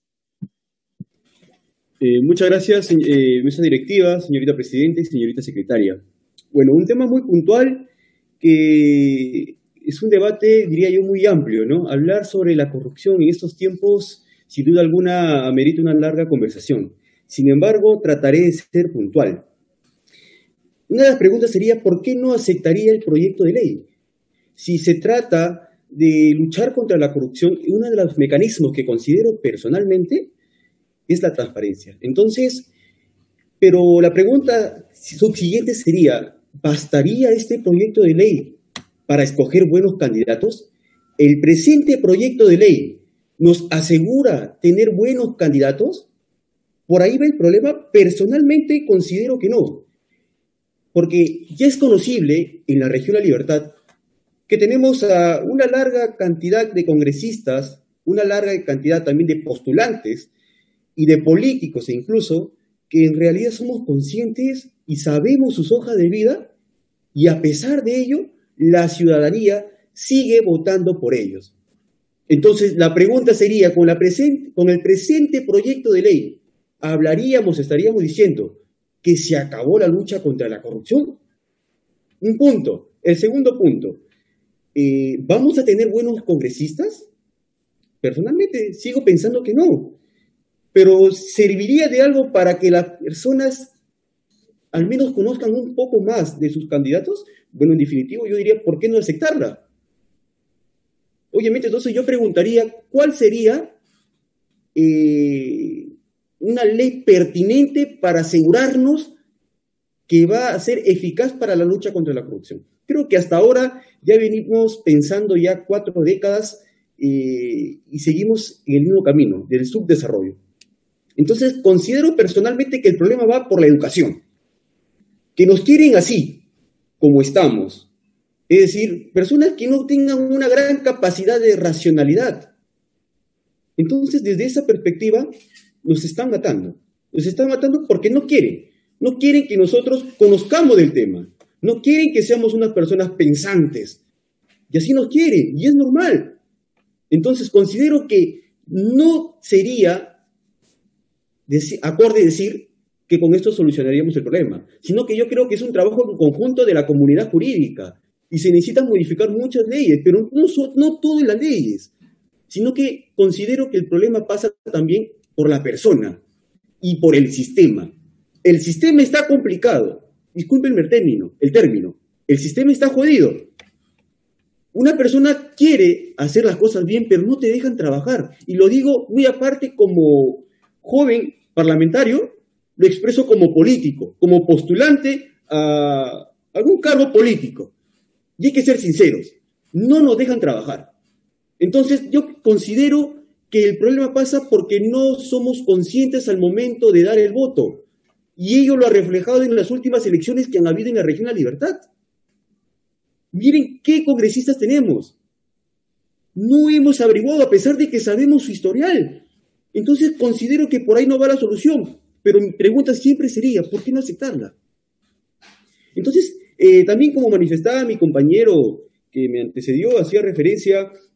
Eh, muchas gracias, eh, mesa directiva, señorita presidenta y señorita secretaria. Bueno, un tema muy puntual que es un debate, diría yo, muy amplio, ¿no? Hablar sobre la corrupción en estos tiempos, sin duda alguna, amerita una larga conversación. Sin embargo, trataré de ser puntual. Una de las preguntas sería, ¿por qué no aceptaría el proyecto de ley? Si se trata de luchar contra la corrupción, uno de los mecanismos que considero personalmente es la transparencia. Entonces, pero la pregunta subsiguiente sería, ¿bastaría este proyecto de ley para escoger buenos candidatos? ¿El presente proyecto de ley nos asegura tener buenos candidatos? Por ahí va el problema. Personalmente considero que no. Porque ya es conocible en la región La Libertad que tenemos a una larga cantidad de congresistas, una larga cantidad también de postulantes y de políticos e incluso, que en realidad somos conscientes y sabemos sus hojas de vida y a pesar de ello, la ciudadanía sigue votando por ellos. Entonces, la pregunta sería, con, la presente, con el presente proyecto de ley, ¿hablaríamos, estaríamos diciendo que se acabó la lucha contra la corrupción? Un punto. El segundo punto, eh, ¿vamos a tener buenos congresistas? Personalmente sigo pensando que no. Pero ¿serviría de algo para que las personas al menos conozcan un poco más de sus candidatos? Bueno, en definitivo yo diría, ¿por qué no aceptarla? Obviamente, entonces yo preguntaría, ¿cuál sería eh, una ley pertinente para asegurarnos que va a ser eficaz para la lucha contra la corrupción? Creo que hasta ahora ya venimos pensando ya cuatro décadas eh, y seguimos en el mismo camino del subdesarrollo. Entonces, considero personalmente que el problema va por la educación, que nos quieren así, como estamos. Es decir, personas que no tengan una gran capacidad de racionalidad. Entonces, desde esa perspectiva, nos están matando. Nos están matando porque no quieren. No quieren que nosotros conozcamos del tema. No quieren que seamos unas personas pensantes. Y así nos quieren, y es normal. Entonces, considero que no sería acorde decir que con esto solucionaríamos el problema, sino que yo creo que es un trabajo en conjunto de la comunidad jurídica y se necesitan modificar muchas leyes, pero no, no todas las leyes, sino que considero que el problema pasa también por la persona y por el sistema. El sistema está complicado, discúlpenme el término, el término, el sistema está jodido. Una persona quiere hacer las cosas bien, pero no te dejan trabajar, y lo digo muy aparte como joven parlamentario, lo expreso como político, como postulante a algún cargo político. Y hay que ser sinceros, no nos dejan trabajar. Entonces yo considero que el problema pasa porque no somos conscientes al momento de dar el voto. Y ello lo ha reflejado en las últimas elecciones que han habido en la región La Libertad. Miren qué congresistas tenemos. No hemos averiguado a pesar de que sabemos su historial. Entonces considero que por ahí no va la solución, pero mi pregunta siempre sería, ¿por qué no aceptarla? Entonces, eh, también como manifestaba mi compañero que me antecedió, hacía referencia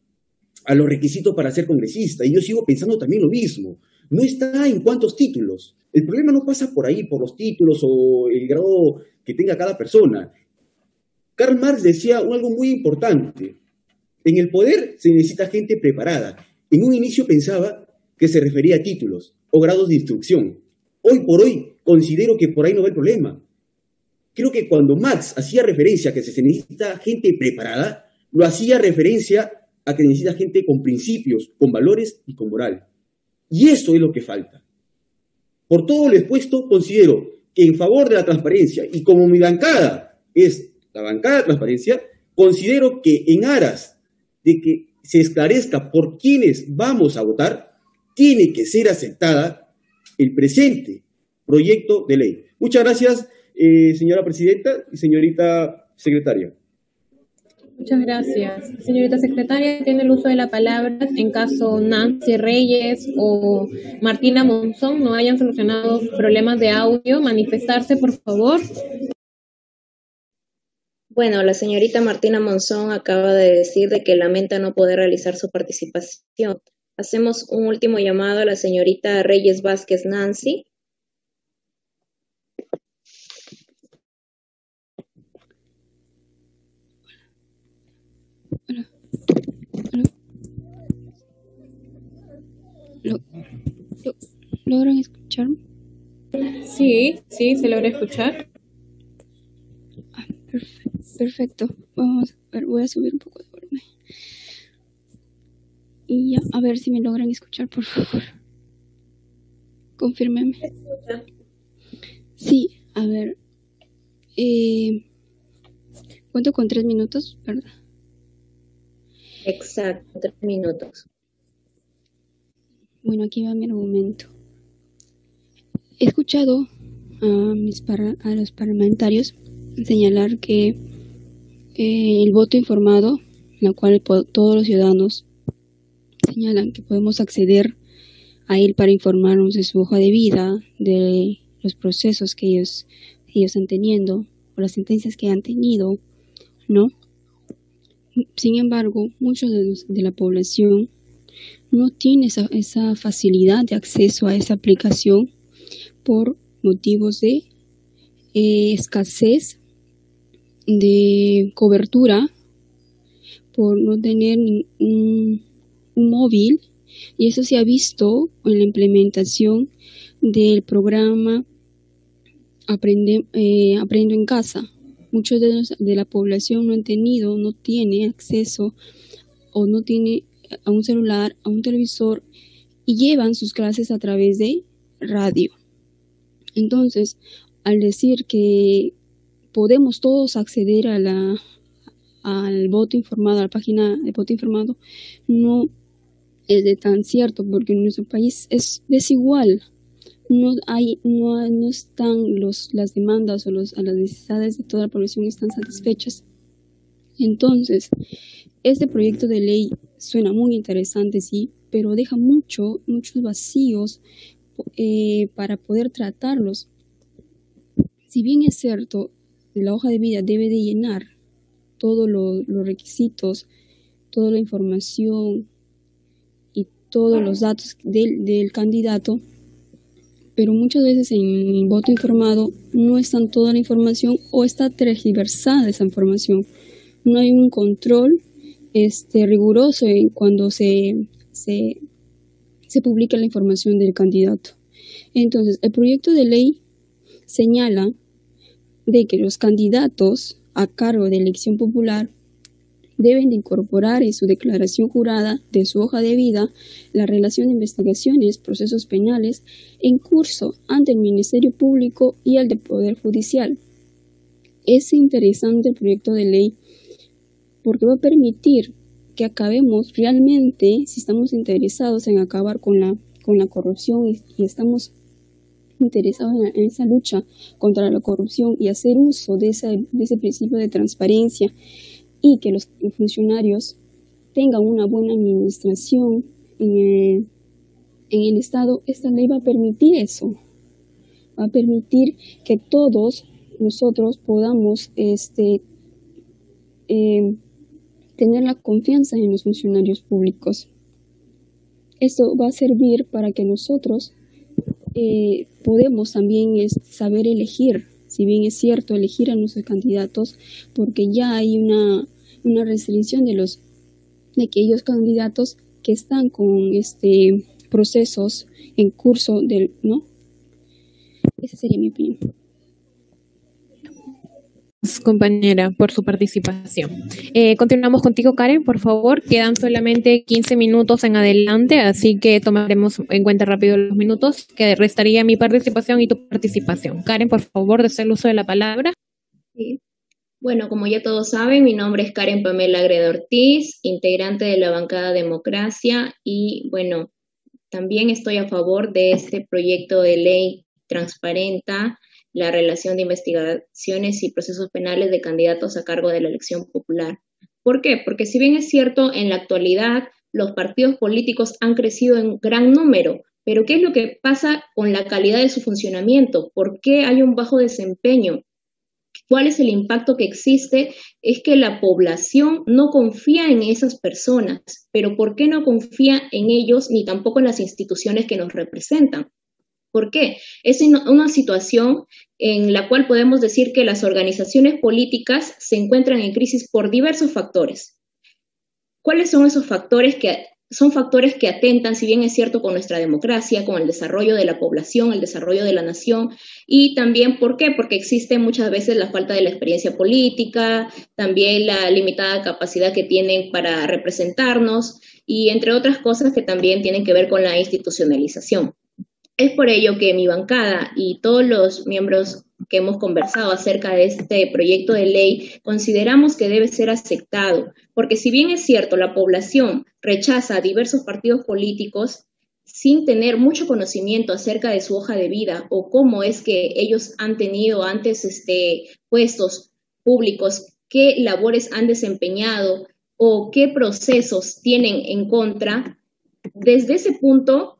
a los requisitos para ser congresista, y yo sigo pensando también lo mismo. No está en cuántos títulos. El problema no pasa por ahí, por los títulos o el grado que tenga cada persona. Karl Marx decía algo muy importante. En el poder se necesita gente preparada. En un inicio pensaba que se refería a títulos o grados de instrucción. Hoy por hoy considero que por ahí no va el problema. Creo que cuando Marx hacía referencia a que se necesita gente preparada, lo hacía referencia a que necesita gente con principios, con valores y con moral. Y eso es lo que falta. Por todo lo expuesto, considero que en favor de la transparencia, y como mi bancada es la bancada de transparencia, considero que en aras de que se esclarezca por quiénes vamos a votar, tiene que ser aceptada el presente proyecto de ley. Muchas gracias, eh, señora presidenta y señorita secretaria. Muchas gracias. Señorita secretaria, tiene el uso de la palabra en caso Nancy Reyes o Martina Monzón no hayan solucionado problemas de audio. Manifestarse, por favor. Bueno, la señorita Martina Monzón acaba de decir de que lamenta no poder realizar su participación. Hacemos un último llamado a la señorita Reyes Vázquez Nancy. Hola. Hola. ¿Lo, lo, ¿Logran escucharme? Sí, sí, se logra escuchar. Ah, perfecto, perfecto. Vamos a ver, voy a subir un poco de volumen. Y ya, a ver si me logran escuchar, por favor. Confírmeme. Sí, a ver. Eh, cuento con tres minutos, ¿verdad? Exacto, tres minutos. Bueno, aquí va mi argumento. He escuchado a, mis para, a los parlamentarios señalar que eh, el voto informado, en el cual todos los ciudadanos señalan que podemos acceder a él para informarnos de su hoja de vida, de los procesos que ellos, ellos están teniendo, o las sentencias que han tenido, ¿no? Sin embargo, muchos de, los, de la población no tiene esa, esa facilidad de acceso a esa aplicación por motivos de eh, escasez de cobertura, por no tener un, un móvil, y eso se ha visto en la implementación del programa Aprende, eh, Aprendo en Casa. Muchos de, los, de la población no han tenido, no tiene acceso o no tiene a un celular, a un televisor, y llevan sus clases a través de radio. Entonces, al decir que podemos todos acceder a la, al voto informado, a la página de voto informado, no es de tan cierto, porque en nuestro país es desigual. No hay, no, no están los, las demandas o los, las necesidades de toda la población están satisfechas. Entonces, este proyecto de ley suena muy interesante, sí, pero deja mucho, muchos vacíos eh, para poder tratarlos. Si bien es cierto, la hoja de vida debe de llenar todos lo, los requisitos, toda la información y todos los datos del, del candidato, pero muchas veces en el voto informado no está toda la información o está tergiversada esa información. No hay un control este, riguroso en cuando se, se, se publica la información del candidato. Entonces, el proyecto de ley señala de que los candidatos a cargo de elección popular deben de incorporar en su declaración jurada de su hoja de vida la relación de investigaciones, procesos penales en curso ante el Ministerio Público y el de Poder Judicial. Es interesante el proyecto de ley porque va a permitir que acabemos realmente, si estamos interesados en acabar con la, con la corrupción y, y estamos interesados en, en esa lucha contra la corrupción y hacer uso de, esa, de ese principio de transparencia, y que los funcionarios tengan una buena administración en el, en el Estado, esta ley va a permitir eso. Va a permitir que todos nosotros podamos este, eh, tener la confianza en los funcionarios públicos. Esto va a servir para que nosotros eh, podemos también es, saber elegir, si bien es cierto, elegir a nuestros candidatos, porque ya hay una, una restricción de los de aquellos candidatos que están con este procesos en curso del, ¿no? Esa sería mi opinión. Compañera, por su participación. Eh, continuamos contigo, Karen, por favor. Quedan solamente quince minutos en adelante, así que tomaremos en cuenta rápido los minutos, que restaría mi participación y tu participación. Karen, por favor, desea el uso de la palabra. Sí. Bueno, como ya todos saben, mi nombre es Karen Pamela Agreda Ortiz, integrante de la bancada Democracia, y bueno, también estoy a favor de este proyecto de ley Transparenta la relación de investigaciones y procesos penales de candidatos a cargo de la elección popular. ¿Por qué? Porque si bien es cierto, en la actualidad los partidos políticos han crecido en gran número, pero ¿qué es lo que pasa con la calidad de su funcionamiento? ¿Por qué hay un bajo desempeño? ¿Cuál es el impacto que existe? Es que la población no confía en esas personas, pero ¿por qué no confía en ellos ni tampoco en las instituciones que nos representan? ¿Por qué? Es una situación en la cual podemos decir que las organizaciones políticas se encuentran en crisis por diversos factores. ¿Cuáles son esos factores? Que son factores que atentan, si bien es cierto, con nuestra democracia, con el desarrollo de la población, el desarrollo de la nación, y también, ¿por qué? Porque existe muchas veces la falta de la experiencia política, también la limitada capacidad que tienen para representarnos, y entre otras cosas que también tienen que ver con la institucionalización. Es por ello que mi bancada y todos los miembros que hemos conversado acerca de este proyecto de ley consideramos que debe ser aceptado, porque si bien es cierto, la población rechaza a diversos partidos políticos sin tener mucho conocimiento acerca de su hoja de vida o cómo es que ellos han tenido antes este, puestos públicos, qué labores han desempeñado o qué procesos tienen en contra, desde ese punto,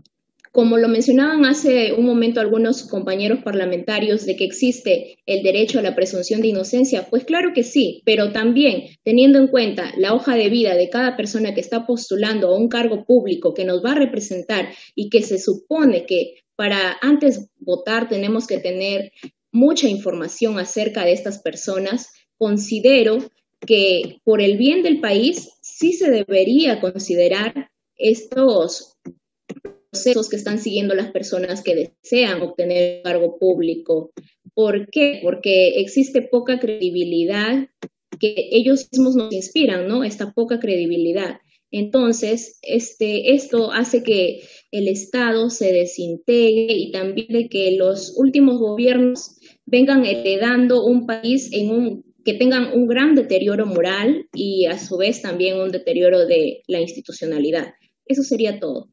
como lo mencionaban hace un momento algunos compañeros parlamentarios de que existe el derecho a la presunción de inocencia, pues claro que sí, pero también teniendo en cuenta la hoja de vida de cada persona que está postulando a un cargo público que nos va a representar y que se supone que para antes votar tenemos que tener mucha información acerca de estas personas, considero que por el bien del país sí se debería considerar estos procesos que están siguiendo las personas que desean obtener un cargo público. ¿Por qué? Porque existe poca credibilidad que ellos mismos nos inspiran, ¿no? Esta poca credibilidad. Entonces, este, esto hace que el Estado se desintegre y también de que los últimos gobiernos vengan heredando un país en un, que tengan un gran deterioro moral y a su vez también un deterioro de la institucionalidad. Eso sería todo.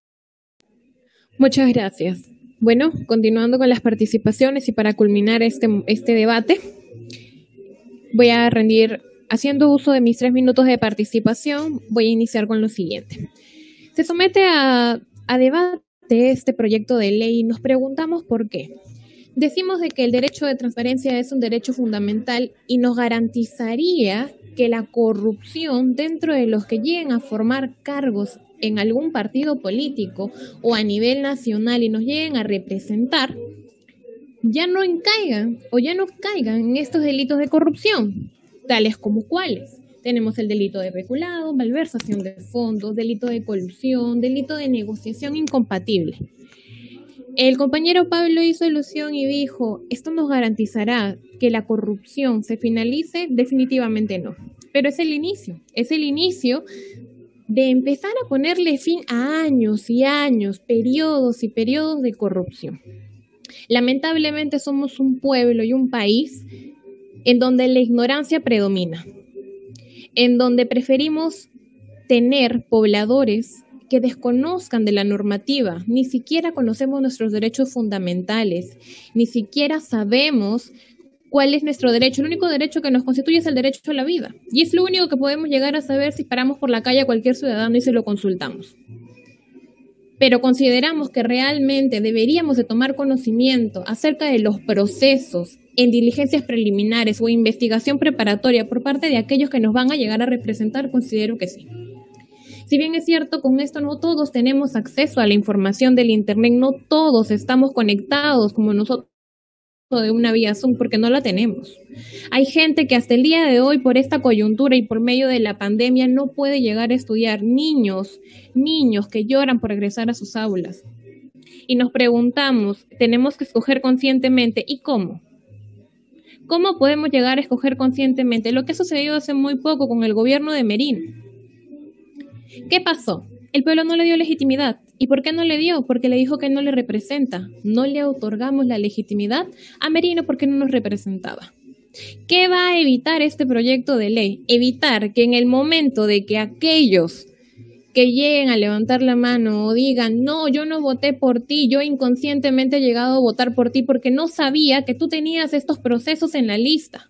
Muchas gracias. Bueno, continuando con las participaciones y para culminar este, este debate, voy a rendir, haciendo uso de mis tres minutos de participación, voy a iniciar con lo siguiente. Se somete a, a debate este proyecto de ley y nos preguntamos por qué. Decimos de que el derecho de transparencia es un derecho fundamental y nos garantizaría que la corrupción dentro de los que lleguen a formar cargos en algún partido político o a nivel nacional y nos lleguen a representar, ya no encaigan o ya no caigan en estos delitos de corrupción, tales como cuáles. Tenemos el delito de peculado, malversación de fondos, delito de colusión, delito de negociación incompatible. El compañero Pablo hizo alusión y dijo, ¿esto nos garantizará que la corrupción se finalice? Definitivamente no, pero es el inicio, es el inicio de empezar a ponerle fin a años y años, periodos y periodos de corrupción. Lamentablemente somos un pueblo y un país en donde la ignorancia predomina, en donde preferimos tener pobladores que desconozcan de la normativa, ni siquiera conocemos nuestros derechos fundamentales, ni siquiera sabemos cuál es nuestro derecho. El único derecho que nos constituye es el derecho a la vida. Y es lo único que podemos llegar a saber si paramos por la calle a cualquier ciudadano y se lo consultamos. pero consideramos que realmente deberíamos de tomar conocimiento acerca de los procesos en diligencias preliminares o investigación preparatoria por parte de aquellos que nos van a llegar a representar, considero que sí. Si bien es cierto, con esto no todos tenemos acceso a la información del Internet, no todos estamos conectados como nosotros de una vía Zoom, porque no la tenemos. Hay gente que hasta el día de hoy, por esta coyuntura y por medio de la pandemia, no puede llegar a estudiar. Niños, niños que lloran por regresar a sus aulas. Y nos preguntamos, tenemos que escoger conscientemente, ¿y cómo? ¿Cómo podemos llegar a escoger conscientemente? Lo que ha sucedido hace muy poco con el gobierno de Merino. ¿Qué pasó? El pueblo no le dio legitimidad. ¿Y por qué no le dio? Porque le dijo que no le representa. No le otorgamos la legitimidad a Merino porque no nos representaba. ¿Qué va a evitar este proyecto de ley? Evitar que en el momento de que aquellos que lleguen a levantar la mano o digan, no, yo no voté por ti, yo inconscientemente he llegado a votar por ti porque no sabía que tú tenías estos procesos en la lista.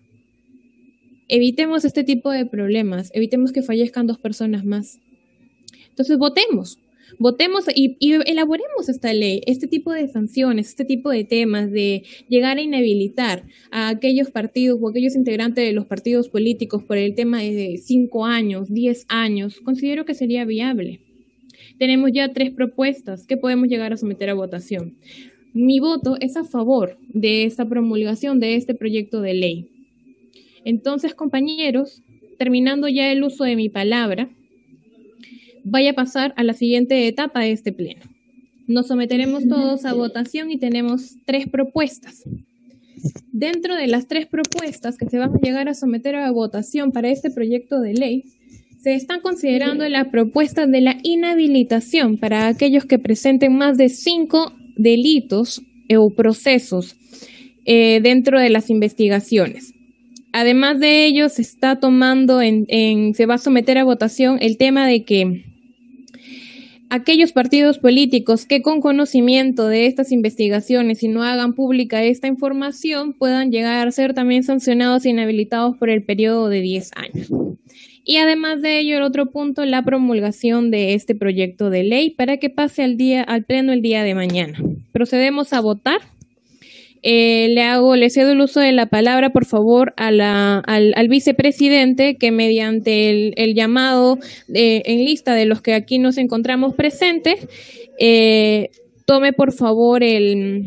Evitemos este tipo de problemas, evitemos que fallezcan dos personas más. Entonces votemos, votemos y, y elaboremos esta ley, este tipo de sanciones, este tipo de temas de llegar a inhabilitar a aquellos partidos o aquellos integrantes de los partidos políticos por el tema de cinco años, diez años, considero que sería viable. Tenemos ya tres propuestas que podemos llegar a someter a votación. Mi voto es a favor de esta promulgación de este proyecto de ley. Entonces, compañeros, terminando ya el uso de mi palabra, vaya a pasar a la siguiente etapa de este pleno. Nos someteremos todos a votación y tenemos tres propuestas. Dentro de las tres propuestas que se van a llegar a someter a votación para este proyecto de ley, se están considerando la propuesta de la inhabilitación para aquellos que presenten más de cinco delitos o procesos eh, dentro de las investigaciones. Además de ello, se está tomando en, en, se va a someter a votación el tema de que aquellos partidos políticos que con conocimiento de estas investigaciones y no hagan pública esta información puedan llegar a ser también sancionados e inhabilitados por el periodo de diez años. Y además de ello, el otro punto, la promulgación de este proyecto de ley para que pase al día, al pleno el día de mañana. Procedemos a votar. Eh, le hago, le cedo el uso de la palabra, por favor, a la, al, al vicepresidente, que mediante el, el llamado de, en lista de los que aquí nos encontramos presentes, eh, tome por favor el,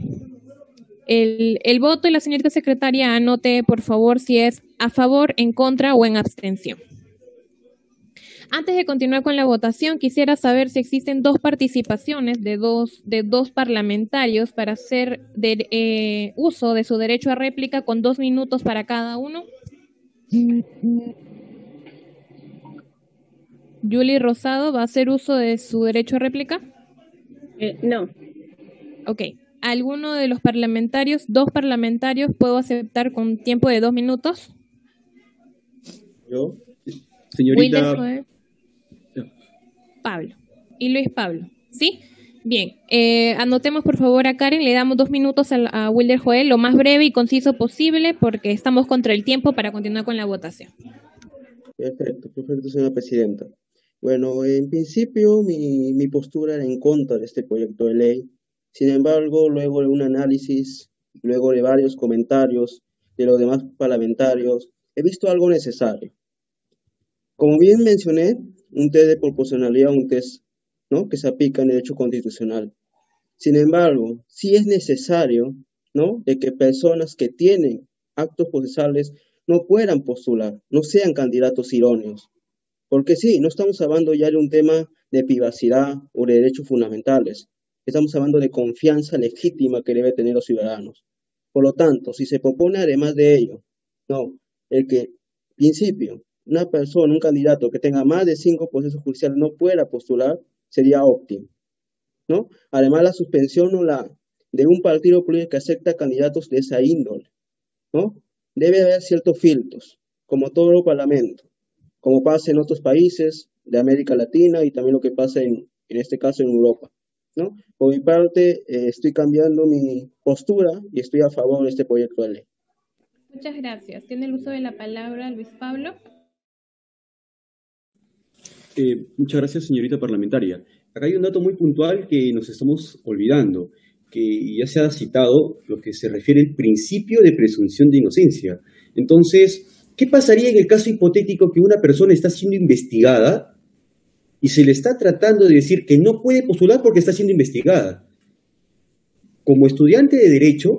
el, el voto y la señorita secretaria anote, por favor, si es a favor, en contra o en abstención. Antes de continuar con la votación, quisiera saber si existen dos participaciones de dos, de dos parlamentarios para hacer de, eh, uso de su derecho a réplica con dos minutos para cada uno. Julie Rosado, ¿va a hacer uso de su derecho a réplica? Eh, no. Ok. ¿Alguno de los parlamentarios, dos parlamentarios, puedo aceptar con tiempo de dos minutos? Yo, señorita... Pablo. Y Luis Pablo. ¿Sí? Bien. Eh, anotemos por favor a Karen. Le damos dos minutos a, a Wilder Joel, lo más breve y conciso posible, porque estamos contra el tiempo para continuar con la votación. Perfecto, perfecto, señora presidenta. Bueno, en principio mi, mi postura era en contra de este proyecto de ley. Sin embargo, luego de un análisis, luego de varios comentarios de los demás parlamentarios, he visto algo necesario. Como bien mencioné, un test de proporcionalidad, un test, ¿no?, que se aplica en derecho constitucional. Sin embargo, sí es necesario, ¿no?, de que personas que tienen actos procesales no puedan postular, no sean candidatos idóneos. Porque sí, no estamos hablando ya de un tema de privacidad o de derechos fundamentales. Estamos hablando de confianza legítima que deben tener los ciudadanos. Por lo tanto, si se propone además de ello, no, el que, principio, una persona, un candidato que tenga más de cinco procesos judiciales no pueda postular, sería óptimo, ¿no? Además, la suspensión o la, de un partido político que acepta candidatos de esa índole, ¿no? Debe haber ciertos filtros, como todo el parlamento, como pasa en otros países de América Latina y también lo que pasa en, en este caso en Europa, ¿no? Por mi parte, eh, estoy cambiando mi postura y estoy a favor de este proyecto de ley. Muchas gracias. Tiene el uso de la palabra Luis Pablo. Eh, muchas gracias, señorita parlamentaria. acá hay un dato muy puntual que nos estamos olvidando, que ya se ha citado lo que se refiere al principio de presunción de inocencia. Entonces, ¿qué pasaría en el caso hipotético que una persona está siendo investigada y se le está tratando de decir que no puede postular porque está siendo investigada? Como estudiante de Derecho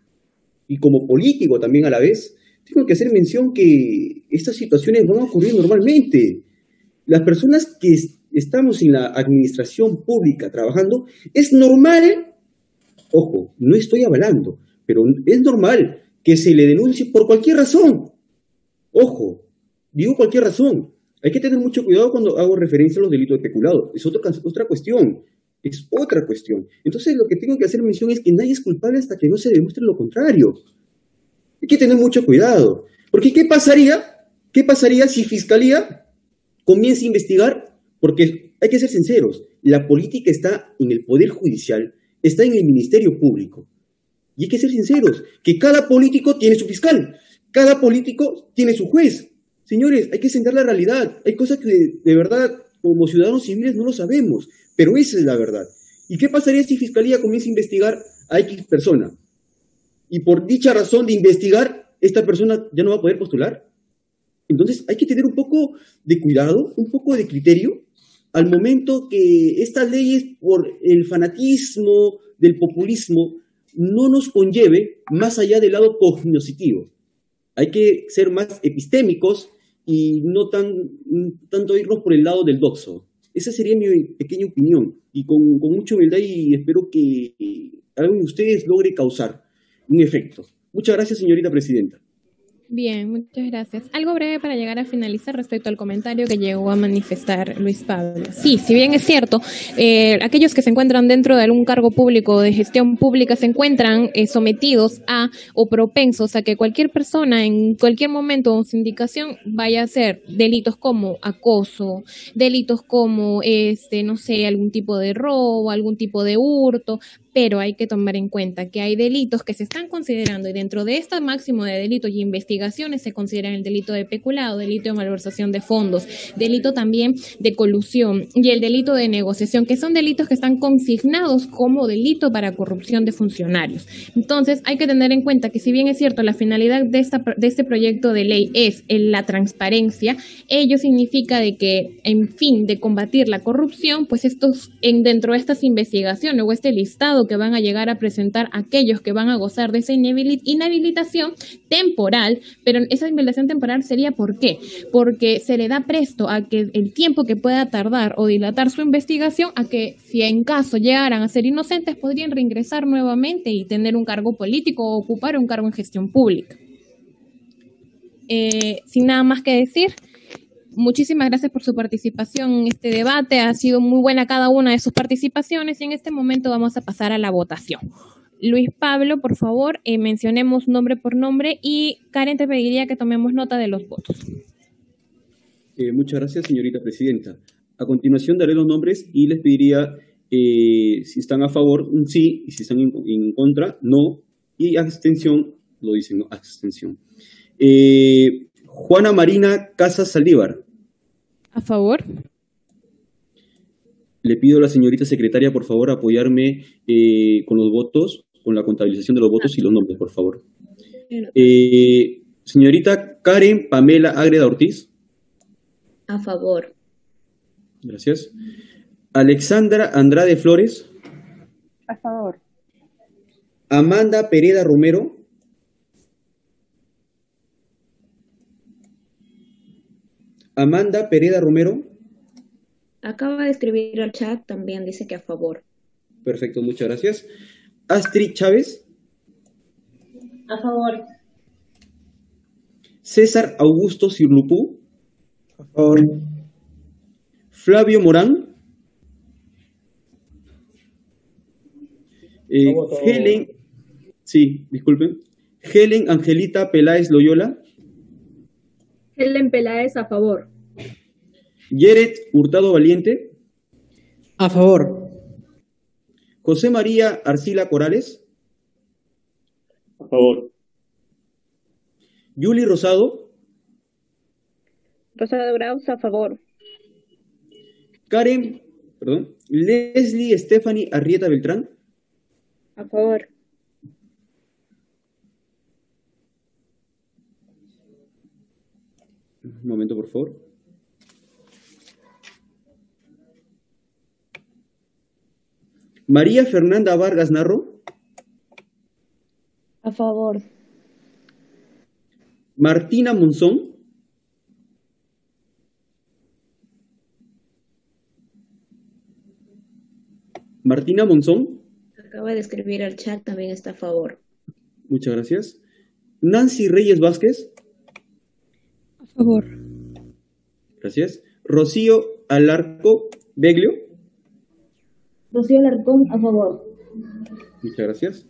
y como político también a la vez, tengo que hacer mención que estas situaciones van a ocurrir normalmente. Las personas que estamos en la administración pública trabajando, es normal, ojo, no estoy avalando, pero es normal que se le denuncie por cualquier razón. Ojo, digo cualquier razón. Hay que tener mucho cuidado cuando hago referencia a los delitos de peculado. Es otra, otra cuestión. Es otra cuestión. Entonces lo que tengo que hacer mención es que nadie es culpable hasta que no se demuestre lo contrario. Hay que tener mucho cuidado. Porque ¿qué pasaría? ¿Qué pasaría si Fiscalía comienza a investigar? Porque hay que ser sinceros. La política está en el Poder Judicial, está en el Ministerio Público. Y hay que ser sinceros, que cada político tiene su fiscal, cada político tiene su juez. Señores, hay que sentar la realidad. Hay cosas que de, de verdad, como ciudadanos civiles, no lo sabemos, pero esa es la verdad. ¿Y qué pasaría si Fiscalía comienza a investigar a X persona? Y por dicha razón de investigar, esta persona ya no va a poder postular. Entonces hay que tener un poco de cuidado, un poco de criterio, al momento que estas leyes, por el fanatismo del populismo, no nos conlleve más allá del lado cognoscitivo. Hay que ser más epistémicos y no tan, tanto irnos por el lado del doxo. Esa sería mi pequeña opinión. Y con, con mucha humildad y espero que alguno de ustedes logre causar un efecto. Muchas gracias, señorita presidenta. Bien, muchas gracias. Algo breve para llegar a finalizar respecto al comentario que llegó a manifestar Luis Pablo. Sí, si bien es cierto, eh, aquellos que se encuentran dentro de algún cargo público de gestión pública se encuentran eh, sometidos a o propensos a que cualquier persona en cualquier momento o sindicación vaya a hacer delitos como acoso, delitos como, este, no sé, algún tipo de robo, algún tipo de hurto, pero hay que tomar en cuenta que hay delitos que se están considerando y dentro de este máximo de delitos y investigaciones se consideran el delito de peculado, delito de malversación de fondos, delito también de colusión y el delito de negociación, que son delitos que están consignados como delito para corrupción de funcionarios. Entonces hay que tener en cuenta que si bien es cierto la finalidad de, esta, de este proyecto de ley es la transparencia, ello significa de que en fin de combatir la corrupción, pues estos en dentro de estas investigaciones o este listado que van a llegar a presentar aquellos que van a gozar de esa inhabilitación temporal, pero esa inhabilitación temporal sería ¿por qué? Porque se le da presto a que el tiempo que pueda tardar o dilatar su investigación, a que si en caso llegaran a ser inocentes podrían reingresar nuevamente y tener un cargo político o ocupar un cargo en gestión pública. Eh, sin nada más que decir, muchísimas gracias por su participación en este debate. Ha sido muy buena cada una de sus participaciones y en este momento vamos a pasar a la votación. Luis Pablo, por favor, eh, mencionemos nombre por nombre y Karen te pediría que tomemos nota de los votos. Eh, muchas gracias, señorita presidenta. A continuación daré los nombres y les pediría eh, si están a favor, un sí, y si están en, en contra, no, y abstención, lo dicen, no, abstención. Eh, Juana Marina Casas Saldívar. A favor. Le pido a la señorita secretaria, por favor, apoyarme eh, con los votos, con la contabilización de los votos y los nombres, por favor. Eh, señorita Karen Pamela Ágreda Ortiz. A favor. Gracias. Alexandra Andrade Flores. A favor. Amanda Pereda Romero. Amanda Pereda Romero. Acaba de escribir al chat, también dice que a favor. Perfecto, muchas gracias. Astrid Chávez. A favor. César Augusto Cirlupú. A favor. Flavio Morán. Eh, Helen, sí, disculpen. Helen Angelita Peláez Loyola. Helen Peláez, a favor. Yeret Hurtado Valiente. A favor. José María Arcila Corales. A favor. Yuli Rosado. Rosado Graus, a favor. Karen, perdón. Leslie Stephanie Arrieta Beltrán. A favor. Un momento, por favor. María Fernanda Vargas Narro. A favor. Martina Monzón. Martina Monzón. Acaba de escribir al chat, también está a favor. Muchas gracias. Nancy Reyes Vázquez. A favor. Gracias. Rocío Alarco Beglio. Rocío Alarcón, a favor. Muchas gracias.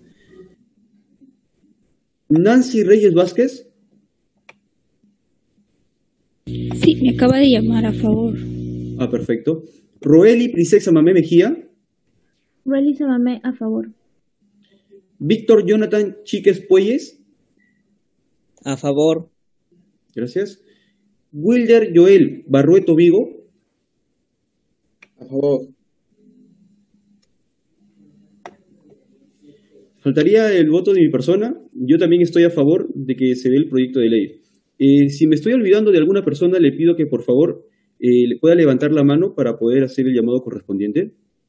Nancy Reyes Vázquez. Sí, me acaba de llamar a favor. Ah, perfecto. Roeli Prisexa Mamé Mejía. Roeli Samamé, a favor. Víctor Jonathan Chiques Puelles. A favor. Gracias. Wilder Joel Barrueto Vigo. A favor. Faltaría el voto de mi persona. Yo también estoy a favor de que se dé el proyecto de ley. Eh, si me estoy olvidando de alguna persona, le pido que por favor eh, le pueda levantar la mano para poder hacer el llamado correspondiente.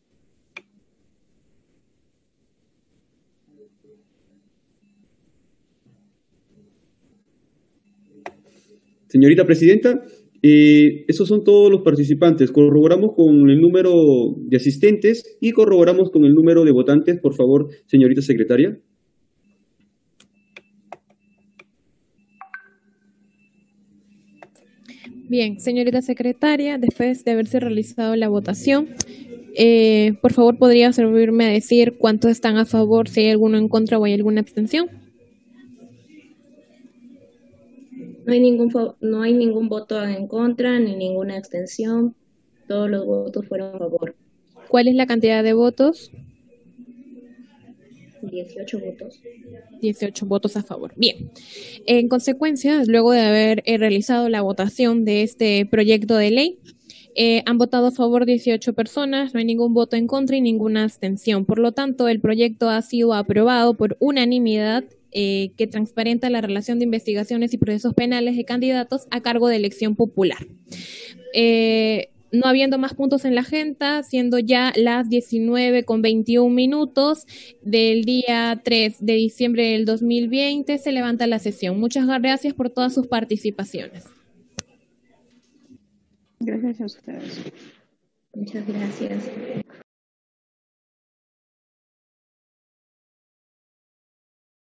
Señorita Presidenta, eh, esos son todos los participantes. Corroboramos con el número de asistentes y corroboramos con el número de votantes, por favor, señorita Secretaria. Bien, señorita Secretaria, después de haberse realizado la votación, eh, por favor, ¿podría servirme a decir cuántos están a favor, si hay alguno en contra o hay alguna abstención? No hay ningún fa- no hay ningún voto en contra ni ninguna abstención. Todos los votos fueron a favor. ¿Cuál es la cantidad de votos? dieciocho votos. dieciocho votos a favor. Bien. En consecuencia, luego de haber eh, realizado la votación de este proyecto de ley, eh, han votado a favor dieciocho personas, no hay ningún voto en contra y ninguna abstención. Por lo tanto, el proyecto ha sido aprobado por unanimidad, eh, que transparenta la relación de investigaciones y procesos penales de candidatos a cargo de elección popular. Eh, No habiendo más puntos en la agenda, siendo ya las diecinueve con veintiún minutos del día tres de diciembre del dos mil veinte, se levanta la sesión. Muchas gracias por todas sus participaciones. Gracias a ustedes. Muchas gracias.